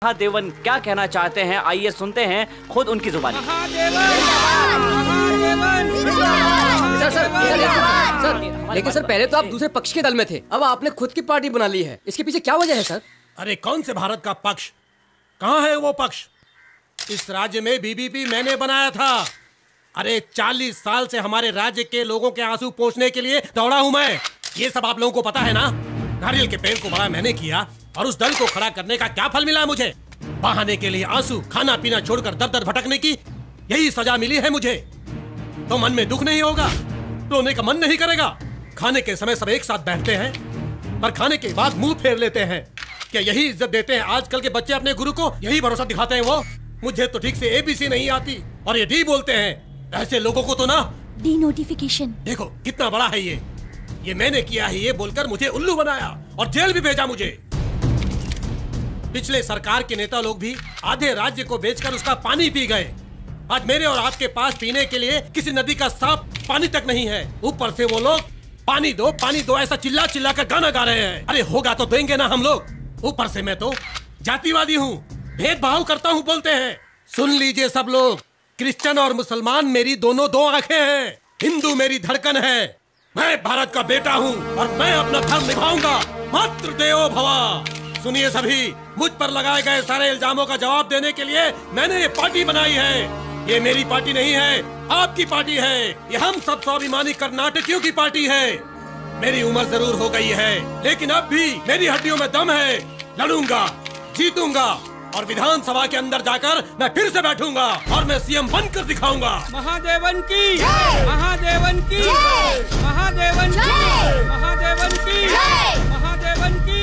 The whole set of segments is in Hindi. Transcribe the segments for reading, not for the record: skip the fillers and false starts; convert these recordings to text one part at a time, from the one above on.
महादेवन क्या कहना चाहते हैं, आइए सुनते हैं खुद उनकी जुबानी। सर, लेकिन सर पहले तो आप दूसरे पक्ष के दल में थे, अब आपने खुद की पार्टी बना ली है, इसके पीछे क्या वजह है सर? अरे कौन से भारत का पक्ष, कहाँ है वो पक्ष? इस राज्य में बीबीपी मैंने बनाया था। अरे 40 साल से हमारे राज्य के लोगों के आंसू पोंछने के लिए दौड़ा हूँ मैं। ये सब आप लोगों को पता है ना। नारियल के पेड़ को बड़ा मैंने किया और उस दल को खड़ा करने का क्या फल मिला मुझे? बहाने के लिए आंसू, खाना पीना छोड़कर दर दर भटकने की यही सजा मिली है मुझे। तो मन में दुख नहीं होगा, रोने का मन नहीं करेगा। खाने के समय सब एक साथ बैठते हैं पर खाने के बाद मुंह फेर लेते हैं। क्या यही इज्जत देते हैं आजकल के बच्चे अपने गुरु को? यही भरोसा दिखाते हैं वो? मुझे तो ठीक से एबीसी नहीं आती और ये डी बोलते हैं। ऐसे लोगों को तो ना डी नोटिफिकेशन। देखो कितना बड़ा है ये मैंने किया है ये बोलकर मुझे उल्लू बनाया और जेल भी भेजा मुझे। पिछले सरकार के नेता लोग भी आधे राज्य को बेचकर उसका पानी पी गए। आज मेरे और आपके पास पीने के लिए किसी नदी का साफ पानी तक नहीं है। ऊपर से वो लोग पानी दो ऐसा चिल्ला चिल्ला कर गाना गा रहे हैं। अरे होगा तो देंगे ना हम लोग। ऊपर से मैं तो जातिवादी हूँ, भेदभाव करता हूँ बोलते हैं। सुन लीजिए सब लोग, क्रिश्चियन और मुसलमान मेरी दोनों दो आंखें हैं, हिंदू मेरी धड़कन है। मैं भारत का बेटा हूँ और मैं अपना धर्म निभाऊंगा। मातृदेवो भव। सुनिए सभी, मुझ पर लगाए गए सारे इल्जामों का जवाब देने के लिए मैंने ये पार्टी बनाई है। ये मेरी पार्टी नहीं है, आपकी पार्टी है। ये हम सब स्वाभिमानी कर्नाटकियों की पार्टी है। मेरी उम्र जरूर हो गई है लेकिन अब भी मेरी हड्डियों में दम है। लड़ूंगा, जीतूंगा और विधानसभा के अंदर जाकर मैं फिर से बैठूंगा और मैं सीएम बनकर दिखाऊंगा। महादेवन की, महादेवन की, महादेवन की, महादेवन की, महादेवन की।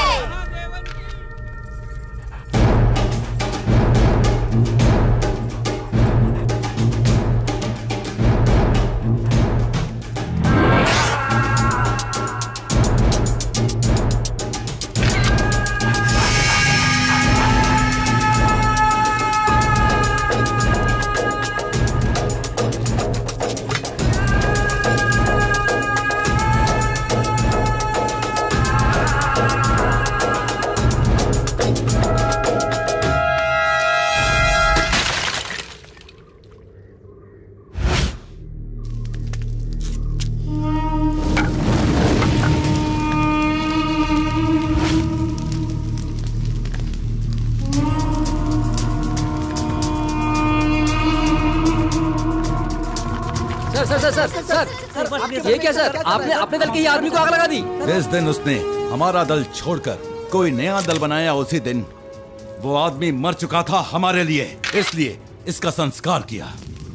सर, ये क्या सर? आपने अपने दल के ही आदमी को आग लगा दी। जिस दिन उसने हमारा दल छोड़कर कोई नया दल बनाया उसी दिन वो आदमी मर चुका था हमारे लिए, इसलिए इसका संस्कार किया।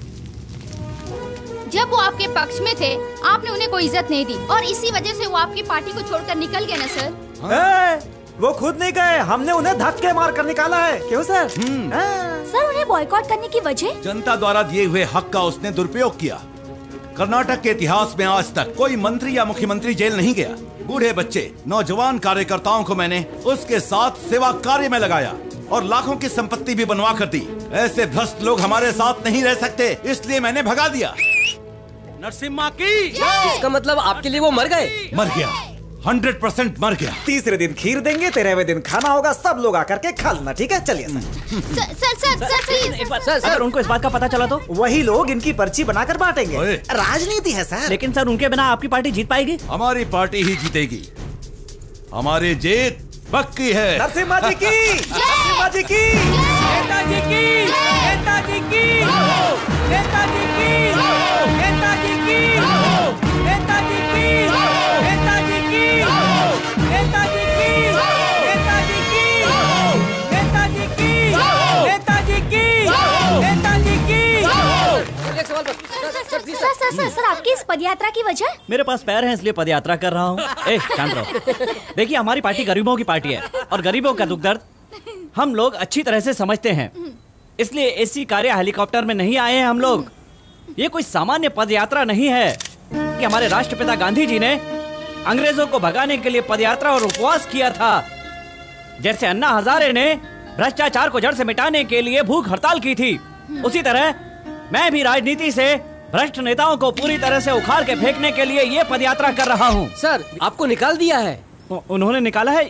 जब वो आपके पक्ष में थे आपने उन्हें कोई इज्जत नहीं दी और इसी वजह से वो आपकी पार्टी को छोड़कर निकल गए ना सर। वो खुद नहीं गए, हमने उन्हें धक्के मार कर निकाला है। क्यों सर? सर उन्हें बॉयकॉट करने की वजह? जनता द्वारा दिए हुए हक का उसने दुरुपयोग किया। कर्नाटक के इतिहास में आज तक कोई मंत्री या मुख्यमंत्री जेल नहीं गया। बूढ़े बच्चे, नौजवान कार्यकर्ताओं को मैंने उसके साथ सेवा कार्य में लगाया और लाखों की संपत्ति भी बनवा कर दी। ऐसे भ्रष्ट लोग हमारे साथ नहीं रह सकते, इसलिए मैंने भगा दिया। नरसिम्हा की। इसका मतलब आपके लिए वो मर गए? मर गया, 100% मर गया। तीसरे दिन खीर देंगे, 13वें दिन खाना होगा, सब लोग आकर के खा लेना। ठीक है, चलिए सर। अगर उनको इस बात का पता चला तो? वही लोग इनकी पर्ची बनाकर बांटेंगे। राजनीति है सर। लेकिन सर उनके बिना आपकी पार्टी जीत पाएगी? हमारी पार्टी ही जीतेगी, हमारी जीत पक्की है। नरसिम्हा जी की, नरसिम्हा जी की, नेताजी की, नेताजी की, नेताजी की, नेताजी की, नेताजी की, नेताजी की, नेताजी की, नेताजी की, नेताजी की, नेताजी की, नेताजी की। सर आपकी इस पदयात्रा की वजह? मेरे पास पैर हैं इसलिए पदयात्रा कर रहा हूँ। शांत रहो। देखिए हमारी पार्टी गरीबों की पार्टी है और गरीबों का दुख दर्द हम लोग अच्छी तरह से समझते हैं, इसलिए एसी कार्य हेलीकॉप्टर में नहीं आए हैं हम लोग। ये कोई सामान्य पदयात्रा नहीं है कि हमारे राष्ट्रपिता गांधी जी ने अंग्रेजों को भगाने के लिए पदयात्रा और उपवास किया था। जैसे अन्ना हजारे ने भ्रष्टाचार को जड़ से मिटाने के लिए भूख हड़ताल की थी, उसी तरह मैं भी राजनीति से भ्रष्ट नेताओं को पूरी तरह से उखाड़ के फेंकने के लिए ये पदयात्रा कर रहा हूँ। सर आपको निकाल दिया है? उन्होंने निकाला है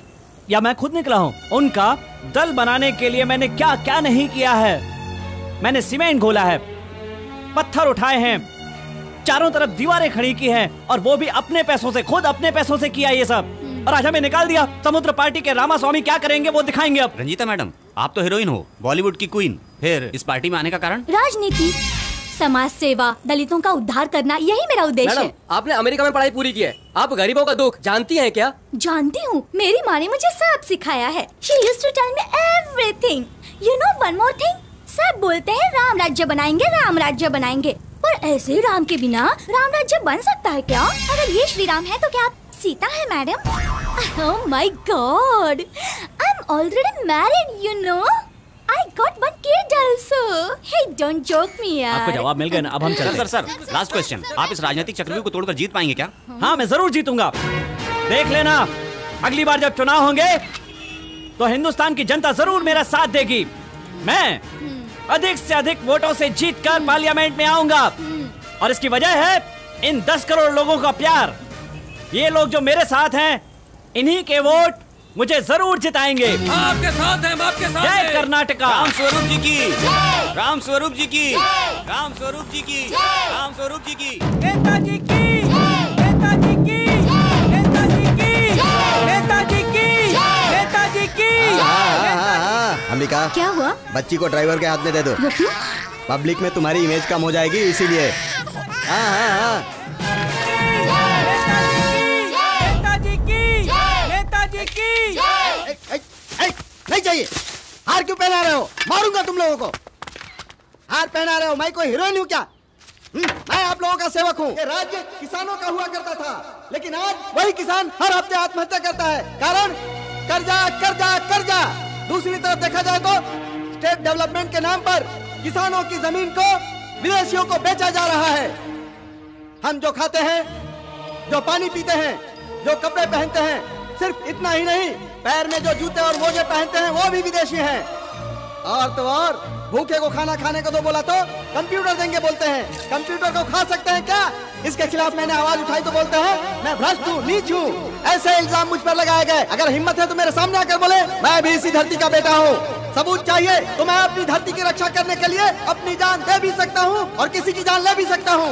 या मैं खुद निकला हूँ। उनका दल बनाने के लिए मैंने क्या क्या नहीं किया है। मैंने सीमेंट घोला है, पत्थर उठाए हैं, चारों तरफ दीवारें खड़ी की हैं, और वो भी अपने पैसों से, खुद अपने पैसों से किया ये सब। और आज हमें निकाल दिया। समुद्र पार्टी के रामास्वामी क्या करेंगे वो दिखाएंगे अब। रंजीता मैडम, आप तो हीरोइन हो, बॉलीवुड की क्वीन, फिर इस पार्टी में आने का कारण? राजनीति, समाज सेवा, दलितों का उद्धार करना, यही मेरा उद्देश्य है। आपने अमेरिका में पढ़ाई पूरी की है, आप गरीबों का दुख जानती हैं क्या? जानती हूँ, मेरी माँ ने मुझे सब सिखाया है। She used to tell me everything. You know one more thing? सब बोलते हैं राम राज्य बनाएंगे, राम राज्य बनाएंगे, पर ऐसे राम के बिना राम राज्य बन सकता है क्या? अगर ये श्री राम है तो क्या आप सीता है madam? Oh my God, I'm already married, you know. I got one kid also. Hey, don't joke me यार। आपको जवाब मिल गया ना, अब हम चलते हैं। सर, लास्ट क्वेश्चन, आप इस राजनीतिक चक्रव्यूह को तोड़कर जीत पाएंगे क्या? हाँ, मैं जरूर जीतूंगा। देख लेना, अगली बार जब चुनाव होंगे तो हिंदुस्तान की जनता जरूर मेरा साथ देगी। मैं अधिक से अधिक वोटों से जीतकर पार्लियामेंट में आऊंगा, और इसकी वजह है इन 10 करोड़ लोगों का प्यार। ये लोग जो मेरे साथ हैं, इन्हीं के वोट मुझे जरूर जिताएंगे। आपके साथ हैं, आपके साथ जय हैं। कर्नाटका। राम स्वरूप जी की, राम स्वरूप जी की, राम स्वरूप जी की, राम स्वरूप जी की, नेताजी की, नेताजी की, नेताजी की, नेताजी की, नेताजी की। अंबिका, क्या हुआ? बच्ची को ड्राइवर के हाथ में दे दो। वो क्यों? पब्लिक में तुम्हारी इमेज कम हो जाएगी, इसीलिए। नेताजी की, नेताजी की। नहीं चाहिए। हार क्यों पहना रहे हो? मारूंगा तुम लोगों को। हार पहना रहे हो? मैं कोई हीरोइन हूँ क्या? मैं आप लोगों का सेवक हूँ। ये राज्य किसानों का हुआ करता था, लेकिन आज वही किसान हर हफ्ते आत्महत्या करता है। कारण कर्जा, कर्जा, कर्जा। दूसरी तरफ देखा जाए तो स्टेट डेवलपमेंट के नाम पर किसानों की जमीन को विदेशियों को बेचा जा रहा है। हम जो खाते हैं, जो पानी पीते हैं, जो कपड़े पहनते हैं, सिर्फ इतना ही नहीं, पैर में जो जूते और मोजे पहनते हैं वो भी विदेशी हैं। और तो और भूखे को खाना खाने को तो बोला तो कंप्यूटर देंगे बोलते हैं। कंप्यूटर को खा सकते हैं क्या? इसके खिलाफ मैंने आवाज उठाई तो बोलते हैं मैं भ्रष्ट हूँ, नीच हूँ। ऐसे इल्जाम मुझ पर लगाए गए। अगर हिम्मत है तो मेरे सामने आकर बोले, मैं भी इसी धरती का बेटा हूँ। सबूत चाहिए तो मैं अपनी धरती की रक्षा करने के लिए अपनी जान दे भी सकता हूँ और किसी की जान ले भी सकता हूँ।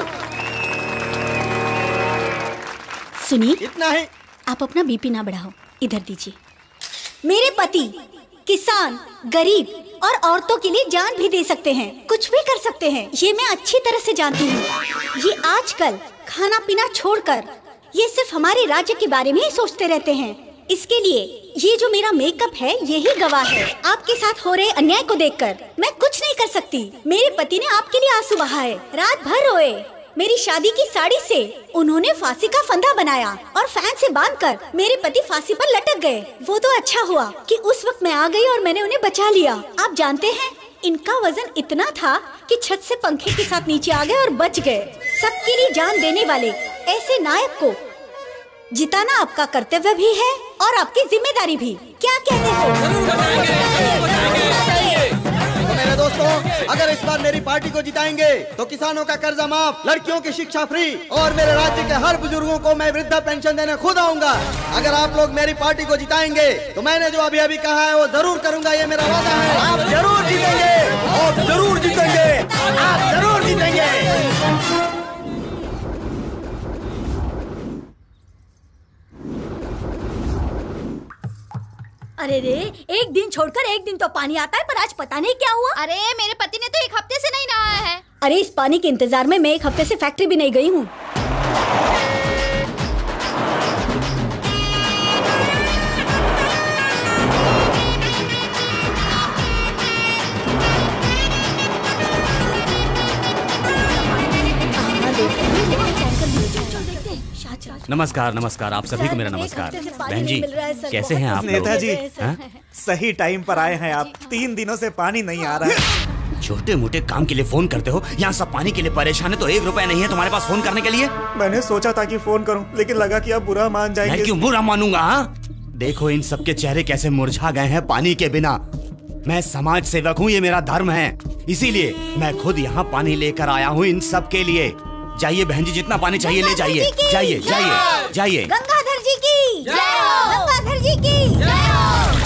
सुनिए, इतना ही। आप अपना बीपी ना बढ़ाओ, इधर दीजिए। मेरे पति किसान, गरीब और औरतों के लिए जान भी दे सकते हैं, कुछ भी कर सकते हैं, ये मैं अच्छी तरह से जानती हूँ। ये आजकल खाना पीना छोड़कर ये सिर्फ हमारे राज्य के बारे में ही सोचते रहते हैं। इसके लिए ये जो मेरा मेकअप है यही गवाह है। आपके साथ हो रहे अन्याय को देखकर मैं कुछ नहीं कर सकती। मेरे पति ने आपके लिए आंसू बहाए, रात भर रोए। मेरी शादी की साड़ी से उन्होंने फांसी का फंदा बनाया और फैन से बांधकर मेरे पति फांसी पर लटक गए। वो तो अच्छा हुआ कि उस वक्त मैं आ गई और मैंने उन्हें बचा लिया। आप जानते हैं, इनका वजन इतना था कि छत से पंखे के साथ नीचे आ गए और बच गए। सबके लिए जान देने वाले ऐसे नायक को जिताना आपका कर्तव्य भी है और आपकी जिम्मेदारी भी। क्या कहते हो? तो मेरे दोस्तों, अगर इस बार मेरी पार्टी को जिताएंगे तो किसानों का कर्जा माफ, लड़कियों की शिक्षा फ्री और मेरे राज्य के हर बुजुर्गों को मैं वृद्धा पेंशन देने खुद आऊंगा। अगर आप लोग मेरी पार्टी को जिताएंगे तो मैंने जो अभी अभी कहा है वो जरूर करूंगा, ये मेरा वादा है। आप जरूर जीतेंगे, आप जरूर जीतेंगे, आप जरूर जीतेंगे। अरे रे, एक दिन छोड़कर एक दिन तो पानी आता है, पर आज पता नहीं क्या हुआ। अरे मेरे पति ने तो 1 हफ्ते से नहीं नहाया है। अरे इस पानी के इंतजार में मैं 1 हफ्ते से फैक्ट्री भी नहीं गई हूँ। नमस्कार, नमस्कार, आप सभी को मेरा नमस्कार। बहन जी, कैसे हैं आप लोग? नेताजी, सही टाइम पर आए हैं आप। 3 दिनों से पानी नहीं आ रहा है। छोटे मोटे काम के लिए फोन करते हो, यहाँ सब पानी के लिए परेशान है तो 1 रुपया नहीं है तुम्हारे पास फोन करने के लिए? मैंने सोचा था कि फोन करूं, लेकिन लगा कि आप बुरा मान जाएंगे। मैं क्यों बुरा मानूंगा? देखो इन सबके चेहरे कैसे मुरझा गए हैं पानी के बिना। मैं समाज सेवक हूँ, ये मेरा धर्म है, इसीलिए मैं खुद यहाँ पानी लेकर आया हूँ इन सब के लिए। जाइए बहन जी, जितना पानी चाहिए ले जाइए, जाइए जाइए जाइए। गंगाधर जी की जय, गंगाधर जी की जय हो।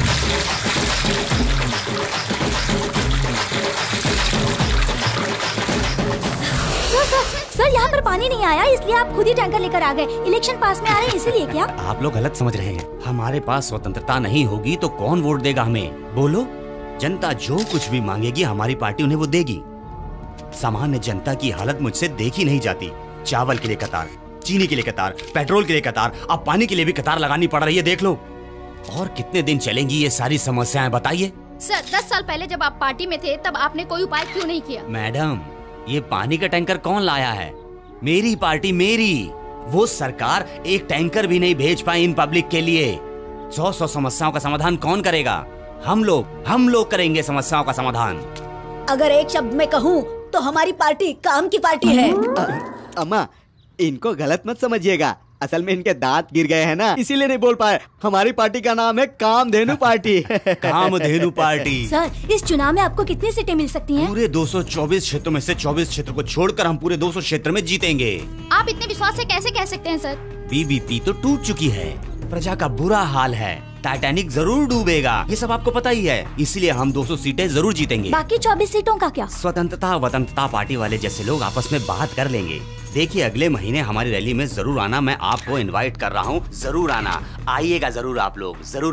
सर यहाँ पर पानी नहीं आया, इसलिए आप खुद ही टैंकर लेकर आ गए। इलेक्शन पास में आ रहे हैं इसीलिए क्या? आप लोग गलत समझ रहे हैं। हमारे पास स्वतंत्रता नहीं होगी तो कौन वोट देगा हमें? बोलो। जनता जो कुछ भी मांगेगी हमारी पार्टी उन्हें वो देगी। सामान्य जनता की हालत मुझसे देखी नहीं जाती। चावल के लिए कतार, चीनी के लिए कतार, पेट्रोल के लिए कतार, अब पानी के लिए भी कतार लगानी पड़ रही है। देख लो। और कितने दिन चलेंगी ये सारी समस्याएं, बताइए। सर 10 साल पहले जब आप पार्टी में थे तब आपने कोई उपाय क्यों नहीं किया? मैडम, ये पानी का टैंकर कौन लाया है? मेरी पार्टी, मेरी। वो सरकार एक टैंकर भी नहीं भेज पाई इन पब्लिक के लिए। 100 समस्याओं का समाधान कौन करेगा? हम लोग करेंगे समस्याओं का समाधान। अगर एक शब्द में कहूँ तो हमारी पार्टी काम की पार्टी है। अम्मा, इनको गलत मत समझिएगा। असल में इनके दांत गिर गए हैं ना, इसीलिए नहीं बोल पाए। हमारी पार्टी का नाम है Kamdhenu party. Kamdhenu party. Sir, इस चुनाव में आपको कितनी सीटें मिल सकती हैं? पूरे 224 क्षेत्रों में से 24 क्षेत्र को छोड़कर हम पूरे 200 क्षेत्र में जीतेंगे। आप इतने विश्वास से कैसे कह सकते हैं सर? बीबीपी तो टूट चुकी है, प्रजा का बुरा हाल है, टाइटैनिक जरूर डूबेगा, ये सब आपको पता ही है। इसलिए हम 200 सीटें जरूर जीतेंगे। बाकी 24 सीटों का क्या? स्वतंत्रता वतंत्रता पार्टी वाले जैसे लोग आपस में बात कर लेंगे। देखिए, अगले महीने हमारी रैली में जरूर आना। मैं आपको इनवाइट कर रहा हूँ, जरूर आना। आइएगा जरूर आप लोग, जरूर।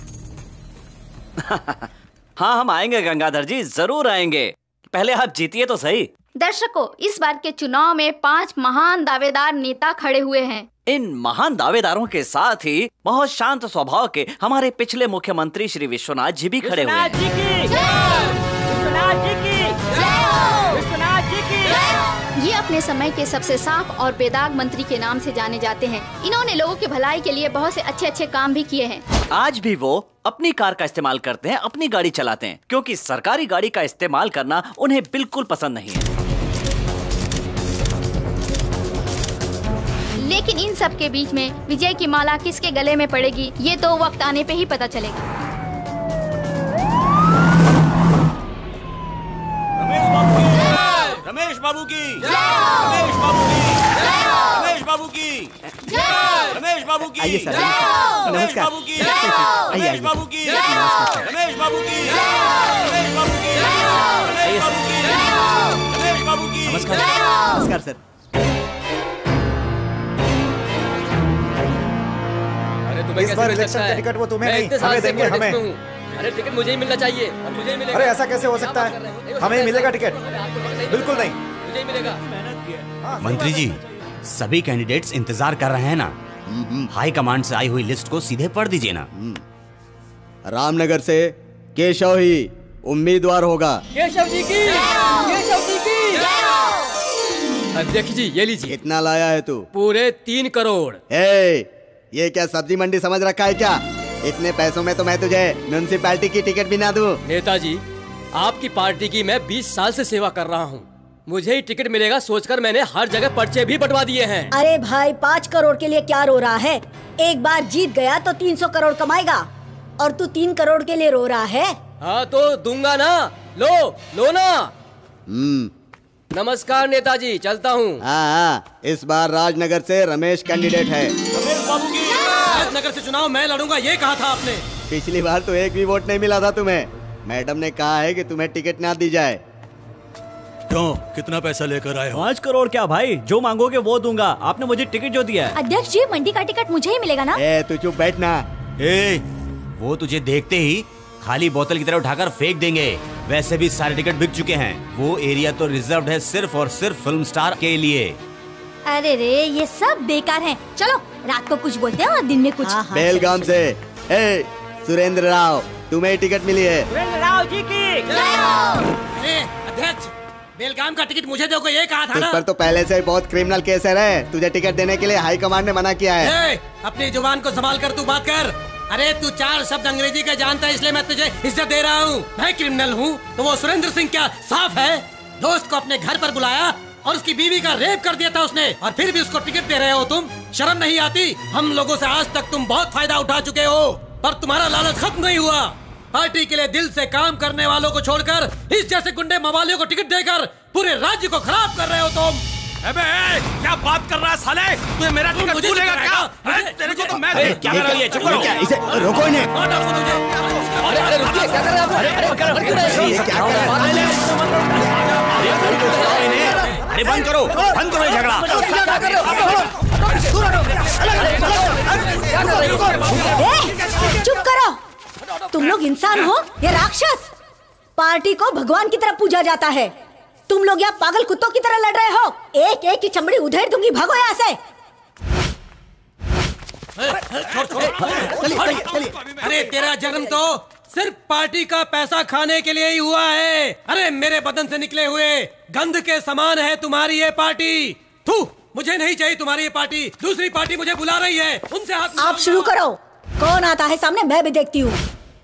हाँ, हम आएंगे गंगाधर जी, जरूर आएंगे। पहले आप जीतिए तो सही। दर्शकों, इस बार के चुनाव में 5 महान दावेदार नेता खड़े हुए हैं। इन महान दावेदारों के साथ ही बहुत शांत स्वभाव के हमारे पिछले मुख्यमंत्री श्री विश्वनाथ जी भी खड़े हुए हैं। विश्वनाथ जी की ये अपने समय के सबसे साफ और बेदाग मंत्री के नाम से जाने जाते हैं। इन्होंने लोगों की भलाई के लिए बहुत से अच्छे काम भी किए हैं। आज भी वो अपनी कार का इस्तेमाल करते हैं, अपनी गाड़ी चलाते हैं, क्योंकि सरकारी गाड़ी का इस्तेमाल करना उन्हें बिल्कुल पसंद नहीं है। लेकिन इन सब के बीच में विजय की माला किसके गले में पड़ेगी, ये तो वक्त आने पे ही पता चलेगा। रमेश बाबू की, रमेश बाबू की, रमेश बाबू की, रमेश बाबू की, आइए सर, रमेश बाबू की, रमेश बाबू की, रमेश बाबू की, रमेश बाबू की, रमेश बाबू की, रमेश बाबू की। नमस्कार सर। इस बार इलेक्शन का टिकट वो तुम्हें नहीं, हमें देंगे, हमें। अरे टिकट मुझे ही मिलना चाहिए और मुझे ही मिलेगा। अरे ऐसा कैसे हो सकता है? हमें ही मिलेगा टिकट? बिल्कुल नहीं, मुझे ही मिलेगा। मंत्री जी, सभी कैंडिडेट्स इंतजार कर रहे हैं ना? हाई कमांड से आई हुई लिस्ट को सीधे पढ़ दीजिए ना। रामनगर से केशव ही उम्मीदवार होगा। केशव जी की, केशव जी की। अध्यक्ष जी, ये लीजिए। कितना लाया है तू? पूरे 3 करोड़। ये क्या सब्जी मंडी समझ रखा है क्या? इतने पैसों में तो मैं तुझे म्युनिसिपैलिटी की टिकट भी ना दूं। नेताजी, आपकी पार्टी की मैं 20 साल से सेवा कर रहा हूँ। मुझे ही टिकट मिलेगा सोचकर मैंने हर जगह पर्चे भी बंटवा दिए हैं। अरे भाई, 5 करोड़ के लिए क्या रो रहा है? एक बार जीत गया तो 300 करोड़ कमाएगा और तू 3 करोड़ के लिए रो रहा है? हाँ तो दूंगा ना, लो ना। नमस्कार नेताजी, चलता हूँ। हाँ, इस बार राजनगर से रमेश कैंडिडेट है। रमेश बाबू की। राजनगर से चुनाव मैं लड़ूंगा, ये कहा था आपने। पिछली बार तो एक भी वोट नहीं मिला था तुम्हें। मैडम ने कहा है कि तुम्हें टिकट ना दी जाए। क्यों, कितना पैसा लेकर आए हो? 5 करोड़ क्या भाई, जो मांगोगे वो दूंगा। आपने मुझे टिकट जो दिया है। अध्यक्ष जी, मंडी का टिकट मुझे ही मिलेगा ना? तू चुप बैठना। वो तुझे देखते ही खाली बोतल की तरह उठाकर फेंक देंगे। वैसे भी सारे टिकट बिक चुके हैं। वो एरिया तो रिजर्व्ड है सिर्फ और सिर्फ फिल्म स्टार के लिए। अरे रे, ये सब बेकार है। चलो, रात को कुछ बोलते हैं और दिन में कुछ। बेलगाम से सुरेंद्र राव, तुम्हें टिकट मिली है। सुरेंद्र राव जी की। अरे अध्यक्ष, बेलगाम का टिकट मुझे दो, ये कहा था ना। इस पर तो पहले से ही बहुत क्रिमिनल केस है। तुझे टिकट देने के लिए हाई कमांड ने मना किया है। अपनी जुबान को संभाल कर तू बात कर। अरे तू 4 शब्द अंग्रेजी का जानता है, इसलिए मैं तुझे इज्जत दे रहा हूँ। मैं क्रिमिनल हूँ तो वो सुरेंद्र सिंह क्या साफ है? दोस्त को अपने घर पर बुलाया और उसकी बीवी का रेप कर दिया था उसने, और फिर भी उसको टिकट दे रहे हो तुम? शर्म नहीं आती? हम लोगों से आज तक तुम बहुत फायदा उठा चुके हो, पर तुम्हारा लालच खत्म नहीं हुआ। पार्टी के लिए दिल से काम करने वालों को छोड़कर इस जैसे गुंडे मवालियों को टिकट देकर पूरे राज्य को खराब कर रहे हो तुम। अबे क्या बात कर रहा है साले? तू मेरा टिकट तू लेगा क्या? तेरे को तो मैं क्या कर रहा है? चुप करो। इसे रोको इन्हें। अरे अरे रुकिए, क्या कर रहे हैं आप? अरे बंद करो ये झगड़ा। चुप करो। तुम लोग इंसान हो या राक्षस? पार्टी को भगवान की तरह पूजा जाता है, तुम लोग यहाँ पागल कुत्तों की तरह लड़ रहे हो। एक एक की चमड़ी उधेड़ दूंगी, भागो यहाँ से। अरे तेरा जन्म तो सिर्फ पार्टी का पैसा खाने के लिए ही हुआ है। अरे मेरे बदन से निकले हुए गंध के समान है तुम्हारी ये पार्टी। थू, मुझे नहीं चाहिए तुम्हारी ये पार्टी। दूसरी पार्टी मुझे बुला रही है, उनसे हाथ। आप शुरू करो। कौन आता है सामने, मैं भी देखती हूँ।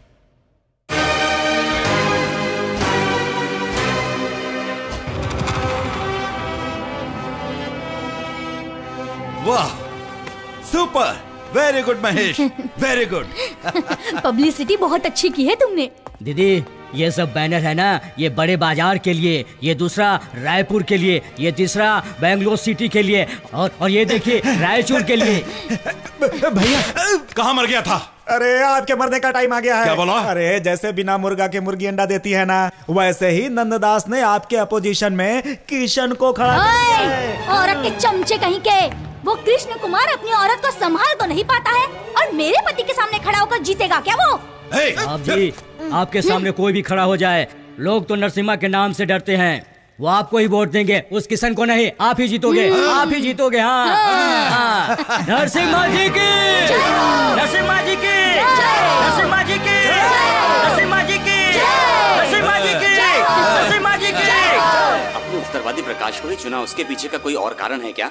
वाह, super, very good Mahesh, very good. Publicity बहुत अच्छी की है तुमने। दीदी ये सब बैनर है ना, ये बड़े बाजार के लिए, ये दूसरा रायपुर के लिए, ये तीसरा बेंगलोर सिटी के लिए, और ये देखिए रायचूर के लिए। भैया कहाँ मर गया था? अरे आपके मरने का टाइम आ गया है। क्या बोला? अरे जैसे बिना मुर्गा के मुर्गी अंडा देती है ना, वैसे ही नंददास ने आपके अपोजिशन में किशन को खड़ा कर दिया है। औरत के चमचे कहीं के, वो कृष्ण कुमार अपनी औरत को संभाल तो नहीं पाता है, और मेरे पति के सामने खड़ा होकर जीतेगा क्या वो? आप जी, आपके सामने कोई भी खड़ा हो जाए, लोग तो नरसिम्हा के नाम से डरते हैं। वो आपको ही वोट देंगे, उस किशन को नहीं। आप ही जीतोगे, आप ही जीतोगे। हाँ, नरसिम्हा जी की, नरसिम्हा जी की, नरसिम्हा जी की, नरसिम्हा जी की, नरसिम्हा जी की, नरसिम्हा जी की। अपने उत्तरवादी प्रकाश को ही चुना, उसके पीछे का कोई और कारण है क्या?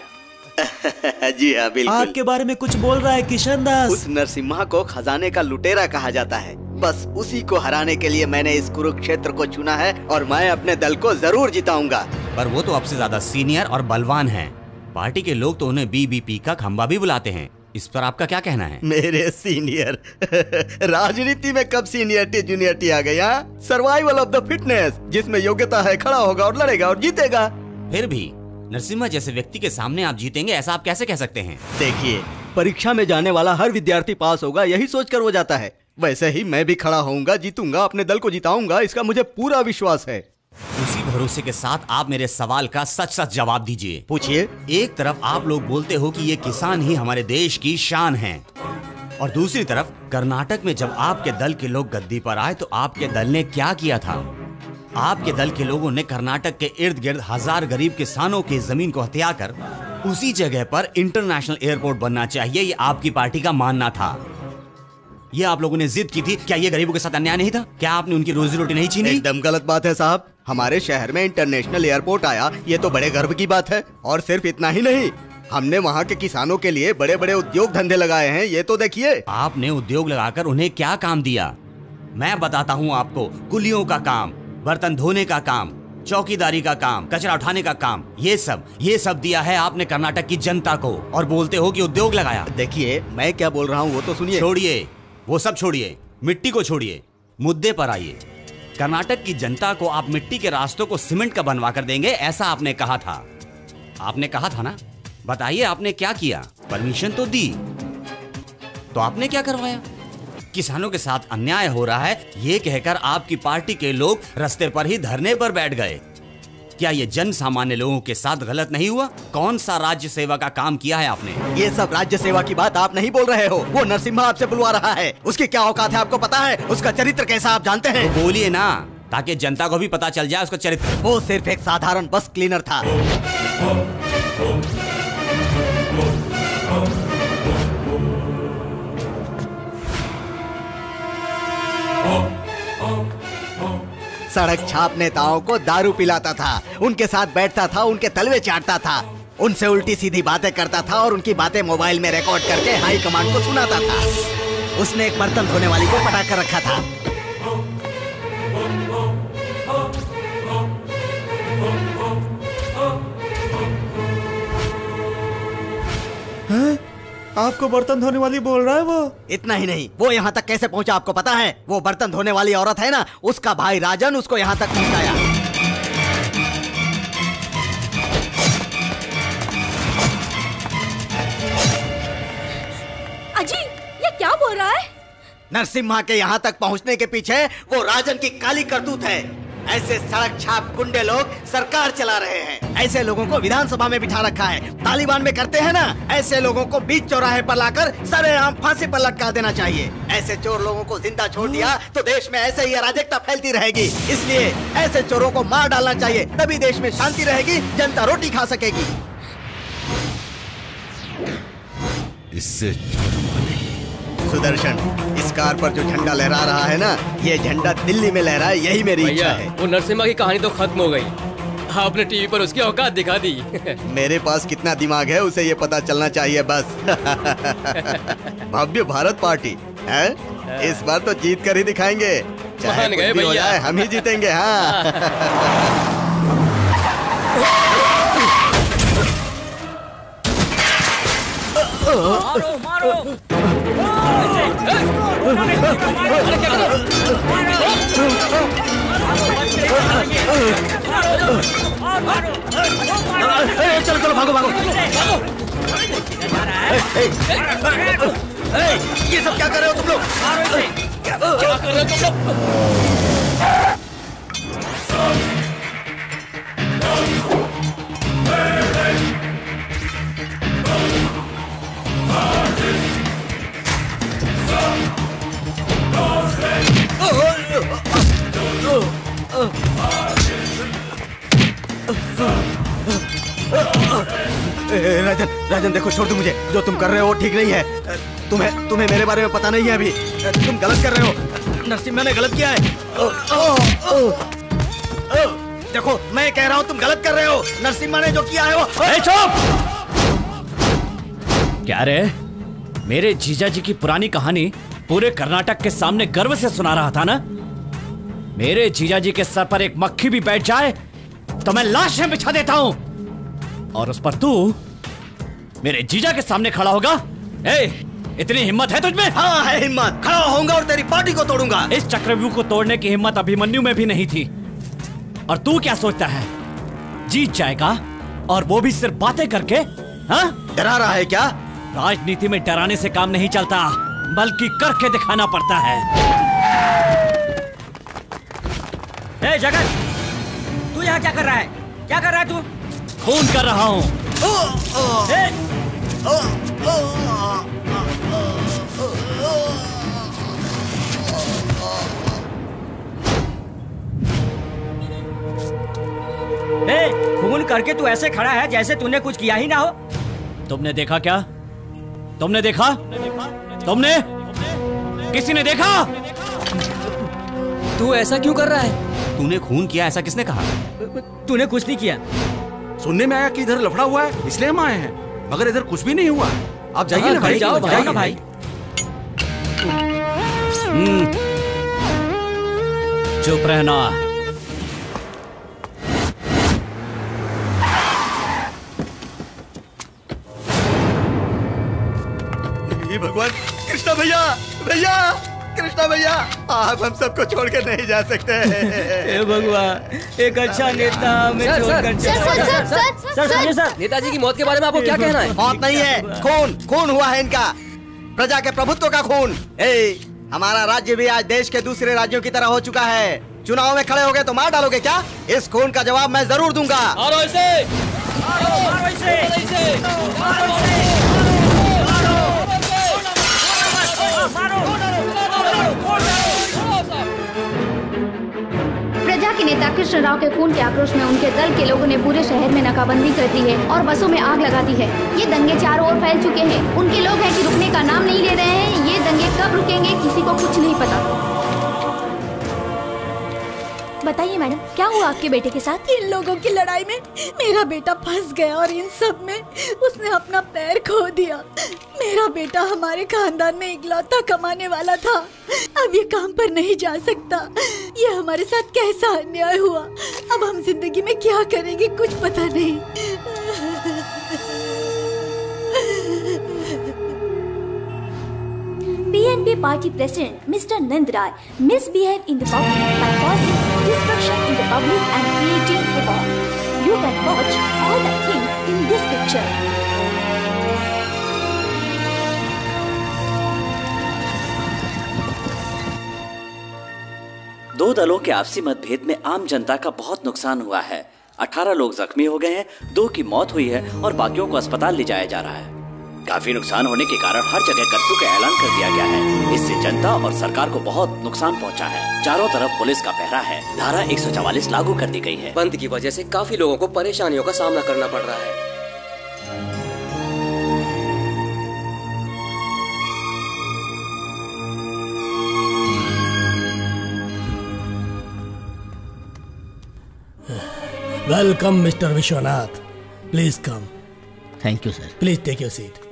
जी हाँ, बिल्कुल। आपके बारे में कुछ बोल रहा है किशन दास। उस नरसिम्हा को खजाने का लुटेरा कहा जाता है। बस उसी को हराने के लिए मैंने इस कुरुक्षेत्र को चुना है, और मैं अपने दल को जरूर जिताऊंगा। पर वो तो आपसे ज्यादा सीनियर और बलवान हैं। पार्टी के लोग तो उन्हें बीबीपी का खंबा भी बुलाते हैं। इस पर आपका क्या कहना है? मेरे सीनियर राजनीति में कब सीनियरिटी जूनियरिटी आ गई? सर्वाइवल ऑफ द फिटनेस, जिसमें योग्यता है, खड़ा होगा और लड़ेगा और जीतेगा। फिर भी नरसिम्हा जैसे व्यक्ति के सामने आप जीतेंगे, ऐसा आप कैसे कह सकते हैं? देखिए, परीक्षा में जाने वाला हर विद्यार्थी पास होगा, यही सोचकर वो जाता है। वैसे ही मैं भी खड़ा होऊंगा, जीतूंगा, अपने दल को जिताऊंगा, इसका मुझे पूरा विश्वास है। उसी भरोसे के साथ आप मेरे सवाल का सच सच जवाब दीजिए। पूछिए। एक तरफ आप लोग बोलते हो कि ये किसान ही हमारे देश की शान हैं, और दूसरी तरफ कर्नाटक में जब आपके दल के लोग गद्दी पर आए तो आपके दल ने क्या किया था? आपके दल के लोगों ने कर्नाटक के इर्द गिर्द 1000 गरीब किसानों की जमीन को हत्या कर उसी जगह पर इंटरनेशनल एयरपोर्ट बनना चाहिए, ये आपकी पार्टी का मानना था। ये आप लोगों ने जिद की थी। क्या ये गरीबों के साथ अन्याय नहीं था? क्या आपने उनकी रोजी रोटी नहीं छीनी? एकदम गलत बात है साहब। हमारे शहर में इंटरनेशनल एयरपोर्ट आया, ये तो बड़े गर्व की बात है। और सिर्फ इतना ही नहीं, हमने वहाँ के किसानों के लिए बड़े बड़े उद्योग धंधे लगाए हैं, ये तो देखिए। आपने उद्योग लगाकर उन्हें क्या काम दिया? मैं बताता हूँ आपको। कुलियों का काम, बर्तन धोने का काम, चौकीदारी का काम, कचरा उठाने का काम, ये सब दिया है आपने कर्नाटक की जनता को, और बोलते हो कि उद्योग लगाया। देखिए, मैं क्या बोल रहा हूँ वो तो सुनिए। छोड़िए, वो सब छोड़िए, मिट्टी को छोड़िए, मुद्दे पर आइए। कर्नाटक की जनता को आप मिट्टी के रास्तों को सीमेंट का बनवा कर देंगे, ऐसा आपने कहा था। आपने कहा था ना? बताइए आपने क्या किया? परमिशन तो दी, तो आपने क्या करवाया? किसानों के साथ अन्याय हो रहा है ये कहकर आपकी पार्टी के लोग रास्ते पर ही धरने पर बैठ गए। क्या ये जन सामान्य लोगों के साथ गलत नहीं हुआ? कौन सा राज्य सेवा का काम किया है आपने? ये सब राज्य सेवा की बात आप नहीं बोल रहे हो। वो नरसिम्हा आपसे बुलवा रहा है, उसकी क्या औकात है आपको पता है? उसका चरित्र कैसा आप जानते हैं? तो बोलिए ना, ताकि जनता को भी पता चल जाए उसका चरित्र। वो सिर्फ एक साधारण बस क्लीनर था। सड़क छाप नेताओं को दारू पिलाता था, उनके साथ बैठता था, उनके तलवे चाटता था, उनसे उल्टी सीधी बातें करता था और उनकी बातें मोबाइल में रिकॉर्ड करके हाई कमांड को सुनाता था। उसने एक बर्तन धोने वाली को पटा कर रखा था। आपको बर्तन धोने वाली बोल रहा है वो? इतना ही नहीं, वो यहाँ तक कैसे पहुँचा आपको पता है? वो बर्तन धोने वाली औरत है ना, उसका भाई राजन उसको यहाँ तक पहुँचाया। नरसिम्हा के यहाँ तक पहुँचने के पीछे वो राजन की काली करतूत है। ऐसे सड़क छाप गुंडे लोग सरकार चला रहे हैं। ऐसे लोगों को विधानसभा में बिठा रखा है। तालिबान में करते हैं ना, ऐसे लोगों को बीच चौराहे पर लाकर सरेआम फांसी पर लटका देना चाहिए। ऐसे चोर लोगों को जिंदा छोड़ दिया तो देश में ऐसे ही अराजकता फैलती रहेगी। इसलिए ऐसे चोरों को मार डालना चाहिए, तभी देश में शांति रहेगी, जनता रोटी खा सकेगी। इससे सुदर्शन, इस कार पर जो झंडा लहरा रहा है ना, ये झंडा दिल्ली में लहराए, यही मेरी इच्छा है। वो नरसिम्हा की कहानी तो खत्म हो गई, आपने टीवी पर उसकी औकात दिखा दी। मेरे पास कितना दिमाग है उसे ये पता चलना चाहिए बस। भव्य भारत पार्टी है, इस बार तो जीत कर ही दिखाएंगे, चाहे कुछ भी हो जाए, हम ही जीतेंगे। हाँ मारो मारो। चलो चलो भागो भागो। ये सब क्या कर रहे हो तुम लोग? क्या कर रहे हो तुम लोग? राजन, राजन देखो, छोड़ दो मुझे। जो तुम कर रहे हो वो ठीक नहीं है। तुम्हें मेरे बारे में पता नहीं है अभी। तुम गलत कर रहे हो। नरसिम्हा ने गलत किया है। देखो, मैं कह रहा हूँ तुम गलत कर रहे हो। नरसिम्हा ने जो किया है वो। चुप! क्या रे, मेरे जीजा जी की पुरानी कहानी पूरे कर्नाटक के सामने गर्व से सुना रहा था ना? मेरे जीजा जी के सर पर एक मक्खी भी बैठ जाए तो मैं लाशें बिछा देता हूं, और उस पर तू मेरे जीजा के सामने खड़ा होगा? इतनी हिम्मत है तुझमें? हाँ है हिम्मत। खड़ा होऊंगा और तेरी पार्टी को तोड़ूंगा। इस चक्रव्यूह को तोड़ने की हिम्मत अभिमन्यु में भी नहीं थी। और तू क्या सोचता है, जीत जाएगा, और वो भी सिर्फ बातें करके? हाँ, डरा रहा है क्या? राजनीति में डराने से काम नहीं चलता, बल्कि करके दिखाना पड़ता है। ए जगत, तू यहाँ क्या कर रहा है? क्या कर रहा है तू? खून कर रहा हूँ। खून करके तू ऐसे खड़ा है जैसे तूने कुछ किया ही ना हो। तुमने देखा क्या? तुमने देखा? तुमने? किसी ने देखा? तू ऐसा क्यों कर रहा है? तूने खून किया ऐसा किसने कहा? तूने कुछ नहीं किया। सुनने में आया कि इधर लफड़ा हुआ है, इसलिए हम आए हैं। मगर इधर कुछ भी नहीं हुआ। आप जाइए ना भाई। जाओ भाई। चुप रहना। भगवान, कृष्णा भैया, भैया, कृष्णा भैया, आप हम सबको छोड़ के नहीं जा सकते। हे भगवान, एक अच्छा नेता हमें छोड़कर सर, नेताजी की मौत के बारे में आपको क्या कहना है? मौत नहीं है, खून हुआ है इनका, प्रजा के प्रभुत्व का खून। हमारा राज्य भी आज देश के दूसरे राज्यों की तरह हो चुका है। चुनाव में खड़े होगे तो मार डालोगे क्या? इस खून का जवाब मैं जरूर दूंगा। प्रजा के नेता कृष्ण राव के खून के आक्रोश में उनके दल के लोगों ने पूरे शहर में नाकाबंदी कर दी है और बसों में आग लगा दी है। ये दंगे चारों ओर फैल चुके हैं। उनके लोग हैं कि रुकने का नाम नहीं ले रहे हैं। ये दंगे कब रुकेंगे किसी को कुछ नहीं पता। बताइए मैडम, क्या हुआ आपके बेटे के साथ? इन लोगों की लड़ाई में मेरा बेटा फंस गया और इन सब में उसने अपना पैर खो दिया। मेरा बेटा हमारे खानदान में इकलौता कमाने वाला था। अब ये काम पर नहीं जा सकता। ये हमारे साथ कैसा अन्याय हुआ। अब हम जिंदगी में क्या करेंगे कुछ पता नहीं। BNP party president Mr. Nand Rai misbehaved in the public by causing destruction in the public and creating havoc. You can watch all the things in this picture. दो दलों के आपसी मतभेद में आम जनता का बहुत नुकसान हुआ है। 18 लोग जख्मी हो गए हैं, 2 की मौत हुई है और बाकियों को अस्पताल ले जाया जा रहा है। काफी नुकसान होने के कारण हर जगह कर्फ्यू का ऐलान कर दिया गया है। इससे जनता और सरकार को बहुत नुकसान पहुंचा है। चारों तरफ पुलिस का पहरा है। धारा 144 लागू कर दी गई है। बंद की वजह से काफी लोगों को परेशानियों का सामना करना पड़ रहा है। Welcome mister Vishwanath, please come. Thank you sir. Please take your seat.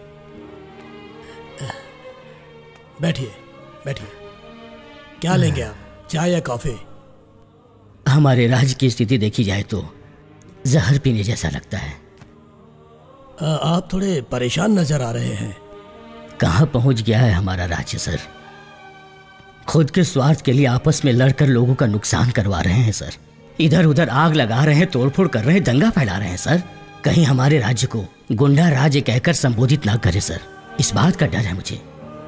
बैठिए बैठिए। क्या लेंगे आप, चाय या कॉफी? हमारे राज्य की स्थिति देखी जाए तो जहर पीने जैसा लगता है। आप थोड़े परेशान नजर आ रहे हैं। कहाँ पहुंच गया है हमारा राज्य सर? खुद के स्वार्थ के लिए आपस में लड़कर लोगों का नुकसान करवा रहे हैं सर। इधर उधर आग लगा रहे हैं, तोड़फोड़ कर रहे हैं, दंगा फैला रहे हैं सर। कहीं हमारे राज्य को गुंडा राज्य कहकर संबोधित ना करे सर, इस बात का डर है मुझे।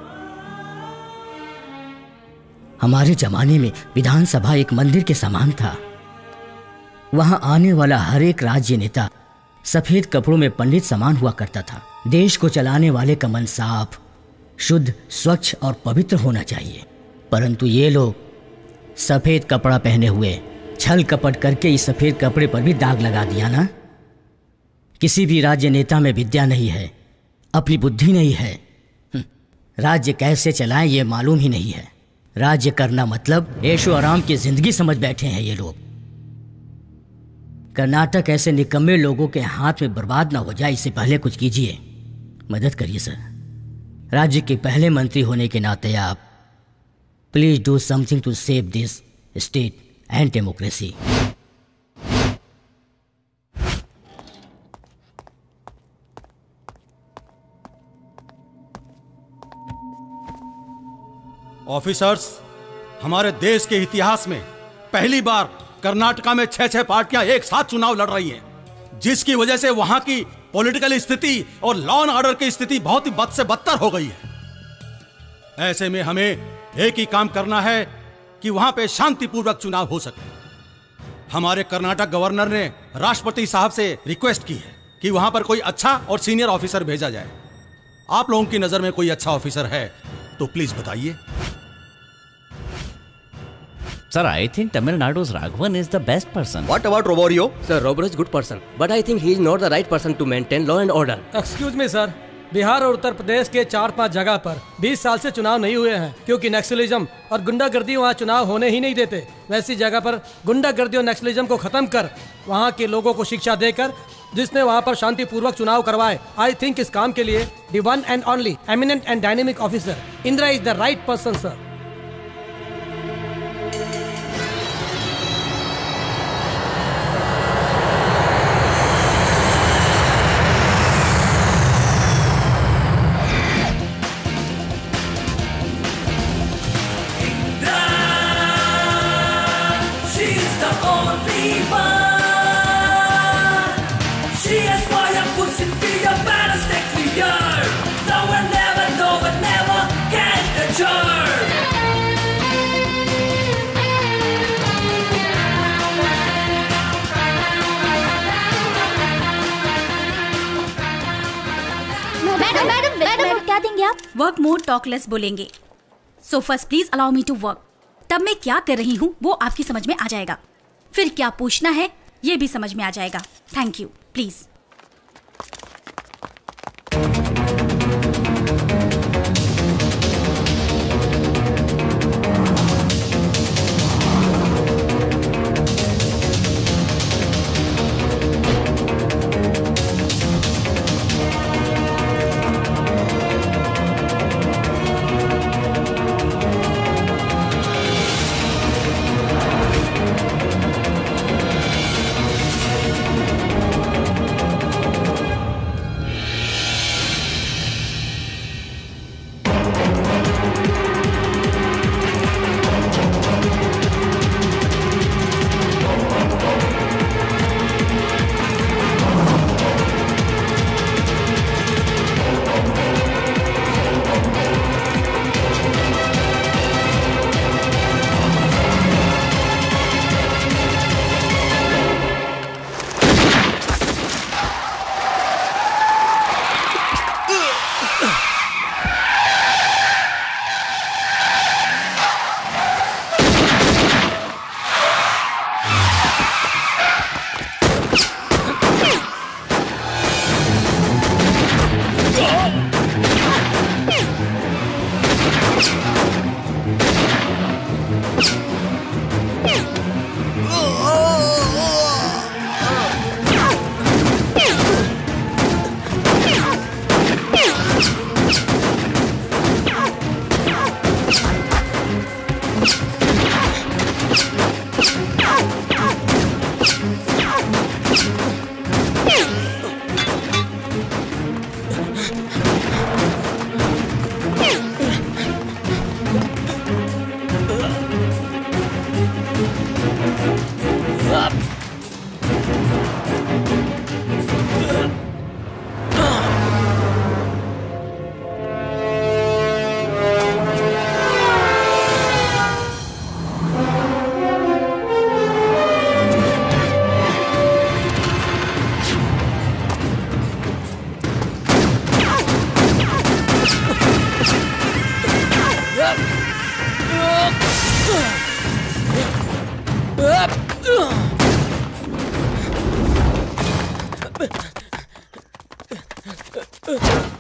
हमारे जमाने में विधानसभा एक मंदिर के समान था। वहां आने वाला हर एक राज्य नेता सफेद कपड़ों में पंडित समान हुआ करता था। देश को चलाने वाले का मन साफ, शुद्ध, स्वच्छ और पवित्र होना चाहिए। परंतु ये लोग सफेद कपड़ा पहने हुए छल कपट करके इस सफेद कपड़े पर भी दाग लगा दिया ना। किसी भी राज्य नेता में विद्या नहीं है, अपनी बुद्धि नहीं है, राज्य कैसे चलाएं ये मालूम ही नहीं है। राज्य करना मतलब ऐशो आराम की जिंदगी समझ बैठे हैं ये लोग। कर्नाटक ऐसे निकम्मे लोगों के हाथ में बर्बाद ना हो जाए, इससे पहले कुछ कीजिए, मदद करिए सर। राज्य के पहले मंत्री होने के नाते आप please do something to save this state and democracy. Officers, हमारे देश के इतिहास में पहली बार कर्नाटका में 6 पार्टियां एक साथ चुनाव लड़ रही हैं, जिसकी वजह से वहां की पॉलिटिकल स्थिति और लॉ एंड ऑर्डर की स्थिति बहुत ही बद से बदतर हो गई है। ऐसे में हमें एक ही काम करना है कि वहां पे शांतिपूर्वक चुनाव हो सके। हमारे कर्नाटक गवर्नर ने राष्ट्रपति साहब से रिक्वेस्ट की है कि वहां पर कोई अच्छा और सीनियर ऑफिसर भेजा जाए। आप लोगों की नजर में कोई अच्छा ऑफिसर है तो प्लीज बताइए। Sir, I think Tamil Nadu's Raghavan is the best person. What about Roborio? Sir, Roborio is good person, but I think he is not the right person to maintain law and order. Excuse me sir, Bihar और उत्तर प्रदेश के 4-5 जगह पर 20 साल से चुनाव नहीं हुए हैं क्योंकि नक्सलिज्म और गुंडागर्दी वहाँ चुनाव होने ही नहीं देते। वैसी जगह पर गुंडागर्दी और नक्सलिज्म को खत्म कर वहाँ के लोगों को शिक्षा देकर जिसने वहाँ पर शांतिपूर्वक चुनाव करवाए, आई थिंक इस काम के लिए the one and only eminent and dynamic officer Indira is the right person sir. Work more talk less बोलेंगे। So first please allow me to work. तब मैं क्या कर रही हूँ वो आपकी समझ में आ जाएगा। फिर क्या पूछना है ये भी समझ में आ जाएगा। Thank you. प्लीज।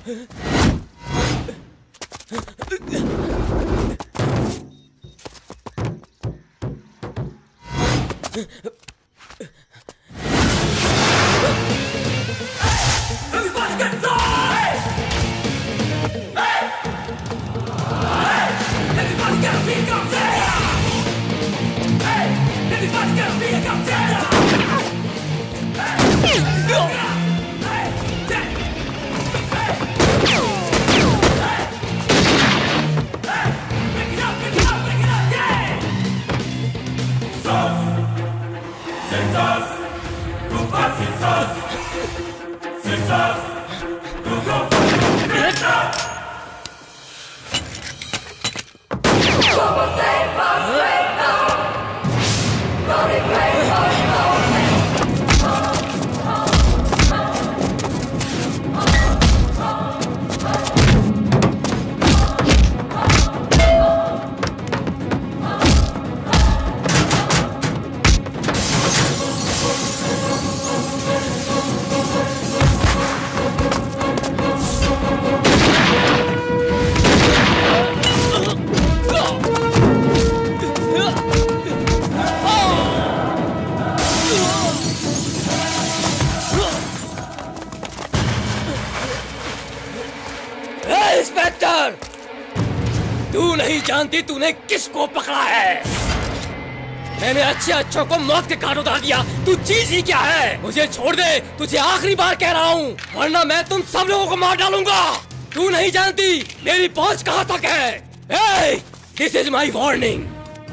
इंस्पेक्टर, तू नहीं जानती तूने किसको पकड़ा है। मैंने अच्छे अच्छों को मौत के घाट उतार दिया। तू चीज ही क्या है? मुझे छोड़ दे, तुझे आखिरी बार कह रहा हूँ, वरना मैं तुम सब लोगों को मार डालूंगा। तू नहीं जानती मेरी पहुंच कहाँ तक है। This is my warning.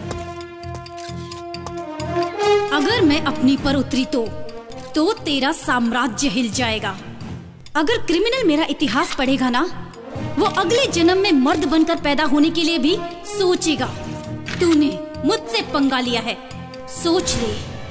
अगर मैं अपनी पर उतरी तो तेरा साम्राज्य हिल जाएगा। अगर क्रिमिनल मेरा इतिहास पढ़ेगा ना, वो अगले जन्म में मर्द बनकर पैदा होने के लिए भी सोचेगा। तूने मुझसे पंगा लिया है, सोच ले।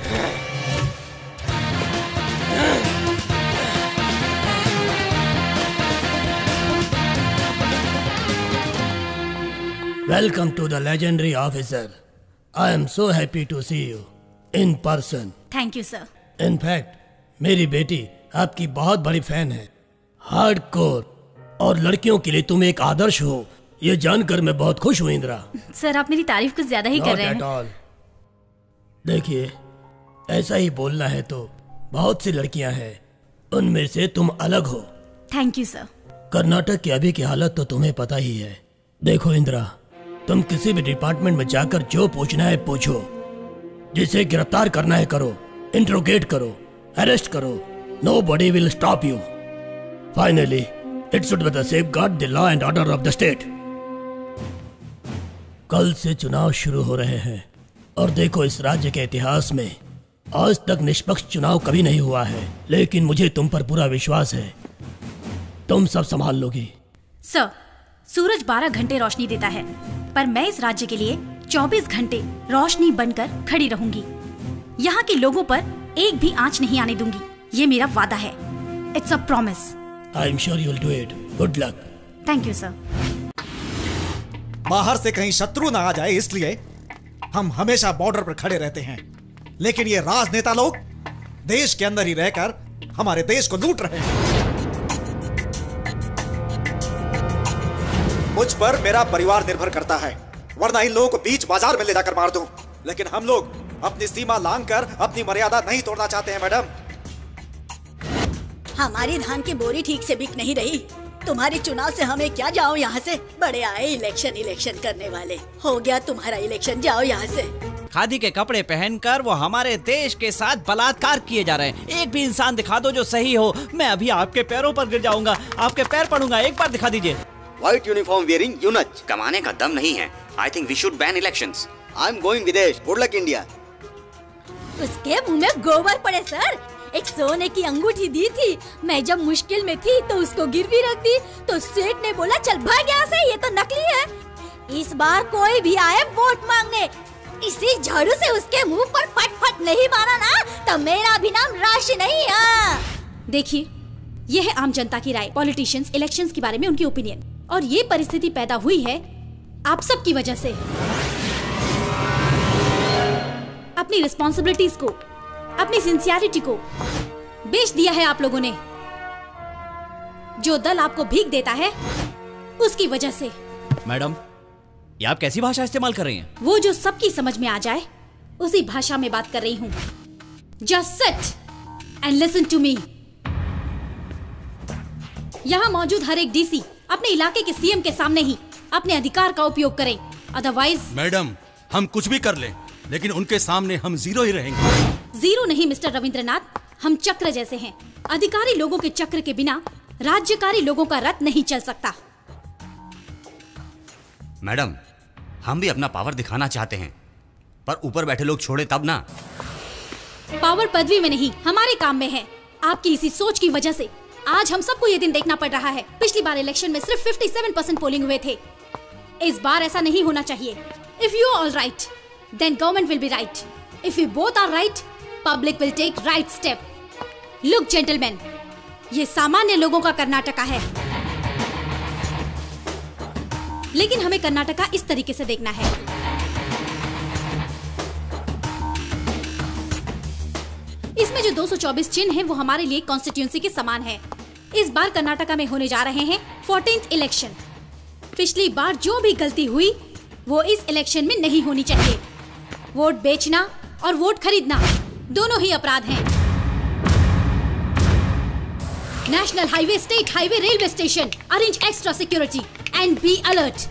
Welcome to the legendary officer. I am so happy to see you in person. Thank you sir. In fact, मेरी बेटी आपकी बहुत बड़ी फैन है। हार्डकोर और लड़कियों के लिए तुम एक आदर्श हो, ये जानकर मैं बहुत खुश हूँ इंदिरा। सर आप मेरी तारीफ कुछ ज्यादा ही कर रहे हैं। Not at all. देखिए, ऐसा ही बोलना है तो बहुत सी लड़कियां हैं, उनमें से तुम अलग हो। Thank you sir. कर्नाटक की अभी की हालत तो तुम्हें पता ही है। देखो इंदिरा, तुम किसी भी डिपार्टमेंट में जाकर जो पूछना है पूछो, जिसे गिरफ्तार करना है करो, इंट्रोगेट करो, अरेस्ट करो, nobody will stop you. Finally, it should be the safeguard the law and order of the state. कल से चुनाव शुरू हो रहे हैं और देखो इस राज्य के इतिहास में आज तक निष्पक्ष चुनाव कभी नहीं हुआ है, लेकिन मुझे तुम पर पूरा विश्वास है, तुम सब संभाल लोगी। सर, सूरज 12 घंटे रोशनी देता है, पर मैं इस राज्य के लिए 24 घंटे रोशनी बनकर खड़ी रहूंगी। यहाँ के लोगों पर एक भी आंच नहीं आने दूंगी, ये मेरा वादा है। It's a promise. I am sure you will do it. Good luck. Thank you sir. बाहर से कहीं शत्रु ना आ जाए इसलिए हम हमेशा बॉर्डर पर खड़े रहते हैं, लेकिन ये राजनेता लोग देश के अंदर ही रहकर हमारे देश को लूट रहे हैं। मुझ पर मेरा परिवार निर्भर करता है, वरना इन लोगों को बीच बाजार में ले जाकर मार दूं। लेकिन हम लोग अपनी सीमा लांघकर अपनी मर्यादा नहीं तोड़ना चाहते हैं मैडम। हमारी धान की बोरी ठीक से बिक नहीं रही, तुम्हारे चुनाव से हमें क्या, जाओ यहाँ से। बड़े आए इलेक्शन करने वाले, हो गया तुम्हारा इलेक्शन, जाओ यहाँ से। खादी के कपड़े पहनकर वो हमारे देश के साथ बलात्कार किए जा रहे हैं। एक भी इंसान दिखा दो जो सही हो, मैं अभी आपके पैरों पर गिर जाऊंगा, आपके पैर पड़ूंगा। एक बार दिखा दीजिए। व्हाइट यूनिफॉर्म वेयरिंग यूनच कमाने का दम नहीं है। I think we should ban elections. I am going विदेश। Good luck India. उसके मुंह में गोबर पड़े सर। एक सोने की अंगूठी दी थी, मैं जब मुश्किल में थी तो उसको गिरवी रख दी, तो सेठ ने बोला चल भाग यहाँ से, ये तो नकली है। इस बार कोई भी आए वोट मांगने, इसी झाड़ू से उसके मुंह पर फट नहीं मारा ना, तो मेरा भी नाम राशि नहीं है। देखिए, ये है आम जनता की राय, पॉलिटिशियंस इलेक्शंस के बारे में उनकी ओपिनियन, और ये परिस्थिति पैदा हुई है आप सब की वजह से। अपनी रिस्पॉन्सिबिलिटीज को, अपनी सिंसियरिटी को बेच दिया है आप लोगों ने। जो दल आपको भीख देता है उसकी वजह से। मैडम, ये आप कैसी भाषा इस्तेमाल कर रही हैं? वो जो सबकी समझ में आ जाए उसी भाषा में बात कर रही हूँ। Just sit and listen to me। यहाँ मौजूद हर एक डीसी अपने इलाके के सीएम के सामने ही अपने अधिकार का उपयोग करें, अदरवाइज। मैडम, हम कुछ भी कर लें, लेकिन उनके सामने हम जीरो ही रहेंगे। जीरो नहीं मिस्टर रविंद्रनाथ, हम चक्र जैसे हैं। अधिकारी लोगों के चक्र के बिना राज्यकारी लोगों का रथ नहीं चल सकता। मैडम, हम भी अपना पावर दिखाना चाहते हैं, पर ऊपर बैठे लोग छोड़े तब ना। पावर पदवी में नहीं, हमारे काम में है। आपकी इसी सोच की वजह से आज हम सबको ये दिन देखना पड़ रहा है। पिछली बार इलेक्शन में सिर्फ 57% पोलिंग हुए थे। इस बार ऐसा नहीं होना चाहिए। If you are all right, then government will be right. If we both are right, public will take right step. Look, gentlemen, ये सामान्य लोगों का कर्नाटका है, लेकिन हमें कर्नाटका इस तरीके से देखना है। इसमें जो 224 चिन्ह हैं, वो हमारे लिए कॉन्स्टिट्यूएंसी के समान है। इस बार कर्नाटका में होने जा रहे हैं 14th इलेक्शन। पिछली बार जो भी गलती हुई वो इस इलेक्शन में नहीं होनी चाहिए। वोट बेचना और वोट खरीदना दोनों ही अपराध हैं। National highway, state highway, railway station, arrange extra security and be alert.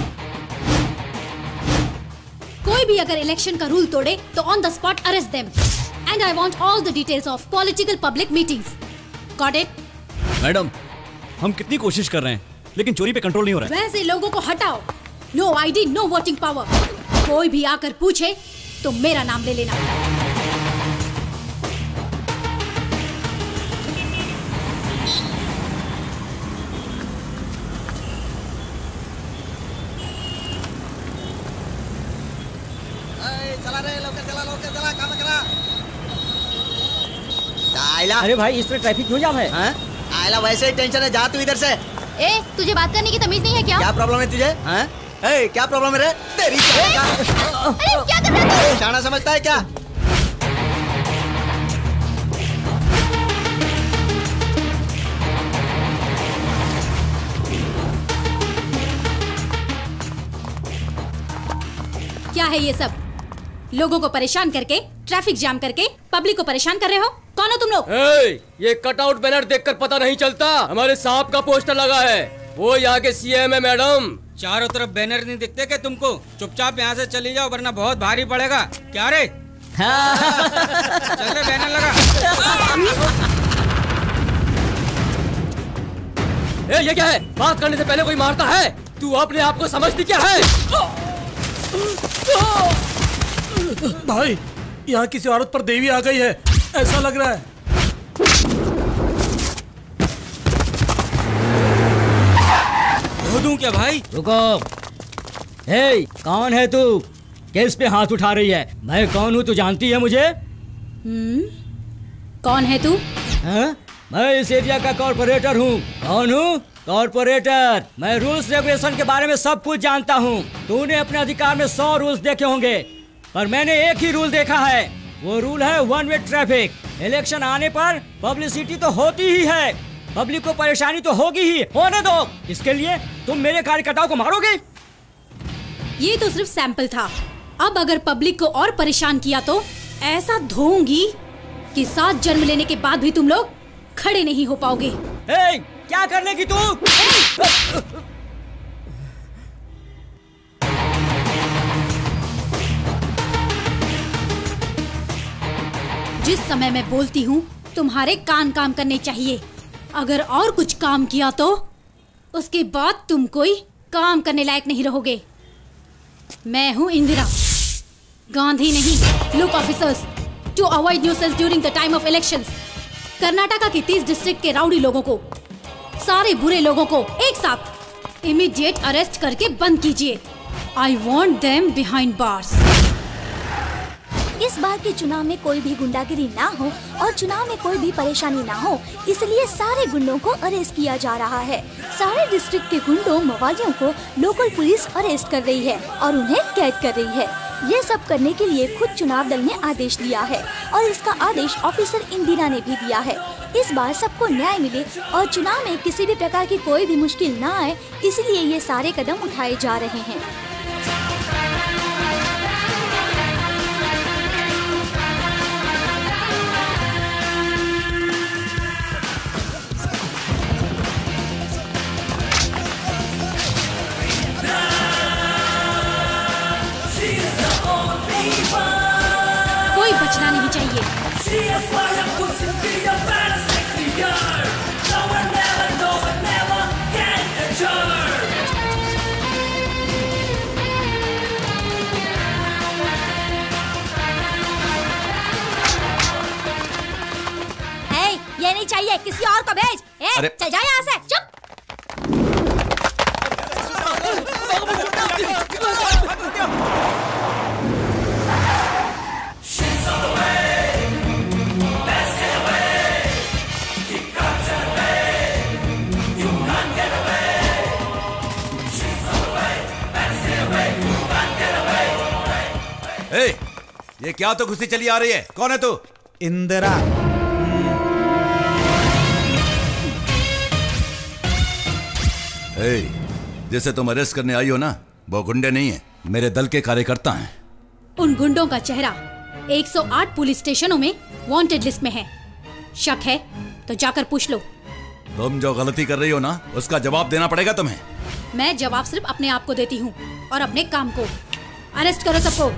कोई भी अगर इलेक्शन का रूल तोड़े तो on the spot arrest them. And I want all the details of political public meetings. Got it? Madam, हम कितनी कोशिश कर रहे हैं, लेकिन चोरी पे कंट्रोल नहीं हो रहा है। वैसे लोगों को हटाओ। No ID, no voting power. कोई भी आकर पूछे तो मेरा नाम ले लेना। चला रे, लौकर चला, काम करा। अरे भाई, इस तरह ट्रैफिक क्यों जाम है? आयला वैसे ही टेंशन है, जा तू इधर से। ए, तुझे बात करने की तमीज नहीं है क्या? क्या प्रॉब्लम है तुझे? ए, क्या प्रॉब्लम है रे? तेरी अरे क्या कर रहा है? शाना समझता है क्या? क्या है ये सब? लोगों को परेशान करके, ट्रैफिक जाम करके पब्लिक को परेशान कर रहे हो? कौन हो तुम लोग? ये कटआउट बैनर देखकर पता नहीं चलता? हमारे साहब का पोस्टर लगा है, वो यहाँ के सीएम है। मैडम, चारों तरफ बैनर नहीं दिखते क्या तुमको? चुपचाप यहाँ से चली जाओ, वरना बहुत भारी पड़ेगा। क्या रे? चल रे, बैनर लगा। ये क्या है? बात करने से पहले कोई मारता है? तू अपने आप को समझती क्या है? भाई, यहाँ किसी औरत पर देवी आ गई है, ऐसा लग रहा है। धो दूं क्या भाई? रुको। हे, कौन है तू? किस पे हाथ उठा रही है? मैं कौन हूँ, तू जानती है मुझे? कौन है तू? मैं इस एरिया का कॉर्पोरेटर हूँ। कौन हूँ? कॉर्पोरेटर। मैं रूल्स रेगुलेशन के बारे में सब कुछ जानता हूँ। तूने अपने अधिकार में 100 रूल्स देखे होंगे, पर मैंने एक ही रूल देखा है। वो रूल है वन वे ट्रैफिक। इलेक्शन आने पर पब्लिसिटी तो होती ही है, पब्लिक को परेशानी तो होगी ही। होने दो। इसके लिए तुम मेरे कार्यकर्ताओं को मारोगे? ये तो सिर्फ सैंपल था। अब अगर पब्लिक को और परेशान किया तो ऐसा धोऊंगी कि 7 जन्म लेने के बाद भी तुम लोग खड़े नहीं हो पाओगे। क्या कर लेगी तू? जिस समय मैं बोलती हूँ तुम्हारे कान काम करने चाहिए। अगर और कुछ काम किया तो उसके बाद तुम कोई काम करने लायक नहीं रहोगे। मैं हूँ इंदिरा गांधी नहीं। Look officers, to avoid nuisance during the time of elections. Karnataka के 30 डिस्ट्रिक्ट के राउडी लोगों को, सारे बुरे लोगों को एक साथ इमीडिएट अरेस्ट करके बंद कीजिए। I want them behind bars. इस बार के चुनाव में कोई भी गुंडागिरी ना हो और चुनाव में कोई भी परेशानी ना हो, इसलिए सारे गुंडों को अरेस्ट किया जा रहा है। सारे डिस्ट्रिक्ट के गुंडों मवालियों को लोकल पुलिस अरेस्ट कर रही है और उन्हें कैद कर रही है। ये सब करने के लिए खुद चुनाव दल ने आदेश दिया है और इसका आदेश ऑफिसर इंदिरा ने भी दिया है। इस बार सबको न्याय मिले और चुनाव में किसी भी प्रकार की कोई भी मुश्किल ना आए, इसलिए ये सारे कदम उठाए जा रहे हैं। कोई बचना नहीं चाहिए। ये नहीं चाहिए, किसी और को भेज। चल जा यहाँ से, चुप। ये क्या तो घुसी चली आ रही है? कौन है तू? इंदिरा। जिसे तुम अरेस्ट करने आई हो ना, वो गुंडे नहीं है, मेरे दल के कार्यकर्ता हैं। उन गुंडों का चेहरा 108 पुलिस स्टेशनों में वांटेड लिस्ट में है। शक है तो जाकर पूछ लो। तुम जो गलती कर रही हो ना, उसका जवाब देना पड़ेगा तुम्हें। मैं जवाब सिर्फ अपने आप को देती हूँ और अपने काम को। अरेस्ट करो सबको।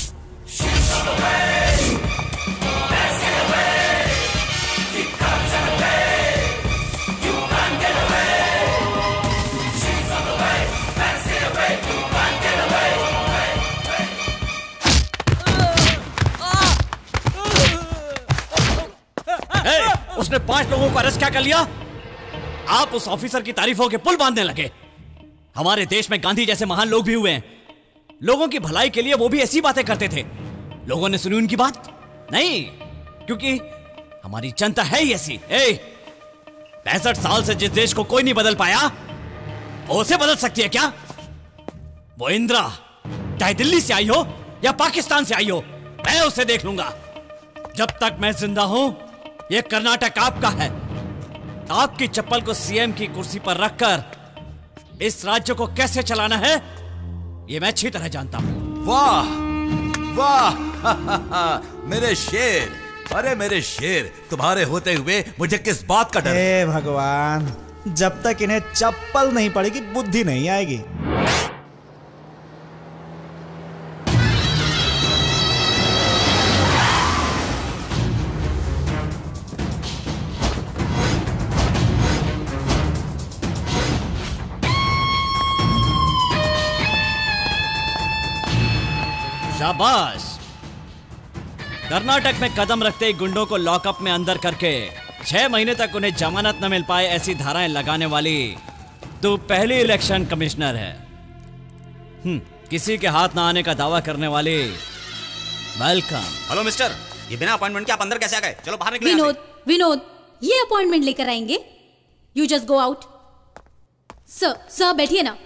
उसने 5 लोगों को अरेस्ट क्या कर लिया? आप उस ऑफिसर की तारीफों के पुल बांधने लगे। हमारे देश में गांधी जैसे महान लोग भी हुए हैं। लोगों की भलाई के लिए वो भी ऐसी बातें करते थे। लोगों ने सुनी उनकी बात? नहीं, क्योंकि हमारी जनता है ही ऐसी। 65 साल से जिस देश को कोई नहीं बदल पाया, वो उसे बदल सकती है क्या? वो इंदिरा चाहे दिल्ली से आई हो या पाकिस्तान से आई हो, मैं उसे देख लूंगा। जब तक मैं जिंदा हूं, ये कर्नाटक आपका है। आपकी चप्पल को सीएम की कुर्सी पर रखकर इस राज्य को कैसे चलाना है, ये मैं अच्छी तरह जानता हूं। वाह वाह मेरे शेर, अरे मेरे शेर, तुम्हारे होते हुए मुझे किस बात का डर? हे भगवान, जब तक इन्हें चप्पल नहीं पड़ेगी बुद्धि नहीं आएगी। शाबाश। कर्नाटक में कदम रखते ही गुंडों को लॉकअप में अंदर करके 6 महीने तक उन्हें जमानत न मिल पाए, ऐसी धाराएं लगाने वाली तू पहली इलेक्शन कमिश्नर है। किसी के हाथ ना आने का दावा करने वाली। वेलकम। हेलो मिस्टर, ये बिना अपॉइंटमेंट के आप अंदर कैसे आ गए? चलो बाहर निकलो। विनोद, ये अपॉइंटमेंट लेकर आएंगे। You just go out. Sir बैठिए ना।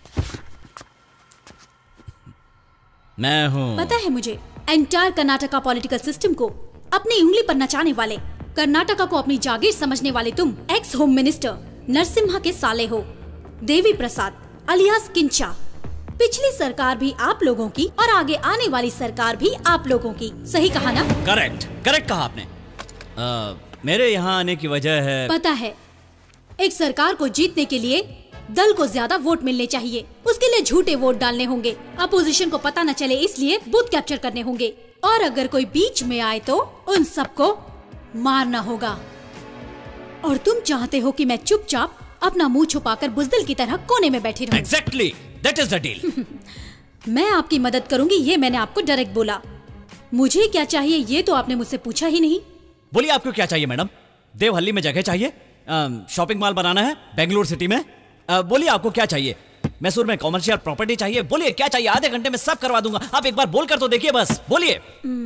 मैं हूं। पता है मुझे, एंटायर कर्नाटका पॉलिटिकल सिस्टम को अपनी उंगली पर नचाने वाले, कर्नाटका को अपनी जागीर समझने वाले तुम एक्स होम मिनिस्टर नरसिम्हा के साले हो। देवी प्रसाद अलियास किंचा। पिछली सरकार भी आप लोगों की और आगे आने वाली सरकार भी आप लोगों की। सही कहा ना? करेक्ट कहा आपने। मेरे यहाँ आने की वजह है, पता है, एक सरकार को जीतने के लिए दल को ज्यादा वोट मिलने चाहिए। उसके लिए झूठे वोट डालने होंगे, अपोजिशन को पता न चले इसलिए बूथ कैप्चर करने होंगे, और अगर कोई बीच में आए तो उन सबको मारना होगा। और तुम चाहते हो कि मैं चुपचाप अपना मुंह छुपाकर बुजदिल की तरह कोने में बैठी रहूं। Exactly, that is the deal. मैं आपकी मदद करूंगी, ये मैंने आपको डायरेक्ट बोला। मुझे क्या चाहिए ये तो आपने मुझसे पूछा ही नहीं। बोलिए आपको क्या चाहिए मैडम? देवहल्ली में जगह चाहिए, शॉपिंग मॉल बनाना है बेंगलुरु सिटी में। बोलिए आपको क्या चाहिए? मैसूर में कॉमर्शियल प्रॉपर्टी चाहिए। बोलिए क्या चाहिए, आधे घंटे में सब करवा दूंगा। आप एक बार बोल कर तो देखिए, बस बोलिए।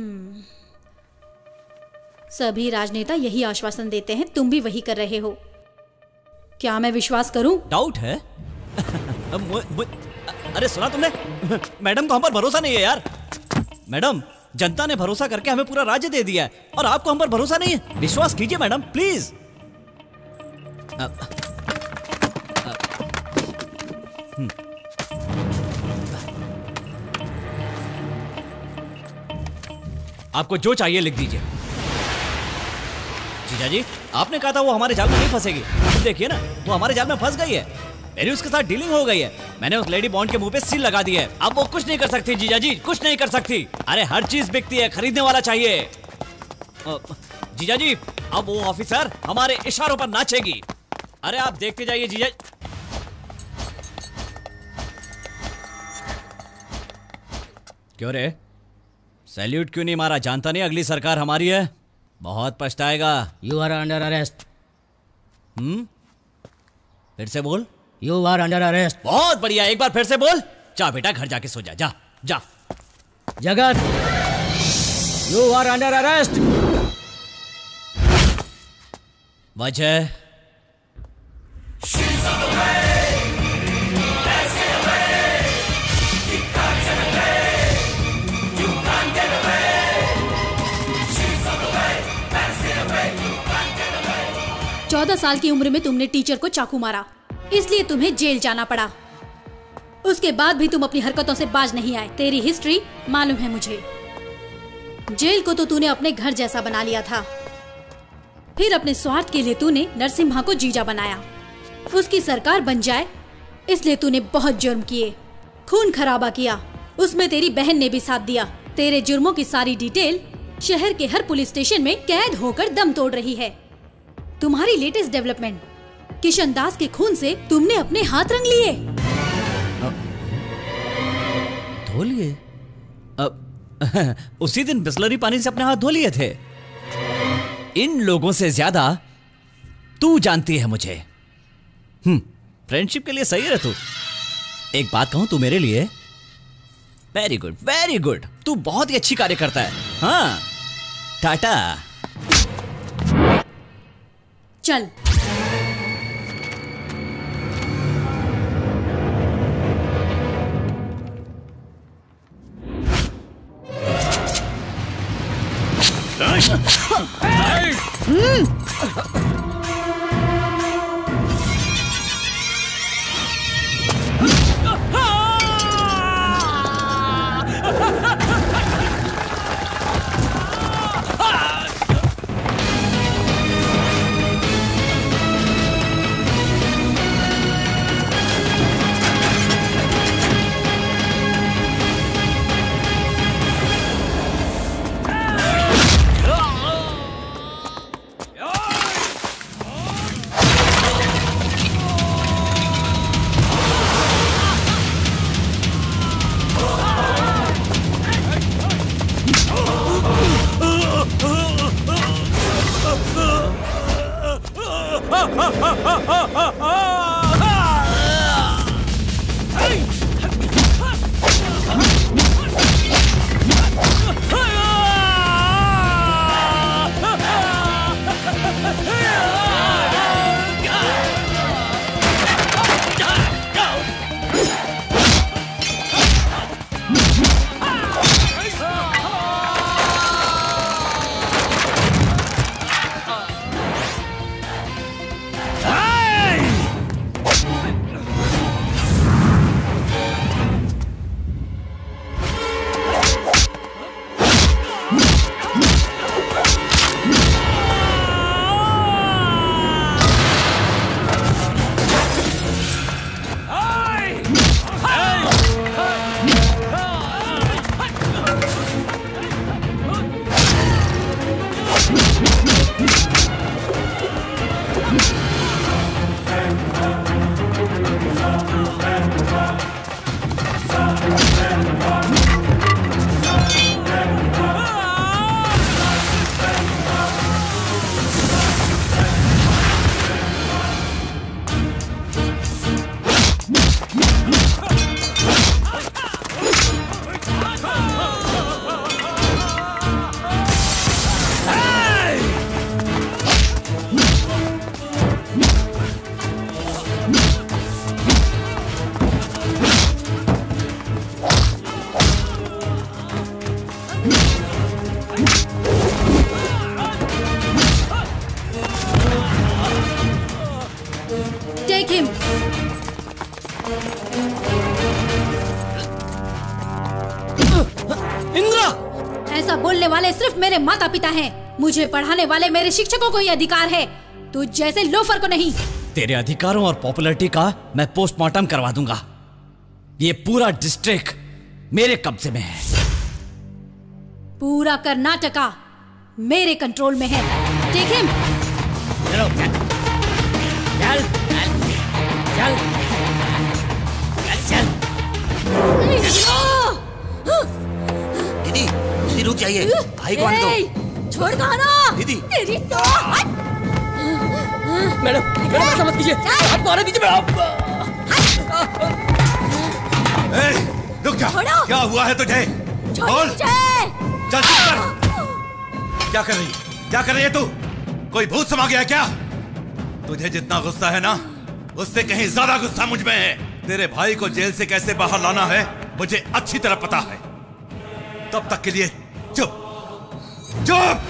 सभी राजनेता यही आश्वासन देते हैं, तुम भी वही कर रहे हो। क्या मैं विश्वास करूं? डाउट है? अरे सुना तुमने? मैडम को हम पर भरोसा नहीं है यार। मैडम, जनता ने भरोसा करके हमें पूरा राज्य दे दिया है और आपको हम पर भरोसा नहीं है। विश्वास कीजिए मैडम प्लीज। आपको जो चाहिए लिख दीजिए। जीजा जी, आपने कहा था वो हमारे जाल में नहीं फंसेगी। देखिए ना, वो हमारे जाल में फंस गई है। मेरी उसके साथ डीलिंग हो गई है। मैंने उस लेडी बॉन्ड के मुंह पे सील लगा दी है। अब वो कुछ नहीं कर सकती जीजा जी, कुछ नहीं कर सकती। अरे हर चीज बिकती है, खरीदने वाला चाहिए। जीजा जी, अब वो ऑफिसर हमारे इशारों पर नाचेगी। अरे आप देखते जाइए जीजा। क्यों रे, सैल्यूट क्यों नहीं मारा? जानता नहीं अगली सरकार हमारी है, बहुत पछताएगा। You are under arrest. फिर से बोल। You are under arrest. बहुत बढ़िया, एक बार फिर से बोल। जा बेटा, घर जाके सो जा। जा जा। जगत, यू आर अंडर अरेस्ट। वजह? चौदह साल की उम्र में तुमने टीचर को चाकू मारा, इसलिए तुम्हें जेल जाना पड़ा। उसके बाद भी तुम अपनी हरकतों से बाज नहीं आए। तेरी हिस्ट्री मालूम है मुझे। जेल को तो तूने अपने घर जैसा बना लिया था, फिर अपने स्वार्थ के लिए तूने नरसिम्हा को जीजा बनाया। उसकी सरकार बन जाए इसलिए तूने बहुत जुर्म किए, खून खराबा किया। उसमें तेरी बहन ने भी साथ दिया। तेरे जुर्मों की सारी डिटेल शहर के हर पुलिस स्टेशन में कैद होकर दम तोड़ रही है। तुम्हारी लेटेस्ट डेवलपमेंट, किशन दास के खून से तुमने अपने हाथ रंग लिए। धो लिए? उसी दिन बिस्लरी पानी से अपने हाथ धो लिए थे। इन लोगों से ज्यादा तू जानती है मुझे। फ्रेंडशिप के लिए सही है तू। एक बात कहूं, तू मेरे लिए वेरी गुड, वेरी गुड। तू बहुत ही अच्छी कार्य करता है। हाँ, टाटा। चल। सिर्फ मेरे माता पिता हैं। मुझे पढ़ाने वाले मेरे शिक्षकों को ही अधिकार है, तू जैसे लोफर को नहीं। तेरे अधिकारों और पॉपुलैरिटी का मैं पोस्टमार्टम करवा दूंगा। ये पूरा डिस्ट्रिक्ट मेरे कब्जे में है। पूरा कर्नाटका मेरे कंट्रोल में है। Take him. चलो चल चल चल दीदी, दीदी रुक जाइए, भाई को आने दो। छोड़ कहा ना दीदी। तेरी तो मैडम ऐसा मत कीजिए, आपको आने दीजिए मैडम। रुक जा, क्या हुआ है तुझे? बोल। चल चुप कर। क्या कर रही है? क्या कर रही है तू? कोई भूत समा गया क्या? तुझे जितना गुस्सा है ना, उससे कहीं ज्यादा गुस्सा मुझ में है। तेरे भाई को जेल से कैसे बाहर लाना है मुझे अच्छी तरह पता है। तब तक के लिए चुप चुप।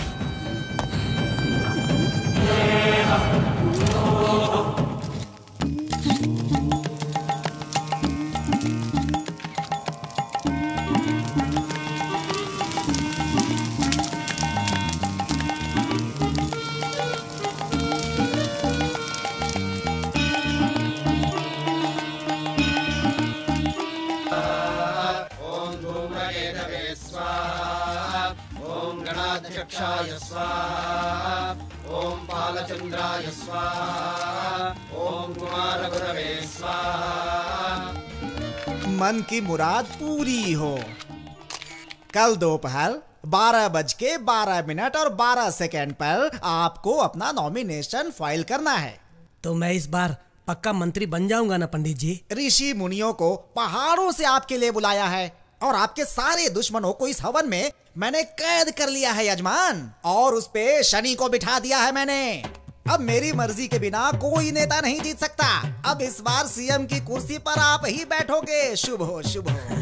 चक्षाय स्वाहा, ओम पालचंद्राय स्वाहा, ओम कुमारगुरवे स्वाहा। मन की मुराद पूरी हो। कल दोपहर 12:12 और 12 सेकेंड पर आपको अपना नॉमिनेशन फाइल करना है। तो मैं इस बार पक्का मंत्री बन जाऊंगा ना पंडित जी? ऋषि मुनियों को पहाड़ों से आपके लिए बुलाया है और आपके सारे दुश्मनों को इस हवन में मैंने कैद कर लिया है यजमान, और उस पे शनि को बिठा दिया है मैंने। अब मेरी मर्जी के बिना कोई नेता नहीं जीत सकता। अब इस बार सीएम की कुर्सी पर आप ही बैठोगे। शुभ हो, शुभ हो।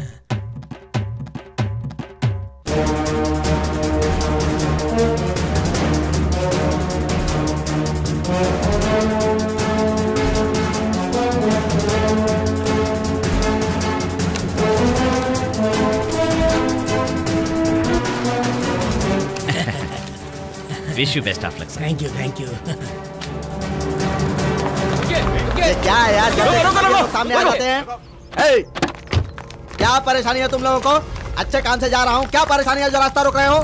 Wish you best of luck, sir. Thank you thank you. क्या है यार, सामने आ जाते हैं। क्या परेशानी है तुम लोगों को? अच्छे काम से जा रहा हूँ, क्या परेशानी है जो रास्ता रोक रहे हो?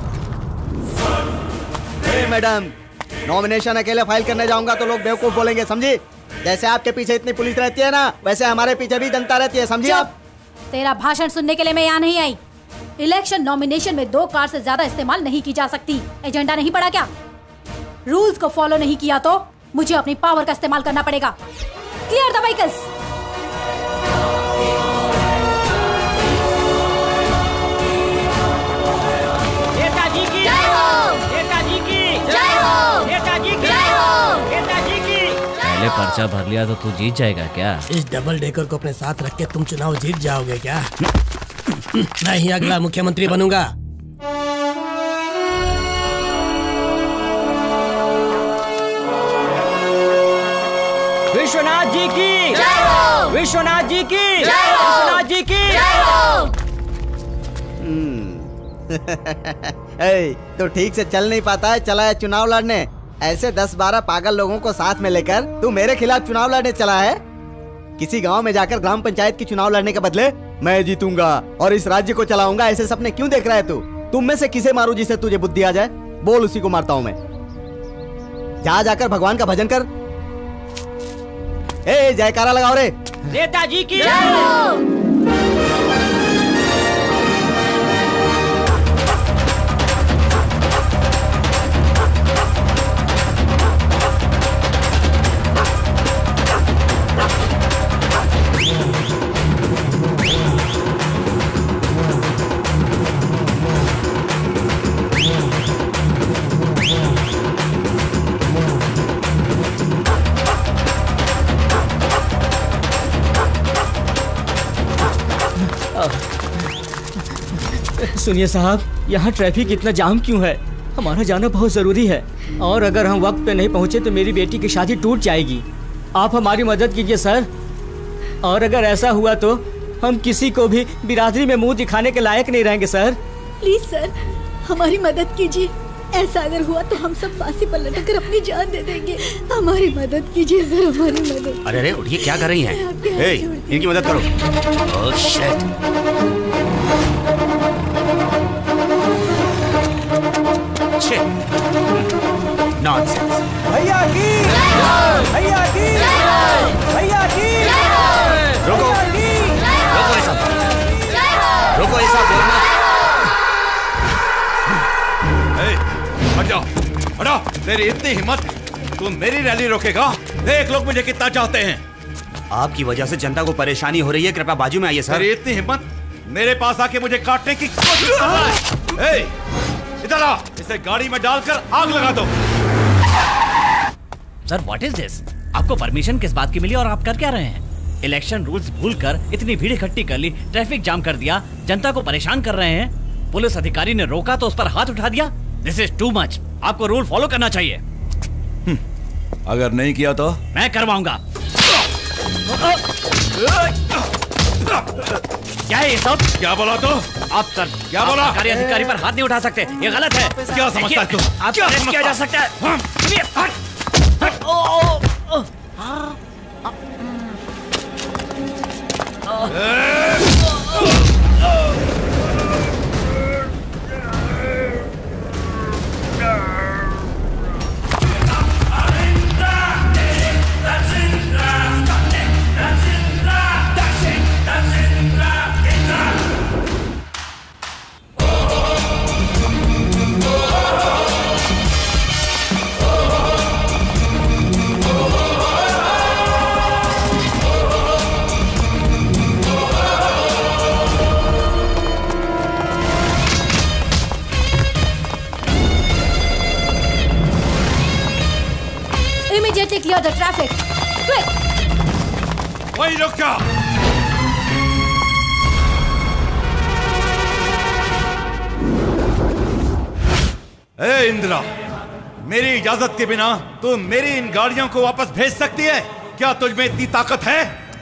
मैडम, नॉमिनेशन अकेले फाइल करने जाऊंगा तो लोग बेवकूफ बोलेंगे, समझी? जैसे आपके पीछे इतनी पुलिस रहती है ना, वैसे हमारे पीछे भी जनता रहती है, समझी आप? तेरा भाषण सुनने के लिए मैं यहाँ नहीं आई। इलेक्शन नॉमिनेशन में 2 कार से ज्यादा इस्तेमाल नहीं की जा सकती। एजेंडा नहीं पढ़ा क्या? रूल्स को फॉलो नहीं किया तो मुझे अपनी पावर का इस्तेमाल करना पड़ेगा। Clear the vehicles. नेताजी की जय हो, नेताजी की जय हो, नेताजी की जय हो, नेताजी की। पहले पर्चा भर लिया तो तू जीत जाएगा क्या? इस डबल डेकर को अपने साथ रख के तुम चुनाव जीत जाओगे क्या? मैं ही अगला मुख्यमंत्री बनूंगा। विश्वनाथ जी की जय हो, विश्वनाथ जी की जय हो, विश्वनाथ जी की जय हो। तो ठीक से चल नहीं पाता है, चला है चुनाव लड़ने। ऐसे 10-12 पागल लोगों को साथ में लेकर तू मेरे खिलाफ चुनाव लड़ने चला है? किसी गांव में जाकर ग्राम पंचायत की चुनाव लड़ने के बदले मैं जीतूंगा और इस राज्य को चलाऊंगा, ऐसे सपने क्यों देख रहा है तू? तुम में से किसे मारूं जिसे तुझे बुद्धि आ जाए? बोल, उसी को मारता हूं मैं। जाकर भगवान का भजन कर। ए जयकारा लगाओ रे। नेताजी की जय हो। सुनिए साहब, यहाँ ट्रैफिक इतना जाम क्यों है? हमारा जाना बहुत जरूरी है और अगर हम वक्त पे नहीं पहुँचे तो मेरी बेटी की शादी टूट जाएगी। आप हमारी मदद कीजिए सर, और अगर ऐसा हुआ तो हम किसी को भी बिरादरी में मुंह दिखाने के लायक नहीं रहेंगे सर। प्लीज सर, हमारी मदद कीजिए। ऐसा अगर हुआ तो हम सब फांसी पर लटक कर अपनी जान दे देंगे। हमारी मदद कीजिए सर, हमारी मदद। अरे अरे उठिए, क्या कर रही हैं? इनकी मदद करो। Oh shit. नॉनसेंस। भैया की, भैया की, भैया की। रुको, रुको ये सब, रुको ये सब बोलना। हट जाओ, हटो। तेरी इतनी हिम्मत, तू मेरी रैली रोकेगा? देख लोग मुझे कितना चाहते हैं। आपकी वजह से जनता को परेशानी हो रही है, कृपया बाजू में आइए सर। तेरी इतनी हिम्मत, मेरे पास आके मुझे काटने की कोशिश कर रहा है। इधर आ, इसे गाड़ी में डालकर आग लगा दो। Sir what is this? आपको परमिशन किस बात की मिली और आप कर क्या रहे हैं? इलेक्शन रूल्स भूलकर इतनी भीड़ इकट्ठी कर ली, ट्रैफिक जाम कर दिया, जनता को परेशान कर रहे हैं। पुलिस अधिकारी ने रोका तो उस पर हाथ उठा दिया। This is too much. आपको रूल फॉलो करना चाहिए। अगर नहीं किया तो मैं करवाऊंगा। क्या है ये सब? क्या बोला तो? आप सर, क्या बोला? सरकारी अधिकारी पर हाथ नहीं उठा सकते, ये गलत है। क्या समझता है तू? आप क्या अरेस्ट किया जा सकता है। Immediately clear the traffic. Quick! वहीं रुक जा। ए इंदिरा, मेरी इजाजत के बिना तू मेरी इन गाड़ियों को वापस भेज सकती है? क्या तुझ में इतनी ताकत है?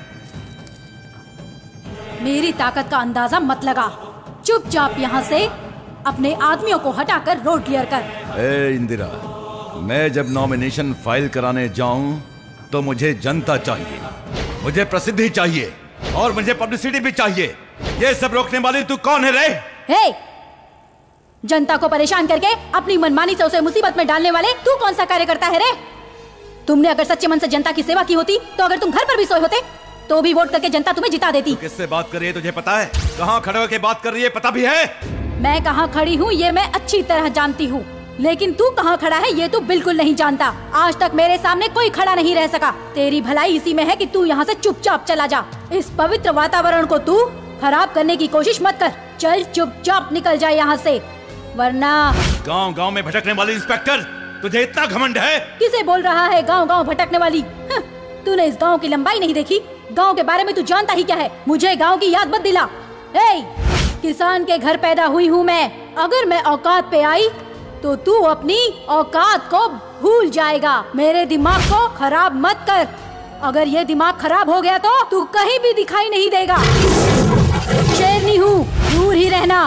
मेरी ताकत का अंदाजा मत लगा। चुपचाप यहाँ से अपने आदमियों को हटाकर रोड क्लियर कर। ए इंदिरा, मैं जब नॉमिनेशन फाइल कराने जाऊं तो मुझे जनता चाहिए, मुझे प्रसिद्धि चाहिए और मुझे पब्लिसिटी भी चाहिए। ये सब रोकने वाली तू कौन है रे? हे! जनता को परेशान करके अपनी मनमानी से उसे मुसीबत में डालने वाले तू कौन सा कार्य करता है रे? तुमने अगर सच्चे मन से जनता की सेवा की होती तो अगर तुम घर पर भी सोए होते तो भी वोट करके जनता तुम्हें जिता देती। किससे बात कर रही है तुझे पता है? कहाँ खड़े होकर बात कर रही है पता भी है? मैं कहाँ खड़ी हूँ ये मैं अच्छी तरह जानती हूँ, लेकिन तू कहाँ खड़ा है ये तू बिल्कुल नहीं जानता। आज तक मेरे सामने कोई खड़ा नहीं रह सका। तेरी भलाई इसी में है कि तू यहाँ से चुपचाप चला जा। इस पवित्र वातावरण को तू खराब करने की कोशिश मत कर। चल चुपचाप निकल जाए यहाँ से, वरना। गांव-गांव में भटकने वाली इंस्पेक्टर, तुझे इतना घमंड है? किसे बोल रहा है गांव-गांव भटकने वाली? तूने इस गांव की लंबाई नहीं देखी? गांव के बारे में तू जानता ही क्या है? मुझे गांव की याद मत दिला। किसान के घर पैदा हुई हूँ मैं। अगर मैं औकात पे आई तो तू अपनी औकात को भूल जाएगा। मेरे दिमाग को खराब मत कर। अगर ये दिमाग खराब हो गया तो तू कहीं भी दिखाई नहीं देगा। शेरनी हूँ, दूर ही रहना।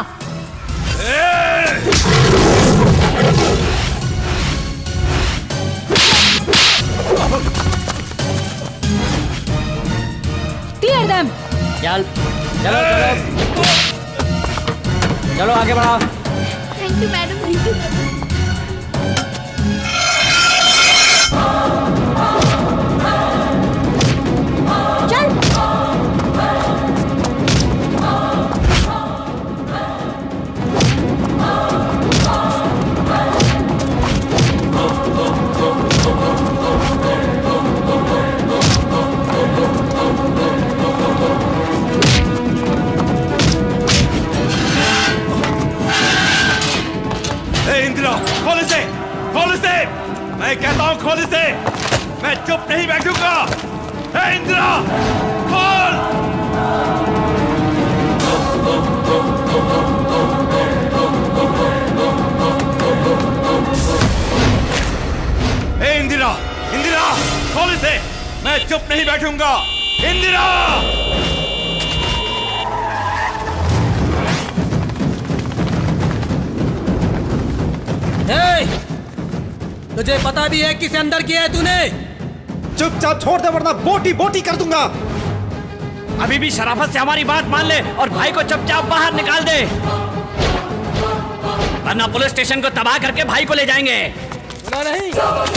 Clear them. चल चलो चलो चलो आगे बढ़ाओ। Thank you madam, thank you. Indira, खोल इसे, खोल इसे। मैं कहता हूँ खोल इसे। मैं चुप नहीं बैठूंगा। हे इंदिरा, खोल। हे इंदिरा, इंदिरा, खोल इसे। मैं चुप नहीं बैठूंगा। इंदिरा। तुझे पता भी है किसे अंदर किया है तूने? चुपचाप छोड़ दे वरना बोटी बोटी कर दूंगा। अभी भी शराफत से हमारी बात मान ले और भाई को चुपचाप बाहर निकाल दे, वरना पुलिस स्टेशन को तबाह करके भाई को ले जाएंगे। सुना नहीं?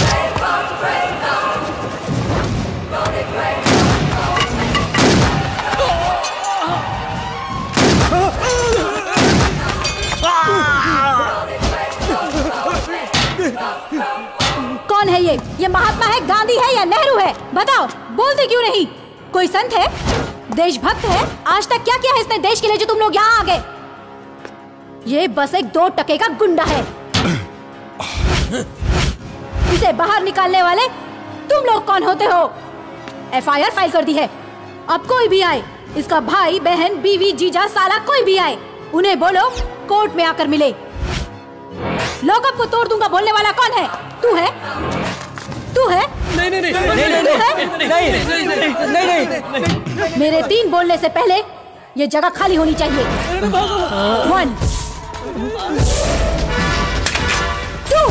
कौन है ये महात्मा है, गांधी है या नेहरू है? बताओ, बोलते क्यों नहीं? कोई संत है, देशभक्त है? आज तक क्या किया है इसने देश के लिए जो तुम लोग यहाँ आ गए? ये बस एक 2 टके का गुंडा है। इसे बाहर निकालने वाले तुम लोग कौन होते हो? FIR फाइल कर दी है। अब कोई भी आए, इसका भाई बहन बीवी जीजा साला कोई भी आए, उन्हें बोलो कोर्ट में आकर मिले। लॉकअप को तोड़ दूंगा बोलने वाला कौन है? तू है? तू है? नहीं नहीं नहीं नहीं। मेरे 3 बोलने से पहले ये जगह खाली होनी चाहिए। 1 2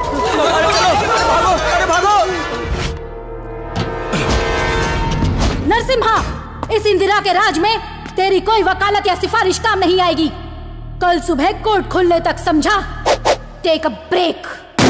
नरसिम्हा, इस इंदिरा के राज में तेरी कोई वकालत या सिफारिश काम नहीं आएगी। कल सुबह कोर्ट खुलने तक, समझा? Take a break.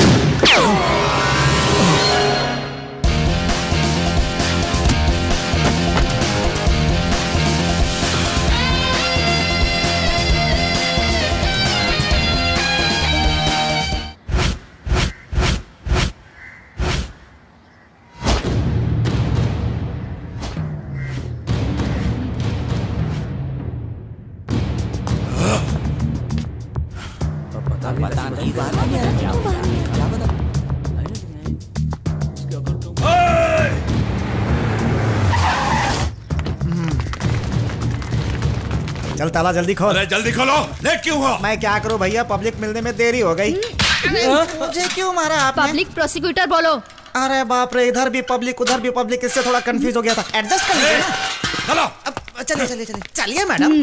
चल ताला जल्दी खोल। अरे जल्दी खोलो, लेट क्यों हो? मैं क्या करूं भैया, पब्लिक मिलने में देरी हो गई। मुझे क्यों मारा आपने? पब्लिक प्रोसिक्यूटर बोलो। अरे बाप रे, इधर भी पब्लिक उधर भी पब्लिक, इससे थोड़ा कंफ्यूज हो गया था। एडजस्ट कर लीजिए ना। चलो अब चलिए चलिए चलिए चलिए मैडम।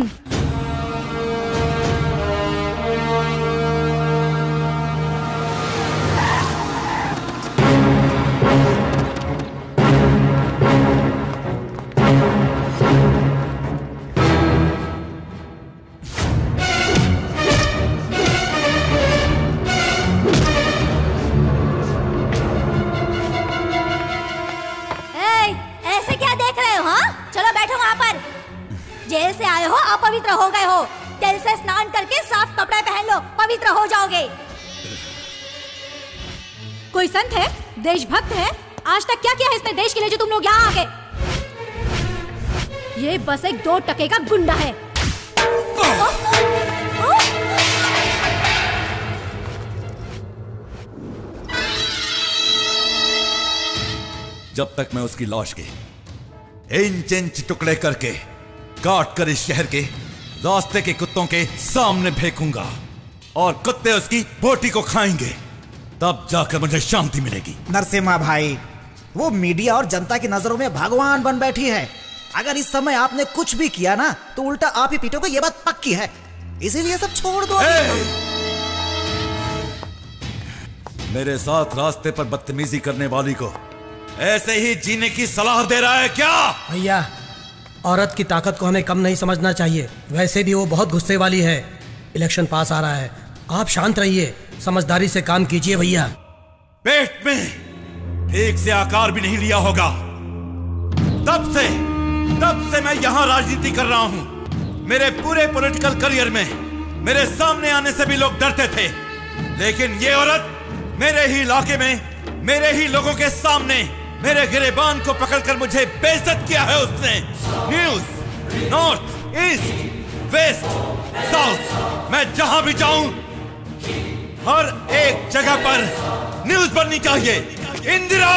जेल से आए हो, अपवित्र हो गए हो, तेल से स्नान करके साफ कपड़े पहन लो, पवित्र हो जाओगे। कोई संत है, देशभक्त है? आज तक क्या किया है इसने देश के लिए जो तुम लोग यहाँ आ गए? ये बस एक 2 टके का गुंडा है। जब तक मैं उसकी लाश के इंच इंच टुकड़े करके काट कर इस शहर के रास्ते के कुत्तों के सामने फेंकूंगा और कुत्ते उसकी बोटी को खाएंगे, तब जाकर मुझे शांति मिलेगी। नरसिम्हा भाई, वो मीडिया और जनता की नजरों में भगवान बन बैठी है। अगर इस समय आपने कुछ भी किया ना तो उल्टा आप ही पीटोगे, ये बात पक्की है। इसीलिए सब छोड़ दो। मेरे साथ रास्ते पर बदतमीजी करने वाली को ऐसे ही जीने की सलाह दे रहा है क्या? भैया, औरत की ताकत को हमें कम नहीं समझना चाहिए। वैसे भी वो बहुत गुस्से वाली है। इलेक्शन पास आ रहा है, आप शांत रहिए, समझदारी से काम कीजिए भैया। पेट में ठीक से आकार भी नहीं लिया होगा। तब से मैं यहाँ राजनीति कर रहा हूँ। मेरे पूरे पॉलिटिकल करियर में मेरे सामने आने से भी लोग डरते थे, लेकिन ये औरत मेरे ही इलाके में मेरे ही लोगों के सामने मेरे गिरेबान को पकड़कर मुझे बेइज्जत किया है उसने। News, north, east, west, south, मैं जहां भी जाऊं हर एक जगह पर न्यूज़ बननी चाहिए। इंदिरा!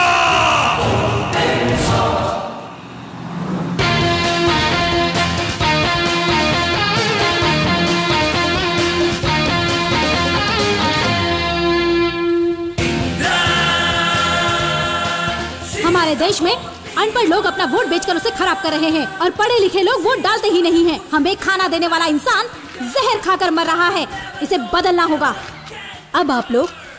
हमारे देश में अनपढ़ लोग अपना वोट बेचकर उसे खराब कर रहे हैं और पढ़े लिखे लोग वोट डालते ही नहीं हैं। हमें खाना देने वाला इंसान जहर खाकर मर रहा है, इसे बदलना होगा। अब आप लोग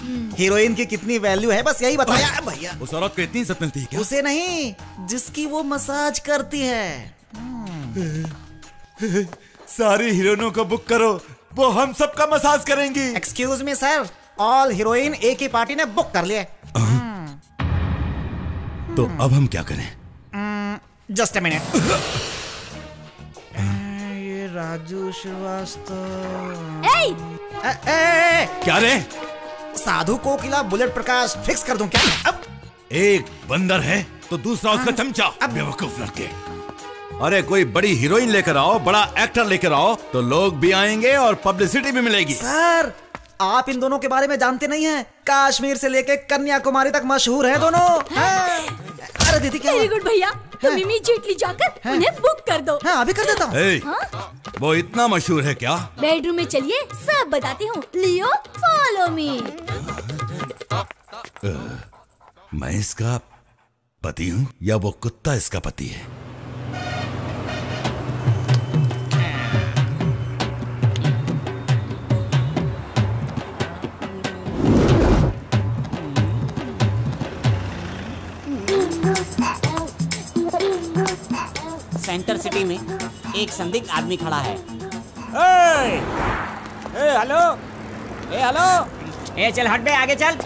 हीरोइन की कितनी वैल्यू है बस यही बताया भैया। उस औरत को इतनी इज्जत मिलती है क्या? उसे नहीं, जिसकी वो मसाज करती है। सारी हीरोइनों को बुक करो, वो हम सबका मसाज करेंगी। Excuse me sir, all heroine एक ही पार्टी ने बुक कर लिए। तो अब हम क्या करें? Just a minute. ये राजू श्रीवास्तव। क्या रे? साधु कोकिला बुलेट प्रकाश फिक्स कर दूं क्या? अब एक बंदर है तो दूसरा उसका चमचा। बेवकूफ लड़के। अरे कोई बड़ी हीरोइन लेकर आओ, बड़ा एक्टर लेकर आओ, तो लोग भी आएंगे और पब्लिसिटी भी मिलेगी। सर आप इन दोनों के बारे में जानते नहीं हैं। कश्मीर से लेके कन्याकुमारी तक मशहूर है दोनों। अरे दीदी क्या? वेरी गुड भैया, तुम इमीडिएटली जाकर उन्हें बुक कर दो। हाँ अभी कर देता हूँ। वो इतना मशहूर है क्या? बेडरूम में चलिए, सब बताती हूँ। Leo follow me. मैं इसका पति हूँ या वो कुत्ता इसका पति है? सेंटर सिटी में एक संदिग्ध आदमी खड़ा है। हेलो, ए चल हट बे, आगे चल।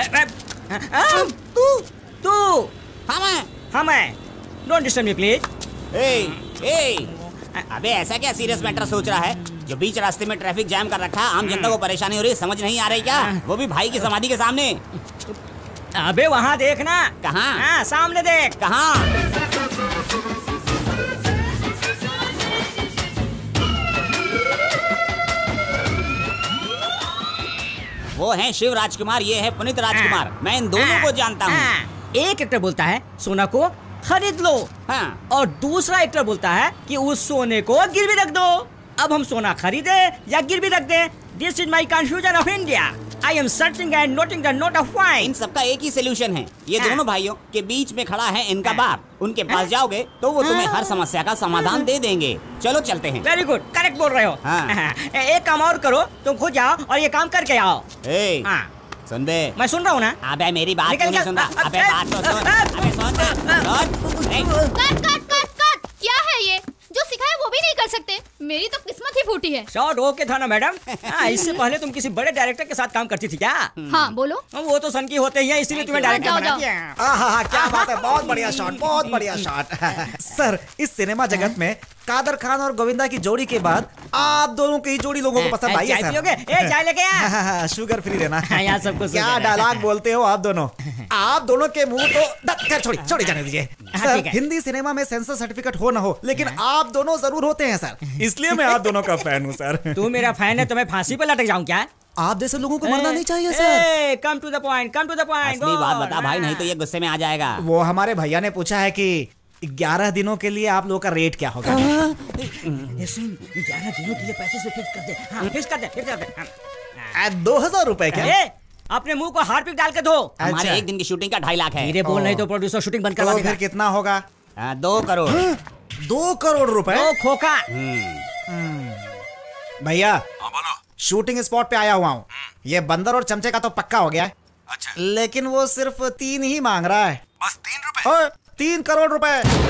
तू हम है। Don't disturb me please. अबे ऐसा क्या सीरियस मैटर सोच रहा है जो बीच रास्ते में ट्रैफिक जाम कर रखा है? आम जनता को परेशानी हो रही है, समझ नहीं आ रही क्या? वो भी भाई की समाधि के सामने। अबे वहाँ देखना। कहाँ? सामने देख। कहाँ? वो हैं शिव राजकुमार, ये है पुनीत राजकुमार। मैं इन दोनों को जानता हूँ। एक एक्टर बोलता है सोना को खरीद लो, और दूसरा एक्टर बोलता है कि उस सोने को गिरवी रख दो। अब हम सोना खरीदे या गिरवी रख दे? This is my confusion of India. I am searching and noting the note of fine. इन सबका एक ही सोल्यूशन है। ये दोनों भाइयों के बीच में खड़ा है इनका बाप। उनके पास जाओगे तो वो तुम्हें हर समस्या का समाधान दे देंगे। चलो चलते हैं। वेरी गुड, करेक्ट बोल रहे हो। एक काम और करो, तुम खुद जाओ और ये काम करके आओ। सुन बे। मैं सुन रहा हूँ ना। अबे मेरी बात क्यों नहीं सुन रहा? अबे बात तो सुन। अबे सुन। कट। क्या है ये? जो सिखाया वो भी नहीं कर सकते। मेरी तो किस्मत ही फूटी है। शॉर्ट ओके था ना मैडम? इससे पहले तुम किसी बड़े डायरेक्टर के साथ काम करती थी क्या? हाँ बोलो। वो तो सन की होते ही है, इसीलिए तुम्हें डायरेक्टर बना दिया। क्या बात है, बहुत बढ़िया शॉट, बहुत बढ़िया शॉट। सर इस सिनेमा जगत में कादर खान और गोविंदा की जोड़ी के बाद आप दोनों की जोड़ी लोगों को पसंद आई है सर। चाय लेके आ। शुगर फ्री रहना। यहाँ सबको क्या डायलॉग बोलते हो आप दोनों। आप दोनों के मुंह तो छोड़ी जाने दीजिए सर। हिंदी सिनेमा में सेंसर सर्टिफिकेट हो ना हो, लेकिन आप दोनों जरूर होते हैं सर, इसलिए मैं आप दोनों का फैन हूँ सर। तू मेरा फैन है तो मैं फांसी पर लटक जाऊँ क्या? आप जैसे लोगों को मरना नहीं चाहिए sir. Come to the point. असली बात बता भाई, नहीं तो ये गुस्से में आ जाएगा। वो हमारे भैया ने पूछा है कि 11 दिनों के लिए आप लोगों का रेट क्या होगा? सुन, 11 दिनों के लिए पैसे से फिक्स कर दे। फिक्स कर दे। 2000 रुपए क्या? अपने मुंह को हार्पिक डाल के दो। हमारे एक दिन की शूटिंग का 2.5 लाख है। धीरे बोल, नहीं तो प्रोड्यूसर शूटिंग बंद करवा देगा। फिर कितना होगा? 2 करोड़। 2 करोड़ रुपए? 2 खोखा। भैया शूटिंग स्पॉट पे आया हुआ हूँ। ये बंदर और चमचे का तो पक्का हो गया है। अच्छा। लेकिन वो सिर्फ 3 ही मांग रहा है। बस 3 रुपए? 3 करोड़ रुपए।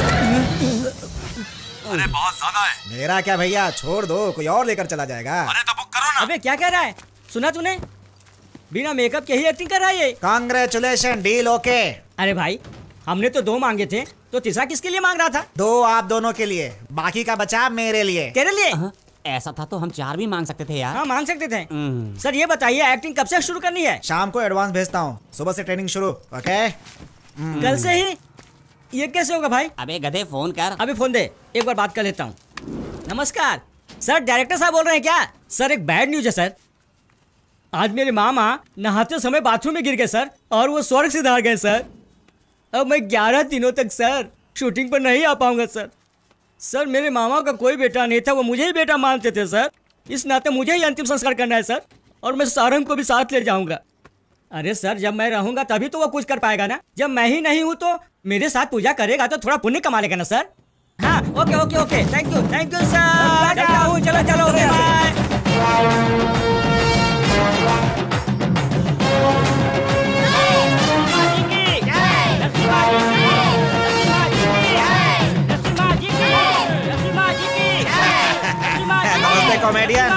अरे बहुत ज्यादा है। मेरा क्या भैया, छोड़ दो, कोई और लेकर चला जाएगा। अरे तो बुक करो ना। अबे क्या कह रहा है? सुना तूने? बिना मेकअप के ही एक्टिंग कर रहा है ये। Congratulation, deal okay. अरे भाई हमने तो 2 मांगे थे, तो तीसरा किसके लिए मांग रहा था? 2 आप दोनों के लिए, बाकी का बचा मेरे लिए। तेरे लिए? ऐसा था तो हम 4 भी मांग सकते थे यार। हाँ मांग सकते थे। सर ये बताइए एक्टिंग कब से शुरू करनी है? शाम को एडवांस भेजता हूँ, सुबह से ट्रेनिंग शुरू। ओके? कल से ही? ये कैसे होगा भाई? अबे गधे फोन कर। अभी फोन दे, एक बार बात कर लेता हूँ। नमस्कार सर, डायरेक्टर साहब बोल रहे हैं क्या? सर एक बैड न्यूज है सर। आज मेरे मामा नहाते समय बाथरूम में गिर गए सर, और वो स्वर्ग से धार गए सर। अब मैं 11 दिनों तक सर शूटिंग पर नहीं आ पाऊंगा सर। सर मेरे मामा का कोई बेटा नहीं था, वो मुझे ही बेटा मानते थे सर। इस नाते मुझे ही अंतिम संस्कार करना है सर, और मैं सारंग को भी साथ ले जाऊंगा। अरे सर जब मैं रहूंगा तभी तो वो कुछ कर पाएगा ना। जब मैं ही नहीं हूँ तो मेरे साथ पूजा करेगा तो थोड़ा पुण्य कमा लेगा ना सर। हाँ okay okay okay, thank you sir. चलो चलो, ओके बाय। नमस्ते कॉमेडियन।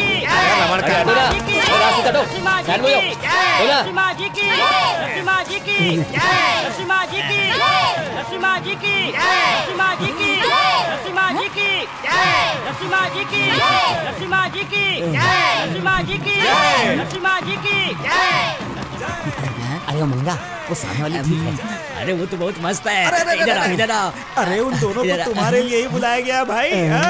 अरे मंगा वो सामने वाली ठीक है। अरे वो तो बहुत मस्त है। अरे इधर आओ, इधर आओ। अरे उन दोनों को तुम्हारे लिए ही बुलाया गया भाई।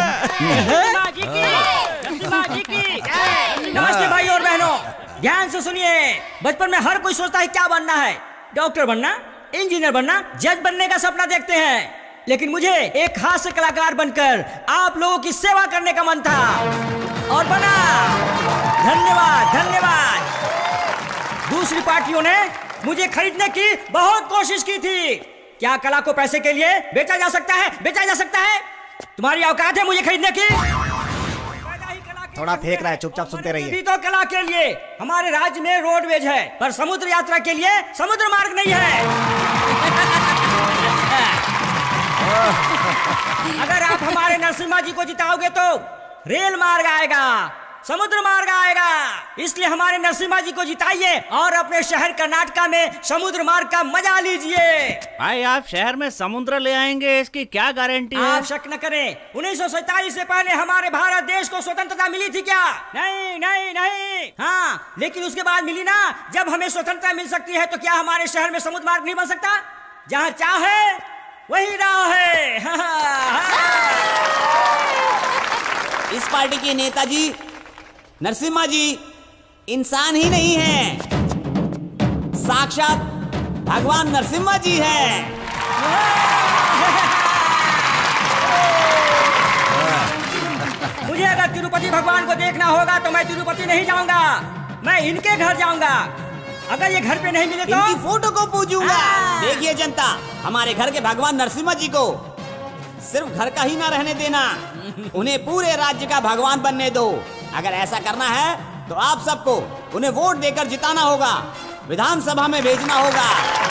नमस्ते भाई और बहनों, ध्यान से सुनिए। बचपन में हर कोई सोचता है क्या बनना है, डॉक्टर बनना, इंजीनियर बनना, जज बनने का सपना देखते हैं। लेकिन मुझे एक हास्य कलाकार बनकर आप लोगों की सेवा करने का मन था और बना। धन्यवाद धन्यवाद। दूसरी पार्टियों ने मुझे खरीदने की बहुत कोशिश की थी। क्या कला को पैसे के लिए बेचा जा सकता है? बेचा जा सकता है? तुम्हारी औकात है मुझे खरीदने की? थोड़ा फेंक रहा है, चुपचाप सुनते रहिए। भी तो कला के लिए हमारे राज्य में रोडवेज है, पर समुद्र यात्रा के लिए समुद्र मार्ग नहीं है। अगर आप हमारे नरसिम्हा जी को जिताओगे तो रेल मार्ग आएगा, समुद्र मार्ग आएगा। इसलिए हमारे नरसिम्हा जी को जिताइए और अपने शहर कर्नाटका में समुद्र मार्ग का मजा लीजिए। भाई आप शहर में समुद्र ले आएंगे, इसकी क्या गारंटी है? आप शक न करें, 1947 से पहले हमारे भारत देश को स्वतंत्रता मिली थी क्या? नहीं नहीं नहीं। हाँ, लेकिन उसके बाद मिली ना। जब हमें स्वतंत्रता मिल सकती है तो क्या हमारे शहर में समुद्र मार्ग नहीं बन सकता? जहाँ चाहे वही राह है। इस पार्टी के नेताजी नरसिम्हा जी इंसान ही नहीं है, साक्षात भगवान नरसिम्हा जी हैं। मुझे अगर तिरुपति भगवान को देखना होगा तो मैं तिरुपति नहीं जाऊंगा, मैं इनके घर जाऊंगा। अगर ये घर पे नहीं मिले तो इनकी फोटो को पूजूंगा। देखिए जनता, हमारे घर के भगवान नरसिम्हा जी को सिर्फ घर का ही ना रहने देना, उन्हें पूरे राज्य का भगवान बनने दो। अगर ऐसा करना है तो आप सबको उन्हें वोट देकर जिताना होगा, विधानसभा में भेजना होगा।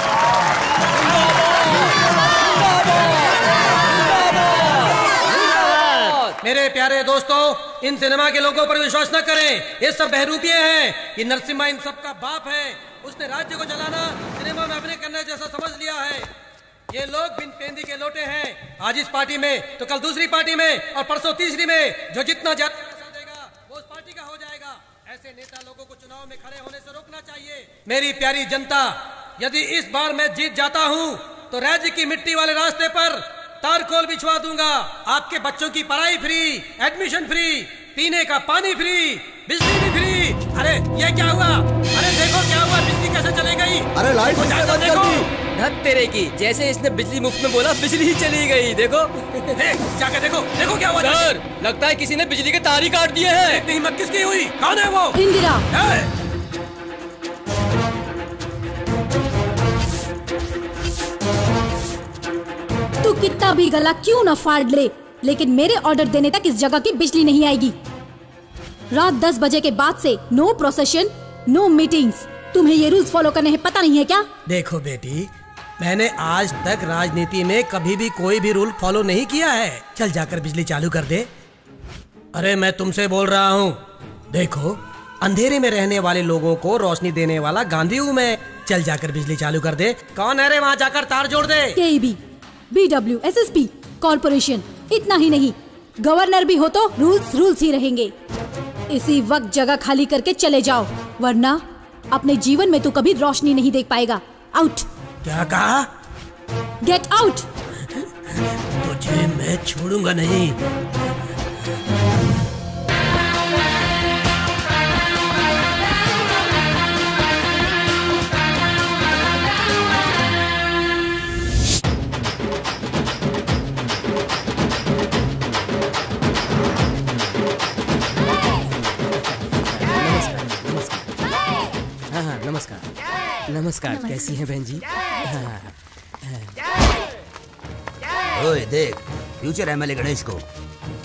मेरे प्यारे दोस्तों, इन सिनेमा के लोगों पर विश्वास न करें। ये सब बहरूपिये हैं। ये नरसिम्हा इन सब का बाप है। उसने राज्य को जलाना सिनेमा में अभिनय करने जैसा समझ लिया है। ये लोग बिन पेंदी के लोटे हैं। आज इस पार्टी में तो कल दूसरी पार्टी में और परसों तीसरी में। जो जितना ज्यादा पैसा देगा वो उस पार्टी का हो जाएगा। ऐसे नेता लोगों को चुनाव में खड़े होने से रोकना चाहिए। मेरी प्यारी जनता, यदि इस बार मैं जीत जाता हूँ तो राज्य की मिट्टी वाले रास्ते पर तारकोल बिछवा दूंगा। आपके बच्चों की पढ़ाई फ्री, एडमिशन फ्री, पीने का पानी फ्री, बिजली भी फ्री। अरे ये क्या हुआ? अरे देखो क्या हुआ, बिजली कैसे चली गई? अरे लाइट देखो, जाकर देखो। धत तेरे की, जैसे इसने बिजली मुफ्त में बोला बिजली ही चली गई। देखो जाकर देखो, देखो क्या हुआ। सर, लगता है किसी ने बिजली के तार ही काट दिए हैं। इतनी हिम्मत किसकी हुई? कौन है वो? इंदिरा। तू कितना भी गला क्यों न फाड़ ले, लेकिन मेरे ऑर्डर देने तक इस जगह की बिजली नहीं आएगी। रात 10 बजे के बाद से नो प्रोसेशन, नो मीटिंग्स। तुम्हें ये रूल्स फॉलो करने हैं पता नहीं है क्या? देखो बेटी, मैंने आज तक राजनीति में कभी भी कोई भी रूल फॉलो नहीं किया है। चल जाकर बिजली चालू कर दे। अरे मैं तुमसे बोल रहा हूँ। देखो, अंधेरे में रहने वाले लोगों को रोशनी देने वाला गांधी हूँ मैं। चल जाकर बिजली चालू कर दे। कौन है रे वहाँ जाकर तार जोड़ दे। KEB, BW, SSP, corporation. इतना ही नहीं, गवर्नर भी हो तो रूल्स ही रहेंगे। इसी वक्त जगह खाली करके चले जाओ, वरना अपने जीवन में तू कभी रोशनी नहीं देख पाएगा। आउट। क्या कहा? Get out. तुझे मैं छोड़ूंगा नहीं। नमस्कार, कैसी हैं बहन जी? ओए देख, फ्यूचर MLA गणेश को।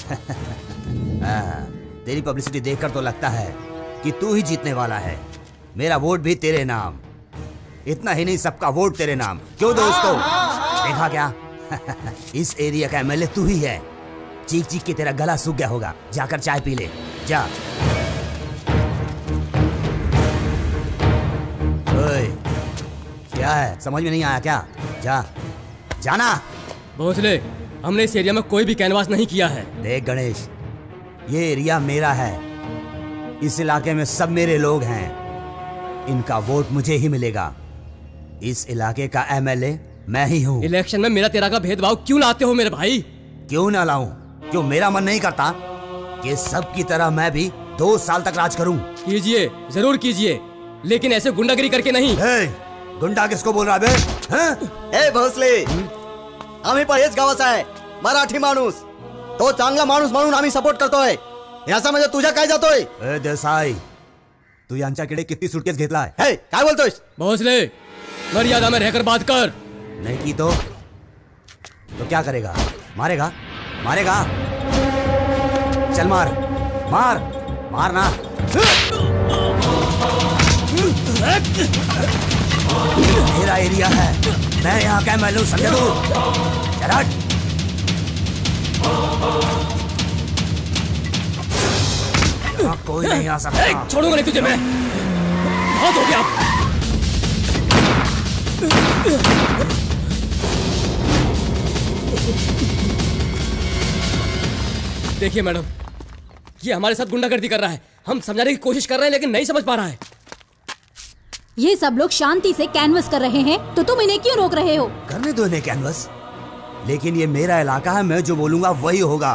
तेरी पब्लिसिटी देखकर तो लगता है कि तू ही जीतने वाला है। मेरा वोट भी तेरे नाम। इतना ही नहीं, सबका वोट तेरे नाम। क्यों दोस्तों, देखा क्या? इस एरिया का एमएलए तू ही है। चीख चीख के तेरा गला सूख गया होगा, जाकर चाय पी ले जा। ओए, क्या है, समझ में नहीं आया क्या? जा, जाना। भोसले, हमने इस एरिया में कोई भी कैनवास नहीं किया है। देख गणेश, ये एरिया मेरा है। इस इलाके में सब मेरे लोग हैं। इनका वोट मुझे ही मिलेगा। इस इलाके का एमएलए मैं ही हूँ। इलेक्शन में मेरा तेरा का भेदभाव क्यों लाते हो मेरे भाई? क्यों ना लाऊं? क्यों मेरा मन नहीं करता कि सब की तरह मैं भी 2 साल तक राज करूं? कीजिए, जरूर कीजिए, लेकिन ऐसे गुंडागिरी करके नहीं। गुंडा किसको बोल रहा बे? ए भोसले, आम्ही पहेच गावाचा आहे, मराठी माणूस। तो चांगला माणूस म्हणून आम्ही सपोर्ट करतोय। याच्यामध्ये तुझ्या काय जातोय? ए देसाई, तू यांच्याकडे किती सुटकेस घेतलाय? हे काय बोलतोयस? भोसले, मर्यादा में रहकर बात कर। नहीं की तो क्या करेगा? मारेगा? मारेगा? चल मार, मार, मारना। मेरा एरिया है, मैं यहाँ का एमएलए हूं, समझे तू? चल हट। यहाँ कोई नहीं आ सकता। छोड़ूंगा नहीं तुझे मैं। बहुत हो गया। देखिए मैडम, ये हमारे साथ गुंडागर्दी कर रहा है। हम समझाने की कोशिश कर रहे हैं लेकिन नहीं समझ पा रहा है। ये सब लोग शांति से कैनवस कर रहे हैं तो तुम इन्हें क्यों रोक रहे हो? करने दो इन्हें कैनवस, लेकिन ये मेरा इलाका है, मैं जो बोलूंगा वही होगा।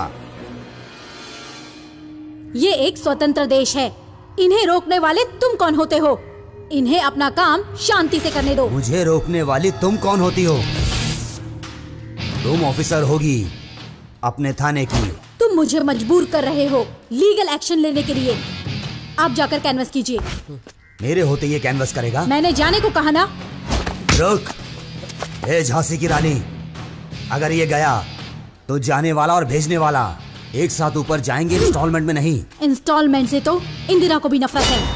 ये एक स्वतंत्र देश है, इन्हें रोकने वाले तुम कौन होते हो? इन्हें अपना काम शांति से करने दो। मुझे रोकने वाली तुम कौन होती हो? तुम ऑफिसर होगी अपने थाने की। तुम मुझे मजबूर कर रहे हो लीगल एक्शन लेने के लिए। आप जाकर कैनवस कीजिए। मेरे होते ये कैनवस करेगा? मैंने जाने को कहा ना। रुक, ए झांसी की रानी, अगर ये गया तो जाने वाला और भेजने वाला एक साथ ऊपर जाएंगे, इंस्टॉलमेंट में नहीं। इंस्टॉलमेंट से तो इंदिरा को भी नफरत है।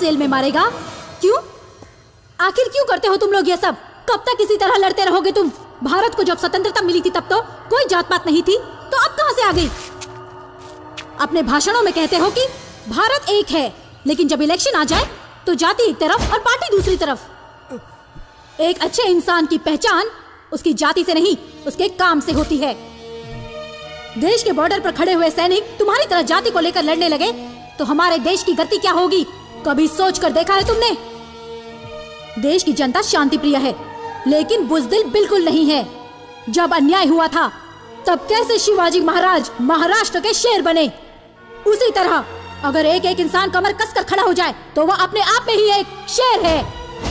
जेल में मारेगा। क्यों? आखिर क्यों करते हो तुम लोग ये सब? कब तक इसी तरह लड़ते रहोगे तुम? भारत को जब स्वतंत्रता मिली थी तब तो कोई जात पात नहीं थी, तो अब कहां से आ गई? अपने भाषणों में कहते हो कि भारत एक है, लेकिन जब इलेक्शन आ जाए तो जाति एक तरफ और पार्टी दूसरी तरफ। एक अच्छे इंसान की पहचान उसकी जाति से नहीं, उसके काम से होती है। देश के बॉर्डर पर खड़े हुए सैनिक तुम्हारी तरह जाति को लेकर लड़ने लगे तो हमारे देश की गति क्या होगी? कभी सोच कर देखा है तुमने? देश की जनता शांति प्रिय है, लेकिन बुज़दिल बिल्कुल नहीं है। जब अन्याय हुआ था तब कैसे शिवाजी महाराज महाराष्ट्र के शेर बने, उसी तरह अगर एक एक इंसान कमर कसकर खड़ा हो जाए तो वह अपने आप में ही एक शेर है।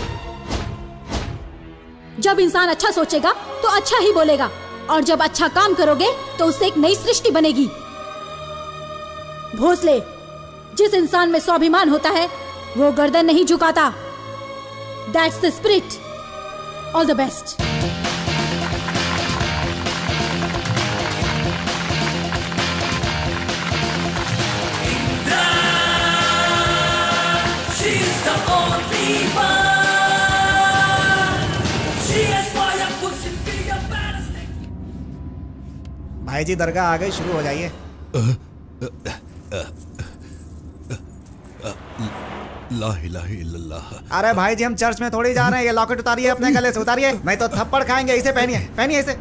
जब इंसान अच्छा सोचेगा तो अच्छा ही बोलेगा, और जब अच्छा काम करोगे तो उससे एक नई सृष्टि बनेगी। भोसले, जिस इंसान में स्वाभिमान होता है वो गर्दन नहीं झुकाता। That's the spirit. All the best. She's the only one. She has fire pushing through your ballistic. भाई जी दरगाह आ गई, शुरू हो जाइए। ला इलाहा इल्लल्लाह। अरे भाई जी हम चर्च में थोड़ी जा रहे हैं, ये लॉकेट उतारिए अपने गले से, उतारिए नहीं तो थप्पड़ खाएंगे। इसे पहनिए, पहनिए इसे।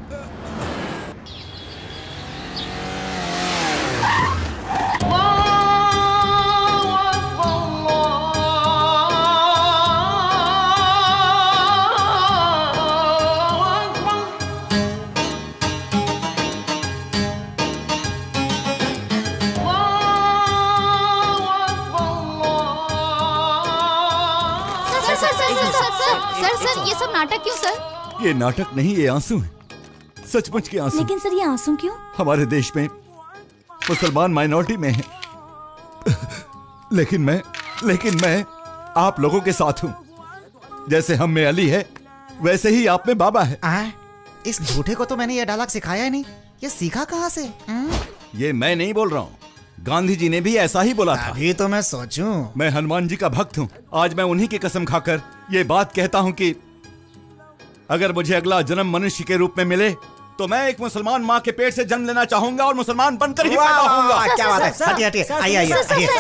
सर ये सब नाटक क्यों सर? ये नाटक नहीं, ये आंसू है, सचमुच के आंसू। लेकिन सर ये आंसू क्यों? हमारे देश में मुसलमान माइनॉरिटी में है, लेकिन मैं आप लोगों के साथ हूँ। जैसे हम में अली है वैसे ही आप में बाबा है। इस झूठे को तो मैंने ये डायलॉग सिखाया ही नहीं, ये सीखा कहाँ से? ये मैं नहीं बोल रहा हूँ, गांधी जी ने भी ऐसा ही बोला था। अभी तो मैं सोचूं। मैं हनुमान जी का भक्त हूँ। आज मैं उन्हीं की कसम खाकर ये बात कहता हूँ कि अगर मुझे अगला जन्म मनुष्य के रूप में मिले तो मैं एक मुसलमान माँ के पेट से जन्म लेना चाहूंगा और मुसलमान बनकर ही पैदा होऊंगा। क्या बात है? हटिए हटिए, आइए आइए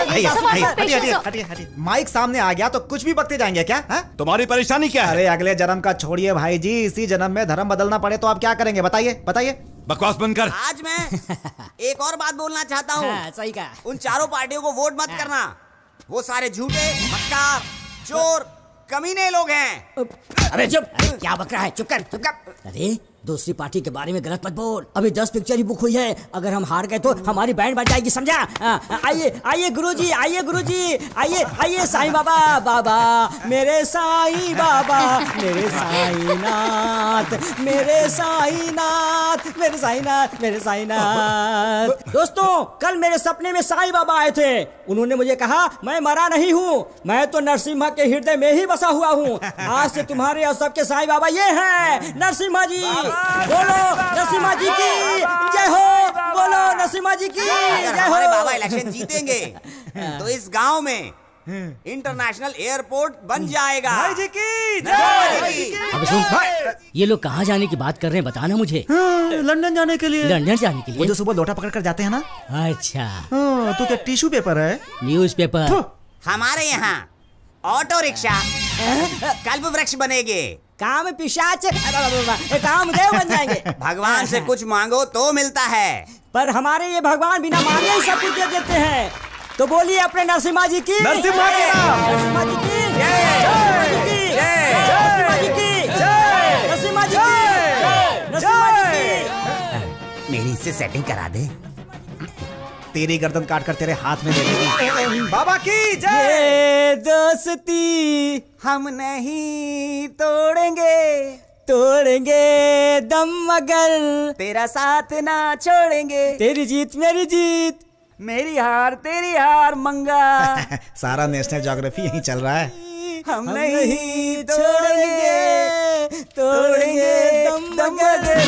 आइए हटिए हटिए। माइक सामने आ गया तो कुछ भी बकते जाएंगे क्या? तुम्हारी परेशानी क्या है? अरे अगले जन्म का छोड़िए भाई जी, इसी जन्म में धर्म बदलना पड़े तो आप क्या करेंगे? बताइए बताइए। बकवास बंद कर। आज मैं एक और बात बोलना चाहता हूँ। सही कहा। उन चारों पार्टियों को वोट मत करना, वो सारे झूठे, मक्कार, चोर, कमीने लोग हैं। अबे चुप! अरे क्या बक रहा है? चुप कर, चुप कर। अरे दूसरी पार्टी के बारे में गलत मत बोल। अभी 10 पिक्चर ही बुक हुई है, अगर हम हार गए तो हमारी बैंड बज जाएगी, समझा? आइए आइए गुरुजी, आइए गुरुजी, आइए आइए साईं बाबा, बाबा मेरे साईं बाबा, मेरे साईनाथ, मेरे साईनाथ, मेरे साईनाथ, मेरे साईनाथ। दोस्तों कल मेरे सपने में साईं बाबा आए थे। उन्होंने मुझे कहा मैं मरा नहीं हूँ, मैं तो नरसिम्हा के हृदय में ही बसा हुआ हूँ। आज से तुम्हारे और सबके साईं बाबा ये हैं, नरसिम्हा जी। बोलो नरसिम्हा जी की जय हो, बोलो नरसिम्हा जी की जय हो। हमारे बाबा इलेक्शन जीतेंगे तो इस गांव में इंटरनेशनल एयरपोर्ट बन जाएगा। भाई जी की जय। अब सुन, ये लोग कहाँ जाने की बात कर रहे हैं, बताना मुझे। लंदन जाने के लिए। लंदन जाने के लिए? वो जो सुबह लोटा पकड़ कर जाते हैं ना। अच्छा तो क्या टिश्यू पेपर है? Newspaper. हमारे यहाँ ऑटो रिक्शा कल्प वृक्ष बनेंगे, काम पिशाच काम देव बन जाएंगे। भगवान से कुछ मांगो तो मिलता है, पर हमारे ये भगवान बिना मांगे ही सब कुछ दे देते हैं। तो बोलिए अपने नरसिम्हा जी की, नरसिम्हा जी की नरसिम्हा जी की नरसिम्हा जी की नरसिम्हा जी की नरसिम्हा जी की। मेरी इससे सेटिंग करा दे, तेरी गर्दन काट कर तेरे हाथ में दे देगी। बाबा की जय। ये दोस्ती हम नहीं तोड़ेंगे, तोड़ेंगे दम मगर तेरा साथ ना छोड़ेंगे। तेरी जीत मेरी जीत, मेरी हार तेरी हार मंगा। सारा नेशनल ज्योग्राफी यही चल रहा है। हम नहीं तोड़ेंगे, तोड़ेंगे दम मगर।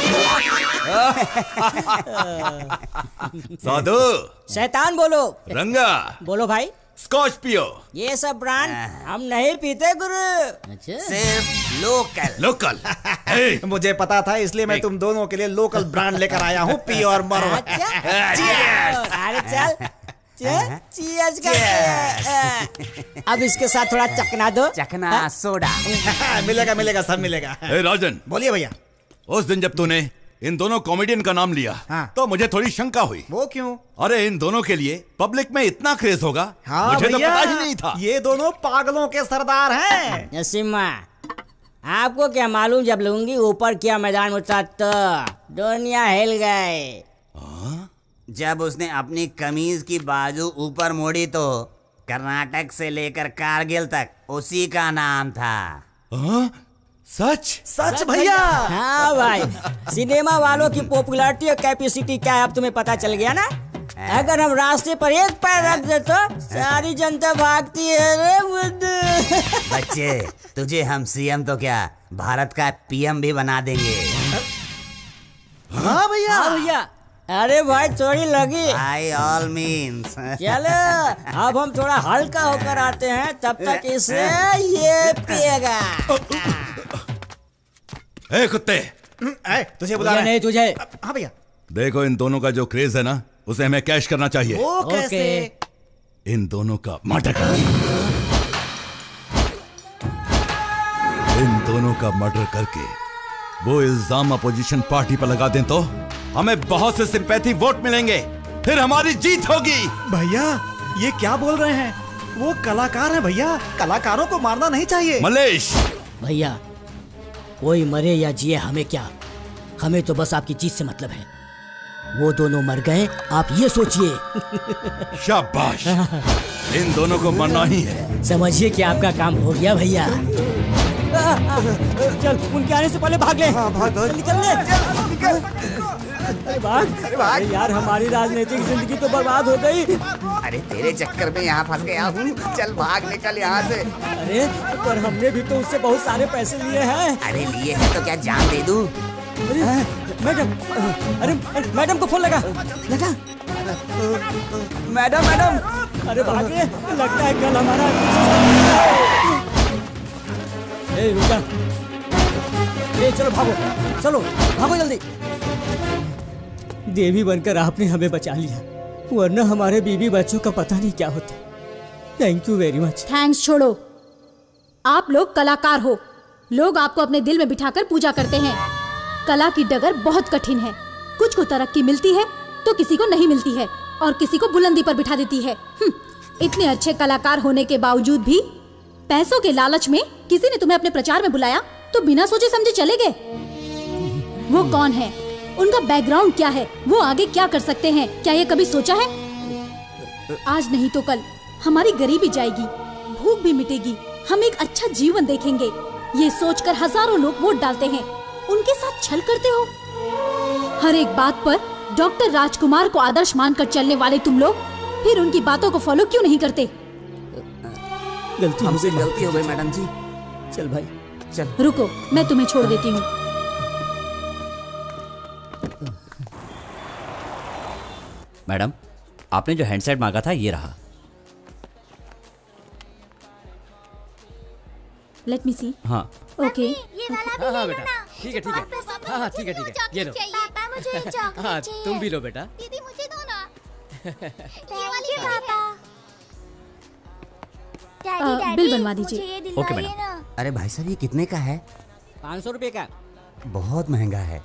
साधु शैतान बोलो। रंगा बोलो भाई। स्कॉच पियो। ये सब ब्रांड हम नहीं पीते गुरु। सिर्फ लोकल। लोकल। मुझे पता था, इसलिए मैं तुम दोनों के लिए लोकल ब्रांड लेकर आया हूँ। पियो और मरो। अरे चल चीयर्स कर। अब इसके साथ थोड़ा चखना दो। चखना सोडा। मिलेगा मिलेगा सब मिलेगा। राजन, बोलिए भैया। उस दिन जब तूने इन दोनों कॉमेडियन का नाम लिया तो मुझे थोड़ी शंका हुई। वो क्यों? अरे इन दोनों के लिए पब्लिक में इतना क्रेज होगा, मुझे तो पता ही नहीं था। ये दोनों पागलों के सरदार हैं। नसीमा, आपको क्या मालूम, जब लूंगी ऊपर किया मैदान उतरा तो दुनिया हिल गए। जब उसने अपनी कमीज की बाजू ऊपर मोड़ी तो कर्नाटक से लेकर कारगिल तक उसी का नाम था। सच सच भैया। हाँ भाई, सिनेमा वालों की पॉपुलैरिटी और कैपेसिटी क्या है अब तुम्हें पता चल गया ना। अगर हम रास्ते पर एक पैर रख दे तो सारी जनता भागती है रे बुद्धू। बच्चे, तुझे हम सीएम तो क्या भारत का पीएम भी बना देंगे। हाँ भैया। हाँ भैया। अरे भाई थोड़ी लगी। By all means। चलो अब हम थोड़ा हल्का होकर आते हैं, तब तक इसे ये पिएगा। ए कुत्ते, तुझे बुला रहे हैं। नहीं तुझे। हाँ भैया। देखो इन दोनों का जो क्रेज है ना, उसे हमें कैश करना चाहिए। वो कैसे? इन दोनों का मर्डर कर। इन दोनों का मर्डर करके वो इल्जाम अपोजिशन पार्टी पर लगा दें तो हमें बहुत से सिंपैथी वोट मिलेंगे, फिर हमारी जीत होगी। भैया ये क्या बोल रहे हैं? वो कलाकार हैं भैया, कलाकारों को मारना नहीं चाहिए। मलेश भैया, कोई मरे या जिए हमें क्या, हमें तो बस आपकी जीत से मतलब है। वो दोनों मर गए, आप ये सोचिए। शाबाश, इन दोनों को मरना ही है। समझिए कि आपका काम हो गया भैया। चल उनके आने से पहले भाग ले। हाँ, भाग निकल ले। अरे भाग यार, हमारी राजनीतिक जिंदगी तो बर्बाद हो गई। अरे तेरे चक्कर में यहाँ फंस गया हूँ, चल भाग निकल यहाँ से। अरे पर हमने भी तो उससे बहुत सारे पैसे लिए हैं। अरे लिए हैं तो क्या जान दे दूँ? मैडम, अरे मैडम को फोन लगा। मैडम मैडम, अरे भागे, लगता है कल हमारा। ए रुका, ए चलो भागो, चलो भागो जल्दी। देवी बनकर आपने हमें बचा लिया, वरना हमारे बीवी बच्चों का पता नहीं क्या होता। Thank you very much. Thanks छोड़ो, आप लोग कलाकार हो, लोग आपको अपने दिल में बिठाकर पूजा करते हैं। कला की डगर बहुत कठिन है, कुछ को तरक्की मिलती है तो किसी को नहीं मिलती है, और किसी को बुलंदी पर बिठा देती है। इतने अच्छे कलाकार होने के बावजूद भी पैसों के लालच में किसी ने तुम्हें अपने प्रचार में बुलाया तो बिना सोचे समझे चले गए। वो कौन है, उनका बैकग्राउंड क्या है, वो आगे क्या कर सकते हैं, क्या ये कभी सोचा है? आज नहीं तो कल हमारी गरीबी जाएगी, भूख भी मिटेगी, हम एक अच्छा जीवन देखेंगे। ये सोचकर हजारों लोग वोट डालते हैं, उनके साथ छल करते हो। हर एक बात पर डॉक्टर राजकुमार को आदर्श मानकर चलने वाले तुम लोग फिर उनकी बातों को फॉलो क्यों नहीं करते? हमसे गलती हो गई मैडम जी। चल भाई चल। रुको, मैं तुम्हें छोड़ देती हूँ। मैडम, आपने जो हैंडसेट मांगा था ये रहा। Let me see. हाँ ओके। हाँ बेटा, ठीक है ठीक है। हाँ ठीक है ठीक है, ये लो। पापा मुझे चॉकलेट हाँ चाहिए। तुम भी लो बेटा। दीदी मुझे दो ना। ये पापा। बिल बनवा दीजिए। Okay madam. अरे भाई साहब, ये कितने का है? 500 रुपए का। बहुत महंगा है।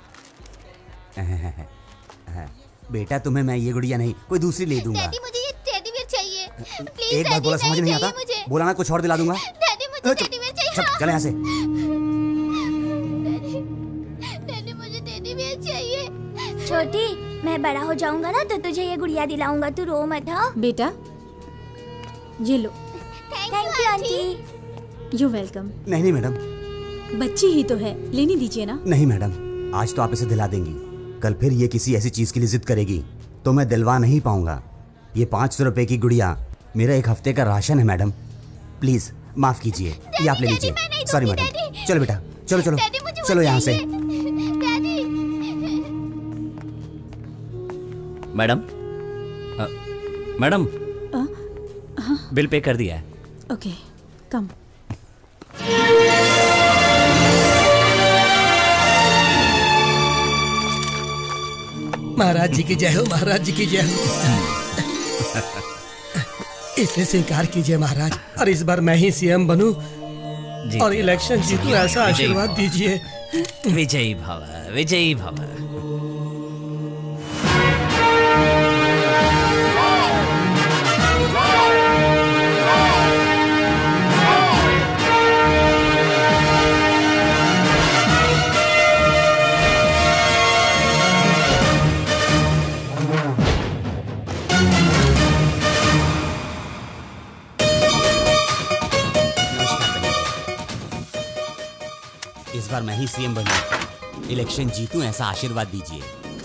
बेटा तुम्हें मैं ये गुड़िया नहीं कोई दूसरी ले दूंगा। डैडी मुझे ये टेडी बियर चाहिए। प्लीज एक बार बोला समझ नहीं आता, बोला ना कुछ और दिला दूंगा। डैडी मुझे टेडी बियर चाहिए। चल यहाँ से। डैडी मुझे टेडी बियर चाहिए। छोटी, मैं बड़ा हो जाऊंगा ना तो तुझे ये गुड़िया दिलाऊंगा, तू रो मत। हाँ बेटा, ये लो। Thank you aunty. You welcome. नहीं मैडम। बच्ची ही तो है, लेनी दीजिए ना। नहीं मैडम, आज तो आप इसे दिला देंगी, कल फिर ये किसी ऐसी चीज के लिए जिद करेगी तो मैं दिलवा नहीं पाऊंगा। ये 500 रुपए की गुड़िया मेरा एक हफ्ते का राशन है मैडम, प्लीज माफ कीजिए, ये आप ले लीजिए। Sorry madam. चलो बेटा, चलो चलो चलो यहाँ से। मैडम, मैडम बिल पे कर दिया है। ओके कम। महाराज जी की जय हो, महाराज जी की जय हो। इसे स्वीकार कीजिए महाराज, और इस बार मैं ही सीएम बनूं और इलेक्शन जीतूं, ऐसा आशीर्वाद दीजिए। विजयी भव, विजयी भव। इस बार मैं ही सीएम बनूं, इलेक्शन जीतूं, ऐसा आशीर्वाद दीजिए।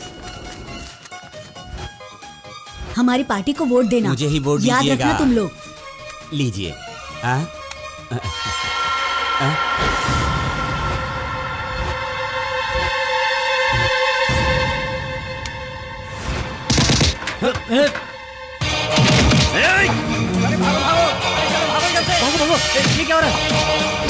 हमारी पार्टी को वोट देना। मुझे ही वोट याद दीजिएगा। रखना तुम लोग। लीजिए। ये क्या हो रहा है?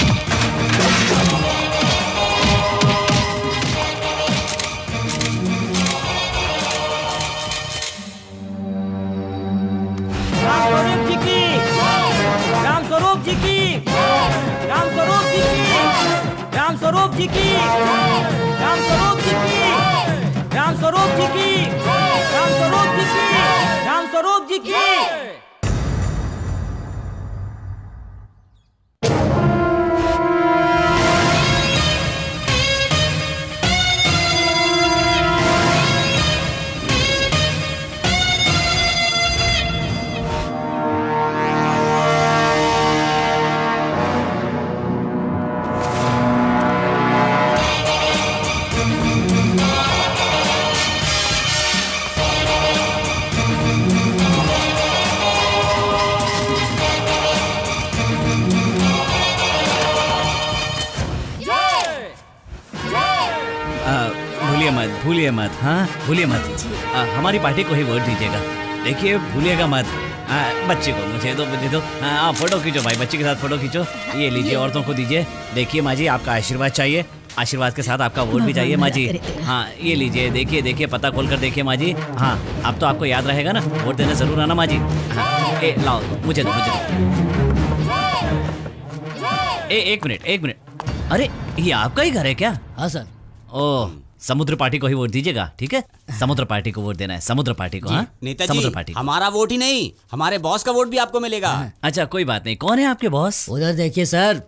राम स्वरूप जी की, राम स्वरूप जी की, राम स्वरूप जी की, राम स्वरूप जी की, राम स्वरूप जी की, राम स्वरूप जी की, राम स्वरूप जी की। भूलिए मत, हाँ भूलिए मत। हमारी पार्टी को ही वोट दीजिएगा। देखिए भूलिएगा मत। बच्चे को मुझे दो। आप फोटो खींचो भाई, बच्चे के साथ फोटो खींचो। ये लीजिए, औरतों को दीजिए। देखिए माँ जी, आपका आशीर्वाद चाहिए, आशीर्वाद के साथ आपका वोट भी चाहिए माँ जी। हाँ ये लीजिए, देखिए पता खोल कर देखिए माँ जी। हाँ अब तो आपको याद रहेगा ना, वोट देने जरूर आना माँ जी। हाँ लाओ, मुझे दो। एक मिनट। अरे ये आपका ही घर है क्या? हाँ सर। ओह, समुद्र पार्टी को ही वोट दीजिएगा, ठीक है? समुद्र पार्टी को वोट देना है, समुद्र पार्टी को। हाँ नेताजी, समुद्र पार्टी। हमारा वोट ही नहीं, हमारे बॉस का वोट भी आपको मिलेगा। अच्छा कोई बात नहीं। कौन है आपके बॉस? उधर देखिए सर।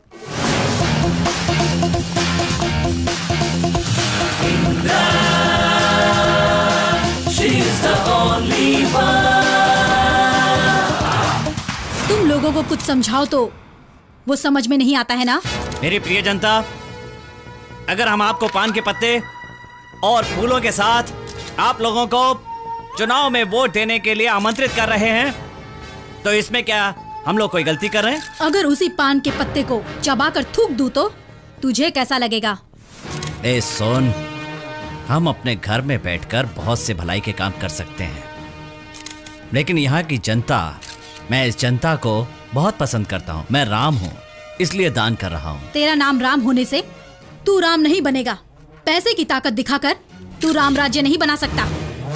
तुम लोगों को कुछ समझाओ तो वो समझ में नहीं आता है ना। मेरी प्रिय जनता, अगर हम आपको पान के पत्ते और फूलों के साथ आप लोगों को चुनाव में वोट देने के लिए आमंत्रित कर रहे हैं, तो इसमें क्या हम लोग कोई गलती कर रहे हैं? अगर उसी पान के पत्ते को चबाकर थूक दूं तो तुझे कैसा लगेगा? ए सोन, हम अपने घर में बैठकर बहुत से भलाई के काम कर सकते हैं, लेकिन यहाँ की जनता, मैं इस जनता को बहुत पसंद करता हूँ। मैं राम हूँ, इसलिए दान कर रहा हूँ। तेरा नाम राम होने से तू राम नहीं बनेगा। पैसे की ताकत दिखाकर तू राम राज्य नहीं बना सकता।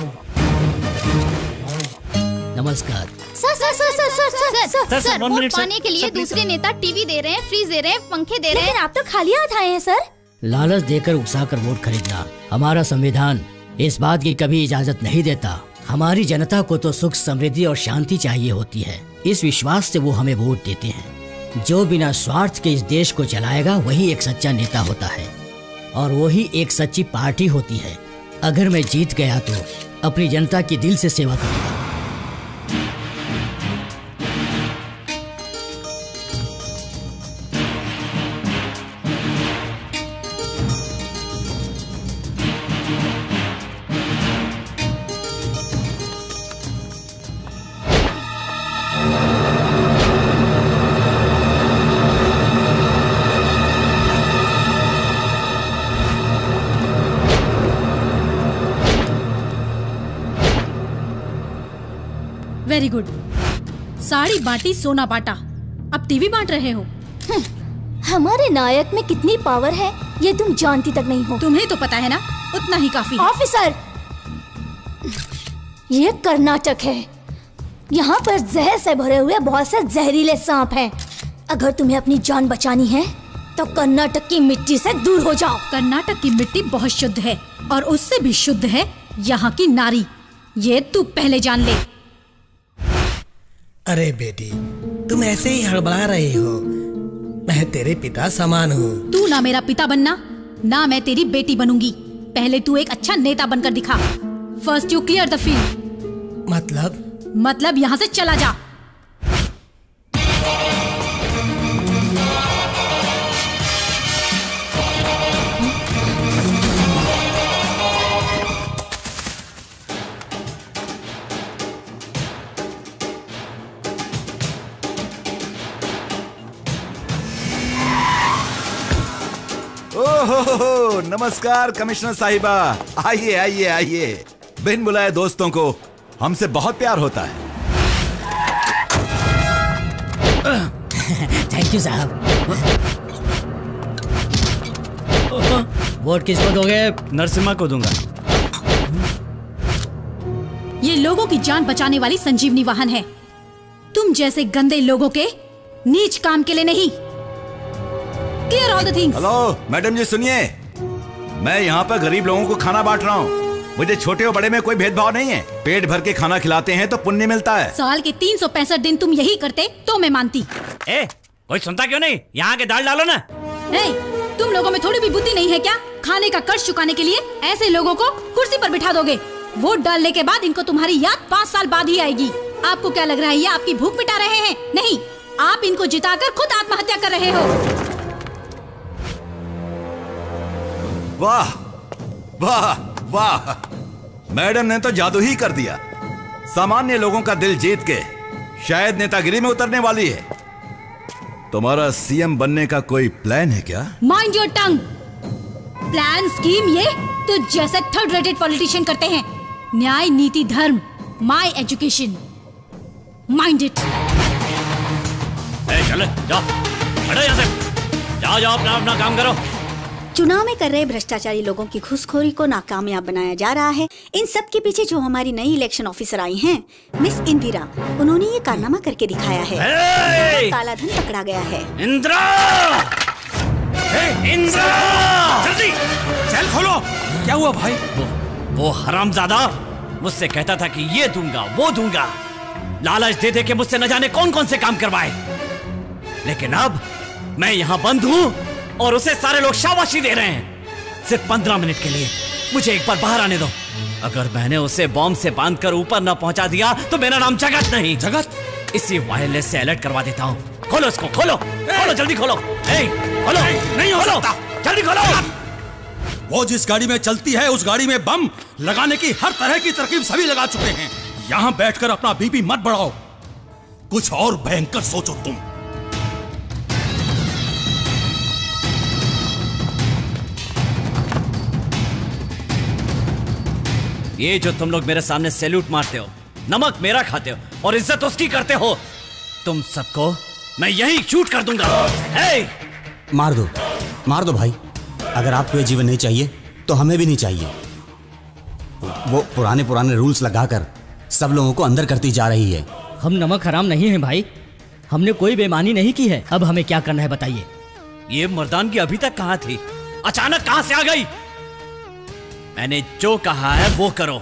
नमस्कार। सर, वोट पाने के लिए दूसरे नेता टीवी दे रहे हैं, फ्रिज दे रहे हैं, पंखे दे रहे हैं। आप तो खाली हाथ आए हैं सर। लालच देकर उकसाकर वोट खरीदना हमारा संविधान इस बात की कभी इजाजत नहीं देता। हमारी जनता को तो सुख, समृद्धि और शांति चाहिए होती है। इस विश्वास से वो हमें वोट देते हैं। जो बिना स्वार्थ के इस देश को चलाएगा वही एक सच्चा नेता होता है, और वही एक सच्ची पार्टी होती है। अगर मैं जीत गया तो अपनी जनता की दिल से सेवा करूंगा। Very good. साड़ी बांटी सोना बांटा, अब टीवी बांट रहे हो। हमारे नायक में कितनी पावर है ये तुम जानती तक नहीं हो। तुम्हें तो पता है ना, उतना ही काफी है। ऑफिसर, ये कर्नाटक है, यहाँ पर जहर से भरे हुए बहुत से जहरीले सांप हैं। अगर तुम्हें अपनी जान बचानी है तो कर्नाटक की मिट्टी से दूर हो जाओ। कर्नाटक की मिट्टी बहुत शुद्ध है और उससे भी शुद्ध है यहाँ की नारी, ये तू पहले जान ले। अरे बेटी, तुम ऐसे ही हड़बड़ा रही हो। मैं तेरे पिता समान हूँ। तू ना मेरा पिता बनना, ना मैं तेरी बेटी बनूंगी। पहले तू एक अच्छा नेता बनकर दिखा। First you clear the field. मतलब यहाँ से चला जा। ओहो, नमस्कार कमिश्नर साहिबा। आइए आइए आइए। बिन बुलाए दोस्तों को हमसे बहुत प्यार होता है। थैंक यू साहब। वोट किसको दोगे? नरसिम्हा को दूंगा। ये लोगों की जान बचाने वाली संजीवनी वाहन है, तुम जैसे गंदे लोगों के नीच काम के लिए नहीं। Clear all the things. Hello madam ji, सुनिए, मैं यहाँ पर गरीब लोगों को खाना बांट रहा हूँ। मुझे छोटे और बड़े में कोई भेदभाव नहीं है। पेट भर के खाना खिलाते हैं तो पुण्य मिलता है। साल के 365 दिन तुम यही करते तो मैं मानती। कोई सुनता क्यों नहीं? यहाँ के दाल डालो ना। तुम लोगों में थोड़ी भी बुद्धि नहीं है क्या? खाने का कर्ज चुकाने के लिए ऐसे लोगों को कुर्सी पर बिठा दोगे। वोट डालने के बाद इनको तुम्हारी याद 5 साल बाद ही आएगी। आपको क्या लग रहा है ये आपकी भूख मिटा रहे हैं? नहीं, आप इनको जिताकर खुद आत्महत्या कर रहे हो। वाह वाह वाह, मैडम ने तो जादू ही कर दिया। सामान्य लोगों का दिल जीत के शायद नेतागिरी में उतरने वाली है। तुम्हारा सीएम बनने का कोई प्लान है क्या? Mind your tongue. Plan scheme ये तो जैसे थर्ड रेटेड पॉलिटिशियन करते हैं। न्याय, नीति, धर्म, माय एजुकेशन, माइंड इट। चलो जाओ, हटो यहाँ से। जाओ जाओ, अपना काम करो। चुनाव में कर रहे भ्रष्टाचारी लोगों की घुसखोरी को नाकामयाब बनाया जा रहा है। इन सब के पीछे जो हमारी नई इलेक्शन ऑफिसर आई हैं, मिस इंदिरा, उन्होंने ये कारनामा करके दिखाया है। काला धन पकड़ा गया है। इंदिरा, इंदिरा, जल्दी सेल खोलो। क्या हुआ भाई? वो हरामजादा मुझसे कहता था कि ये दूंगा वो दूंगा, लालच दे दे के मुझसे न जाने कौन कौन से काम करवाए। लेकिन अब मैं यहाँ बंद हूँ और उसे सारे लोग शाबाशी दे रहे हैं। सिर्फ 15 मिनट के लिए मुझे एक बार बाहर आने दो। अगर मैंने उसे बॉम्ब से बांधकर ऊपर न पहुंचा दिया तो मेरा नाम जगत नहीं। जगत? इसी वायरलेस से अलर्ट करवा देता हूँ। खोलो इसको, खोलो खोलो, जल्दी खोलो। खोलो, नहीं हो सकता, जल्दी खोलो। वो जिस गाड़ी में चलती है उस गाड़ी में बम लगाने की हर तरह की तरकीब सभी लगा चुके हैं। यहाँ बैठकर अपना बीपी मत बढ़ाओ, कुछ और भयंकर सोचो तुम। ये जो तुम लोग मेरे सामने सैल्यूट मारते हो, नमक मेरा खाते हो और इज्जत उसकी करते हो, तुम सबको मैं यही शूट कर दूंगा। मार दो भाई। अगर आपको ये जीवन नहीं चाहिए तो हमें भी नहीं चाहिए। वो पुराने रूल्स लगाकर सब लोगों को अंदर करती जा रही है। हम नमक हराम नहीं है भाई, हमने कोई बेईमानी नहीं की है। अब हमें क्या करना है बताइए। ये मर्दानगी अभी तक कहाँ थी, अचानक कहाँ से आ गई? मैंने जो कहा है वो करो।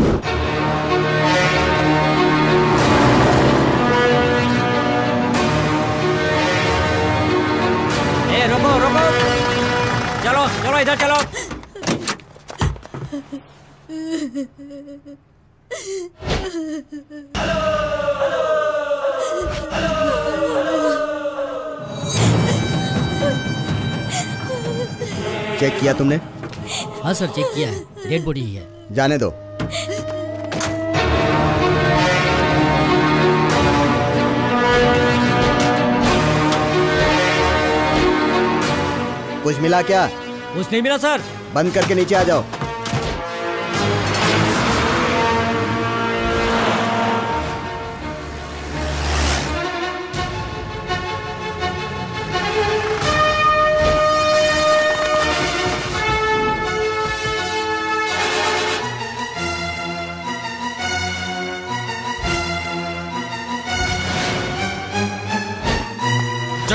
रोको, चलो चलो, इधर चलो। चेक किया तुमने? हाँ सर, चेक किया है, डेड बॉडी ही है। जाने दो। कुछ मिला क्या? कुछ नहीं मिला सर। बंद करके नीचे आ जाओ।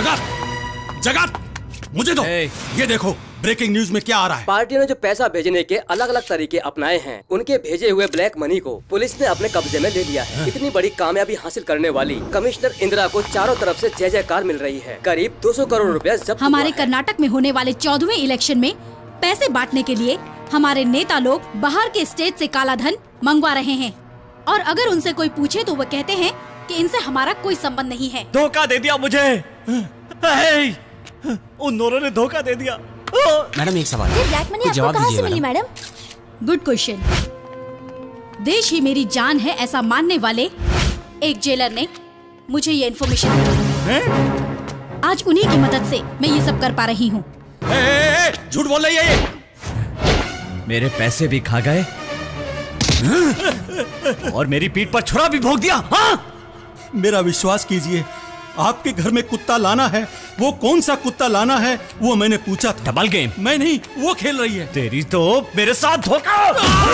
जगत जगत मुझे दो। ये देखो ब्रेकिंग न्यूज में क्या आ रहा है। पार्टी ने जो पैसा भेजने के अलग अलग तरीके अपनाए हैं, उनके भेजे हुए ब्लैक मनी को पुलिस ने अपने कब्जे में ले लिया है। इतनी बड़ी कामयाबी हासिल करने वाली कमिश्नर इंदिरा को चारों तरफ से जय जयकार मिल रही है। करीब 200 करोड़ रुपया जब्त हमारे कर्नाटक में होने वाले 14वें इलेक्शन में पैसे बांटने के लिए हमारे नेता लोग बाहर के स्टेट से काला धन मंगवा रहे हैं, और अगर उनसे कोई पूछे तो वो कहते हैं कि इनसे हमारा कोई संबंध नहीं है। धोखा दे दिया मुझे, उन दोनों ने धोखा दे दिया। मैडम एक सवाल ये ब्लैक मनी आपको कहाँ से मिली मैडम? Good question. देश ही मेरी जान है ऐसा मानने वाले एक जेलर ने मुझे ये इन्फॉर्मेशन दी। आज उन्हीं की मदद से मैं ये सब कर पा रही हूँ। झूठ बोल रही है ये। मेरे पैसे भी खा गए और मेरी पीठ पर छुरा भी भोंक दिया। हाँ? मेरा विश्वास कीजिए, आपके घर में कुत्ता लाना है, वो कौन सा कुत्ता लाना है वो मैंने पूछा था। Double game? मैं नहीं, वो खेल रही है। तेरी तो मेरे साथ धोखा।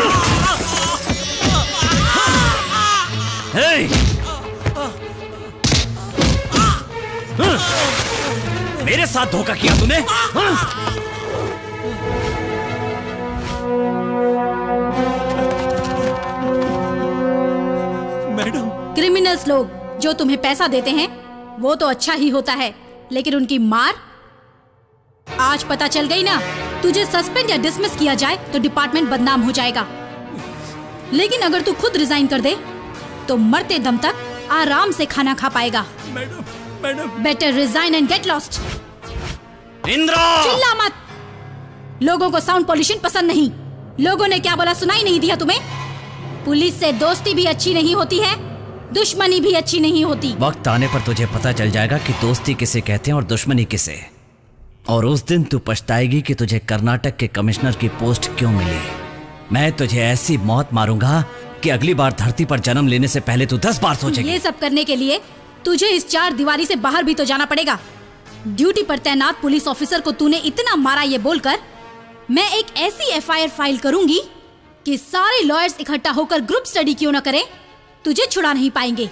मेरे साथ धोखा किया तूने? मैडम, क्रिमिनल्स लोग जो तुम्हें पैसा देते हैं वो तो अच्छा ही होता है, लेकिन उनकी मार आज पता चल गई ना। तुझे सस्पेंड या डिसमिस किया जाए तो डिपार्टमेंट बदनाम हो जाएगा, लेकिन अगर तू खुद रिजाइन कर दे तो मरते दम तक आराम से खाना खा पाएगा। Madam better resign and get lost. Indira, चिल्ला मत। लोगों को साउंड पॉल्यूशन पसंद नहीं। लोगों ने क्या बोला सुनाई नहीं दिया तुम्हें? पुलिस से दोस्ती भी अच्छी नहीं होती है, दुश्मनी भी अच्छी नहीं होती। वक्त आने पर तुझे पता चल जाएगा कि दोस्ती किसे कहते हैं और दुश्मनी किसे, और उस दिन तू पछताएगी कि तुझे कर्नाटक के कमिश्नर की पोस्ट क्यों मिली। मैं तुझे ऐसी मौत मारूंगा कि अगली बार धरती पर जन्म लेने से पहले तू 10 बार सोचेगी। ये सब करने के लिए तुझे इस 4 दीवारी से बाहर भी तो जाना पड़ेगा। ड्यूटी पर तैनात पुलिस ऑफिसर को तूने इतना मारा ये बोलकर मैं एक ऐसी एफआईआर फाइल करूंगी कि सारे लॉयर्स इकट्ठा होकर ग्रुप स्टडी क्यों न करें, तुझे छुड़ा नहीं पाएंगे।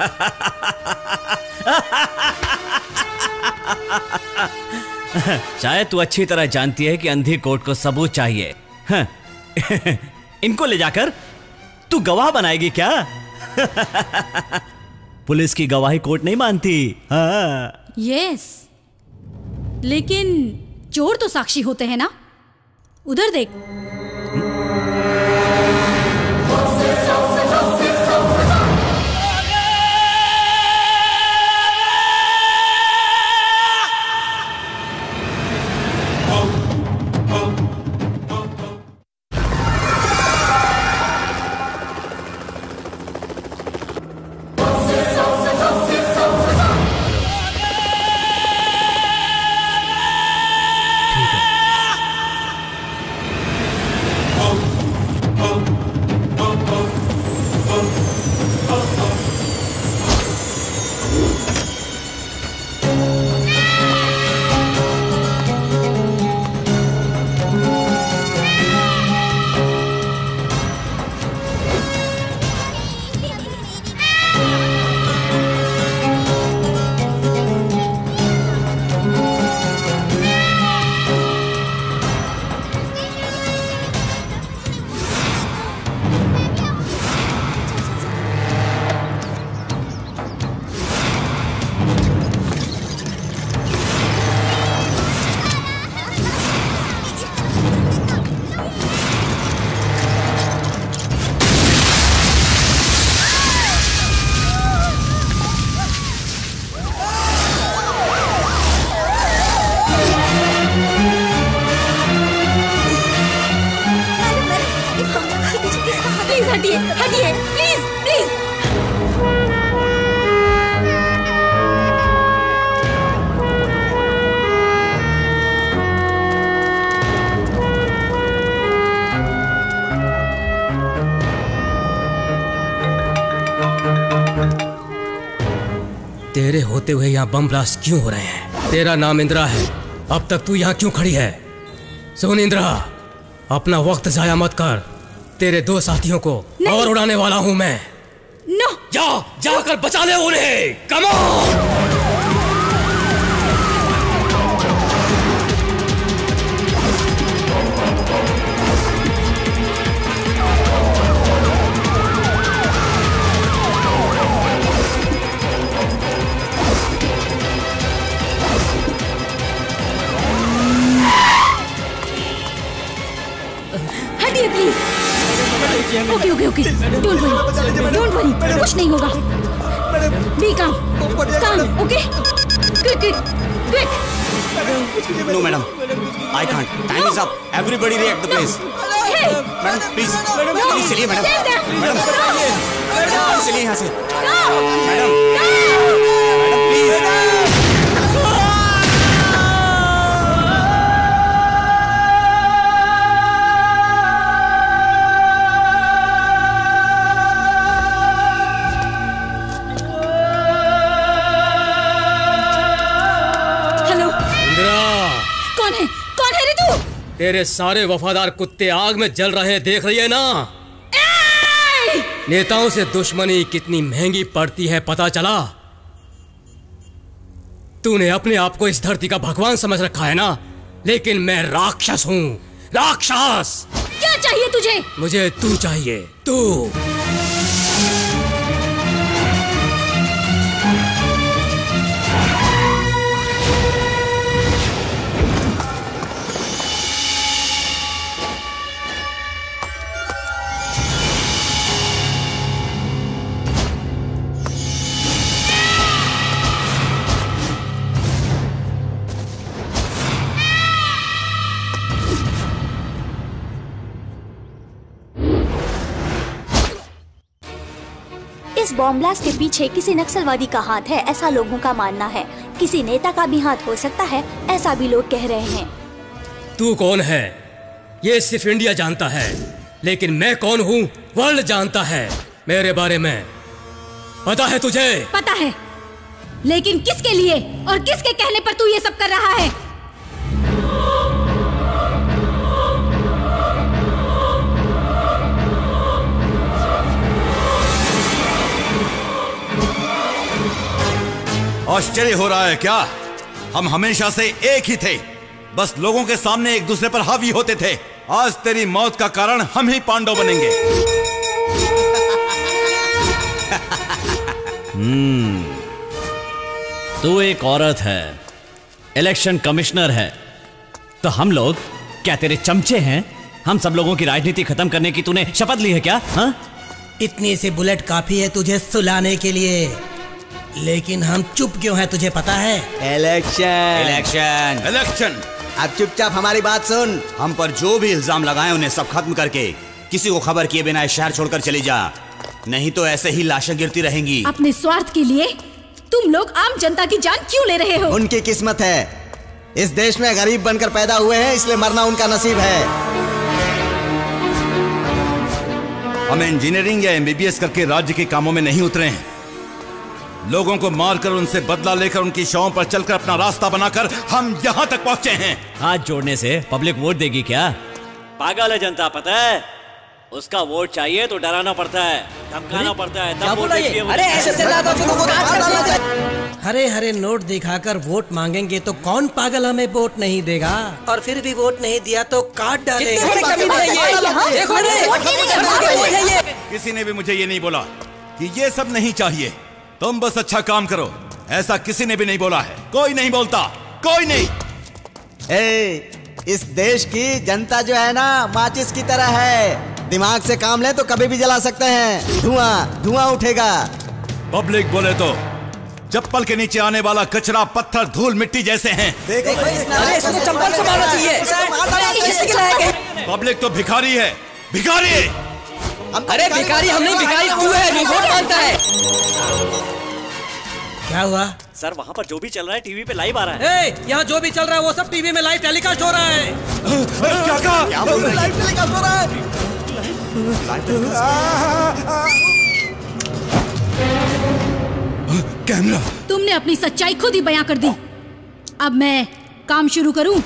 शायद तू अच्छी तरह जानती है कि अंधी कोर्ट को सबूत चाहिए। इनको ले जाकर तू गवाह बनाएगी क्या? पुलिस की गवाही कोर्ट नहीं मानती। हाँ। यस, लेकिन चोर तो साक्षी होते हैं ना। उधर देख। तेरे होते हुए यहाँ बम ब्लास्ट क्यों हो रहे हैं? तेरा नाम इंदिरा है, अब तक तू यहाँ क्यों खड़ी है? सुन इंदिरा, अपना वक्त जाया मत कर। तेरे 2 साथियों को और उड़ाने वाला हूँ मैं। नो। जाकर बचा ले उन्हें। Come on. Okay don't worry कुछ नहीं होगा। Be calm okay quick quick. No madam, I can't, time is up, everybody react the place. Madam please चलिए मैडम, मैडम चलिए यहाँ से मैडम, मैडम प्लीज। कौन है रे तू? तेरे सारे वफादार कुत्ते आग में जल रहे हैं, देख रही है ना? नेताओं से दुश्मनी कितनी महंगी पड़ती है पता चला? तूने अपने आप को इस धरती का भगवान समझ रखा है ना, लेकिन मैं राक्षस हूँ, राक्षस। क्या चाहिए तुझे? मुझे तू चाहिए, तू। इस बॉम्ब ब्लास्ट के पीछे किसी नक्सलवादी का हाथ है, ऐसा लोगों का मानना है। किसी नेता का भी हाथ हो सकता है, ऐसा भी लोग कह रहे हैं। तू कौन है ये सिर्फ इंडिया जानता है, लेकिन मैं कौन हूँ वर्ल्ड जानता है। मेरे बारे में पता है तुझे? पता है, लेकिन किसके लिए और किसके कहने पर तू ये सब कर रहा है? आश्चर्य हो रहा है क्या? हम हमेशा से एक ही थे, बस लोगों के सामने एक दूसरे पर हावी होते थे। आज तेरी मौत का कारण हम ही पांडव बनेंगे। तू एक औरत है, इलेक्शन कमिश्नर है, तो हम लोग क्या तेरे चमचे हैं? हम सब लोगों की राजनीति खत्म करने की तूने शपथ ली है क्या? हाँ? इतनी सी बुलेट काफी है तुझे सुलाने के लिए, लेकिन हम चुप क्यों हैं तुझे पता है? Election election election. अब चुपचाप हमारी बात सुन। हम पर जो भी इल्जाम लगाए उन्हें सब खत्म करके किसी को खबर किए बिना शहर छोड़कर चली जा, नहीं तो ऐसे ही लाशें गिरती रहेंगी। अपने स्वार्थ के लिए तुम लोग आम जनता की जान क्यों ले रहे हो? उनकी किस्मत है, इस देश में गरीब बनकर पैदा हुए हैं, इसलिए मरना उनका नसीब है। हम इंजीनियरिंग या एमबीबीएस करके राज्य के कामों में नहीं उतरे हैं। लोगों को मारकर उनसे बदला लेकर उनकी शवों पर चलकर अपना रास्ता बनाकर हम यहाँ तक पहुँचे हैं। हाथ जोड़ने से पब्लिक वोट देगी क्या? पागल है जनता, पता है? उसका वोट चाहिए तो डराना पड़ता है, धमकाना पड़ता है, तब वोट देती है वो। हरे हरे नोट दिखाकर वोट मांगेंगे तो कौन पागल हमें वोट नहीं देगा? और फिर भी वोट नहीं दिया तो काट डालेगा। किसी ने भी मुझे ये नहीं बोला कि ये सब नहीं चाहिए, तुम बस अच्छा काम करो, ऐसा किसी ने भी नहीं बोला है। कोई नहीं बोलता, कोई नहीं। इस देश की जनता जो है ना, माचिस की तरह है, दिमाग से काम ले तो कभी भी जला सकते हैं, धुआं धुआं उठेगा। पब्लिक बोले तो चप्पल के नीचे आने वाला कचरा, पत्थर, धूल, मिट्टी जैसे हैं। चप्पल से मारना चाहिए। पब्लिक तो भिखारी है, भिखारी। अरे भिखारी हम नहीं, भिखारी तू है जो वोट मांगता है। क्या हुआ सर? वहाँ पर जो भी चल रहा है टीवी पे लाइव आ रहा है। यहाँ जो भी चल रहा है वो सब टीवी में लाइव टेलीकास्ट हो रहा है। क्या कहा? लाइव टेलीकास्ट हो रहा है। कैमरा। तुमने अपनी सच्चाई खुद ही बयां कर दी, अब मैं काम शुरू करूं?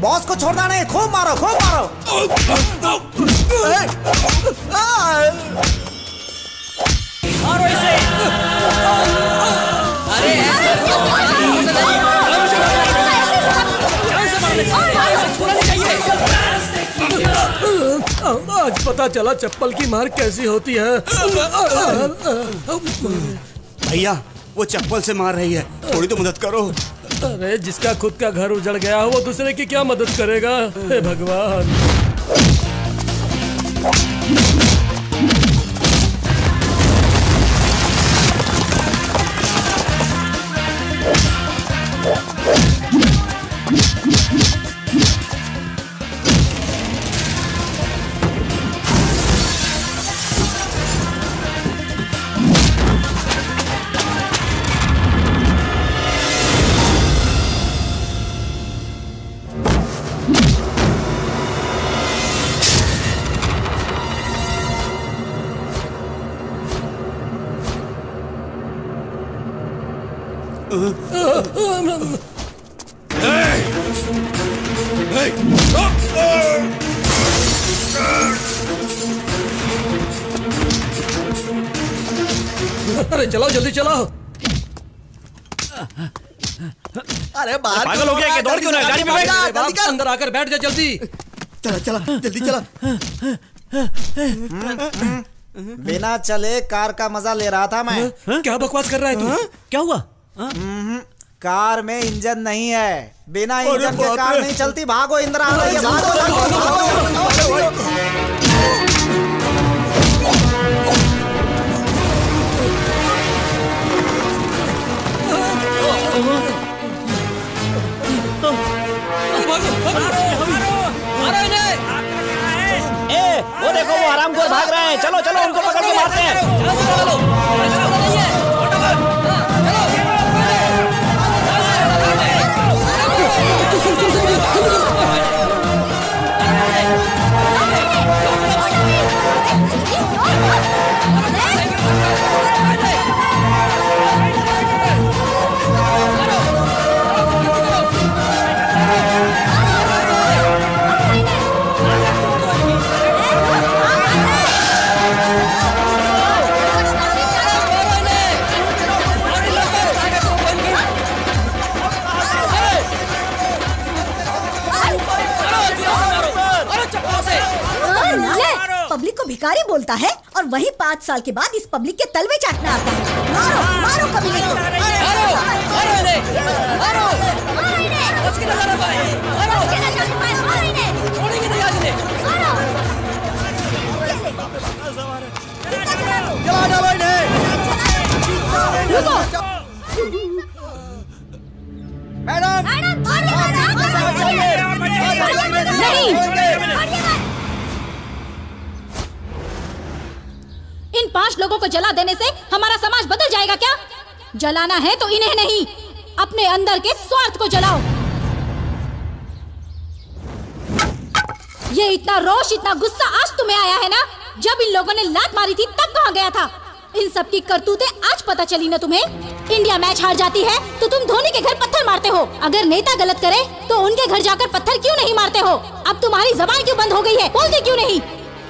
बॉस को छोड़ना नहीं, खूब मारो खूब मारो। मारो इसे। आज पता चला चप्पल की मार कैसी होती है। भैया वो चप्पल से मार रही है, थोड़ी तो मदद करो। अरे जिसका खुद का घर उजड़ गया वो दूसरे की क्या मदद करेगा? हे भगवान। अरे चलाओ जल्दी चलाओ। अरे बाहर पागल हो गया कि दौड़ क्यों रहा है? गाड़ी में बैठ। अंदर आकर बैठ जा जल्दी। चला चला जल्दी चला। बिना चले कार का मजा ले रहा था मैं। क्या बकवास कर रहा है तू? क्या हुआ? कार में इंजन नहीं है, बिना इंजन के कार नहीं चलती। भागो इंदिरा आ रही है, भागो। वो देखो वो हरामखोर भाग रहे हैं। चलो चलो उनको पकड़ के मारते हैं। पब्लिक को भिखारी बोलता है और वही 5 साल के बाद इस पब्लिक के तलवे चाटने आता है। मारो मारो कभी इन 5 लोगों को जला देने से हमारा समाज बदल जाएगा क्या? जलाना है तो इन्हें नहीं, अपने अंदर के स्वार्थ को जलाओ। ये इतना रोष, इतना गुस्सा आज तुम्हें आया है ना? जब इन लोगों ने लात मारी थी तब कहाँ गया था? इन सब की करतूतें आज पता चली ना तुम्हें? इंडिया मैच हार जाती है तो तुम धोनी के घर पत्थर मारते हो। अगर नेता गलत करे तो उनके घर जाकर पत्थर क्यों नहीं मारते हो? अब तुम्हारी जबान क्यों बंद हो गई है? बोलते क्यों नहीं?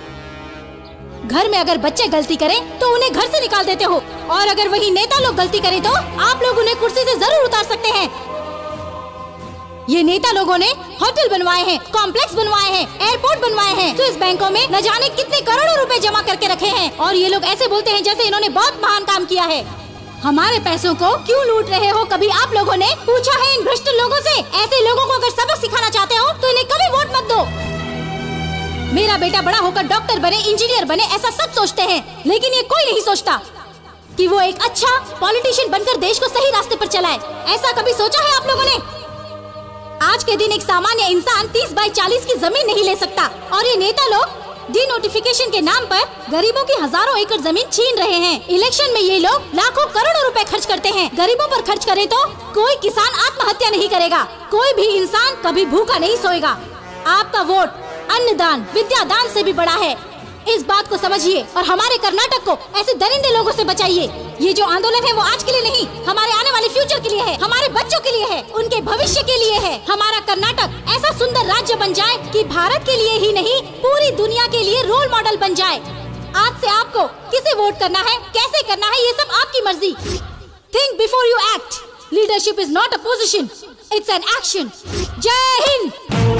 घर में अगर बच्चे गलती करें तो उन्हें घर से निकाल देते हो, और अगर वही नेता लोग गलती करें तो आप लोग उन्हें कुर्सी से जरूर उतार सकते हैं। ये नेता लोगों ने होटल बनवाए हैं, कॉम्प्लेक्स बनवाए हैं, एयरपोर्ट बनवाए हैं, तो इस बैंकों में न जाने कितने करोड़ों रुपए जमा करके रखे हैं, और ये लोग ऐसे बोलते हैं जैसे इन्होंने बहुत महान काम किया है। हमारे पैसों को क्यों लूट रहे हो? कभी आप लोगों ने पूछा है इन भ्रष्ट लोगों से? ऐसे लोगों को अगर सबक सिखाना चाहते हो तो इन्हें कभी वोट मत दो। मेरा बेटा बड़ा होकर डॉक्टर बने, इंजीनियर बने, ऐसा सब सोचते हैं, लेकिन ये कोई नहीं सोचता कि वो एक अच्छा पॉलिटिशियन बनकर देश को सही रास्ते पर चलाए। ऐसा कभी सोचा है आप लोगों ने? आज के दिन एक सामान्य इंसान 30 बाई 40 की जमीन नहीं ले सकता, और ये नेता लोग डिनोटिफिकेशन के नाम पर गरीबों की हजारों एकड़ जमीन छीन रहे हैं। इलेक्शन में ये लोग लाखों करोड़ों रुपए खर्च करते हैं। गरीबों पर खर्च करें तो कोई किसान आत्महत्या नहीं करेगा, कोई भी इंसान कभी भूखा नहीं सोएगा। आपका वोट अन्नदान, विद्यादान से भी बड़ा है। इस बात को समझिए और हमारे कर्नाटक को ऐसे दरिंदे लोगों से बचाइए। ये जो आंदोलन है वो आज के लिए नहीं, हमारे आने वाले फ्यूचर के लिए है, हमारे बच्चों के लिए है, उनके भविष्य के लिए है। हमारा कर्नाटक ऐसा सुंदर राज्य बन जाए कि भारत के लिए ही नहीं पूरी दुनिया के लिए रोल मॉडल बन जाए। आज से आपको किसे वोट करना है, कैसे करना है, ये सब आपकी मर्जी। Think before you act. Leadership is not a position, it's an action. जय हिंद।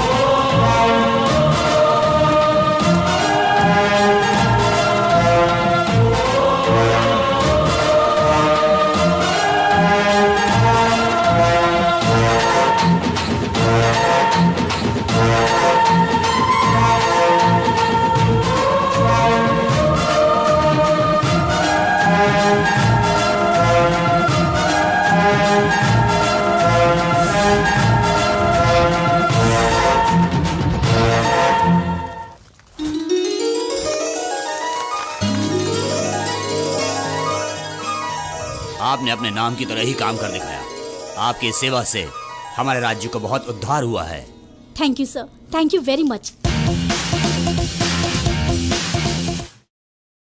आपने अपने नाम की तरह ही काम कर दिखाया। आपकी सेवा से हमारे राज्य को बहुत उद्धार हुआ है। Thank you sir, thank you very much.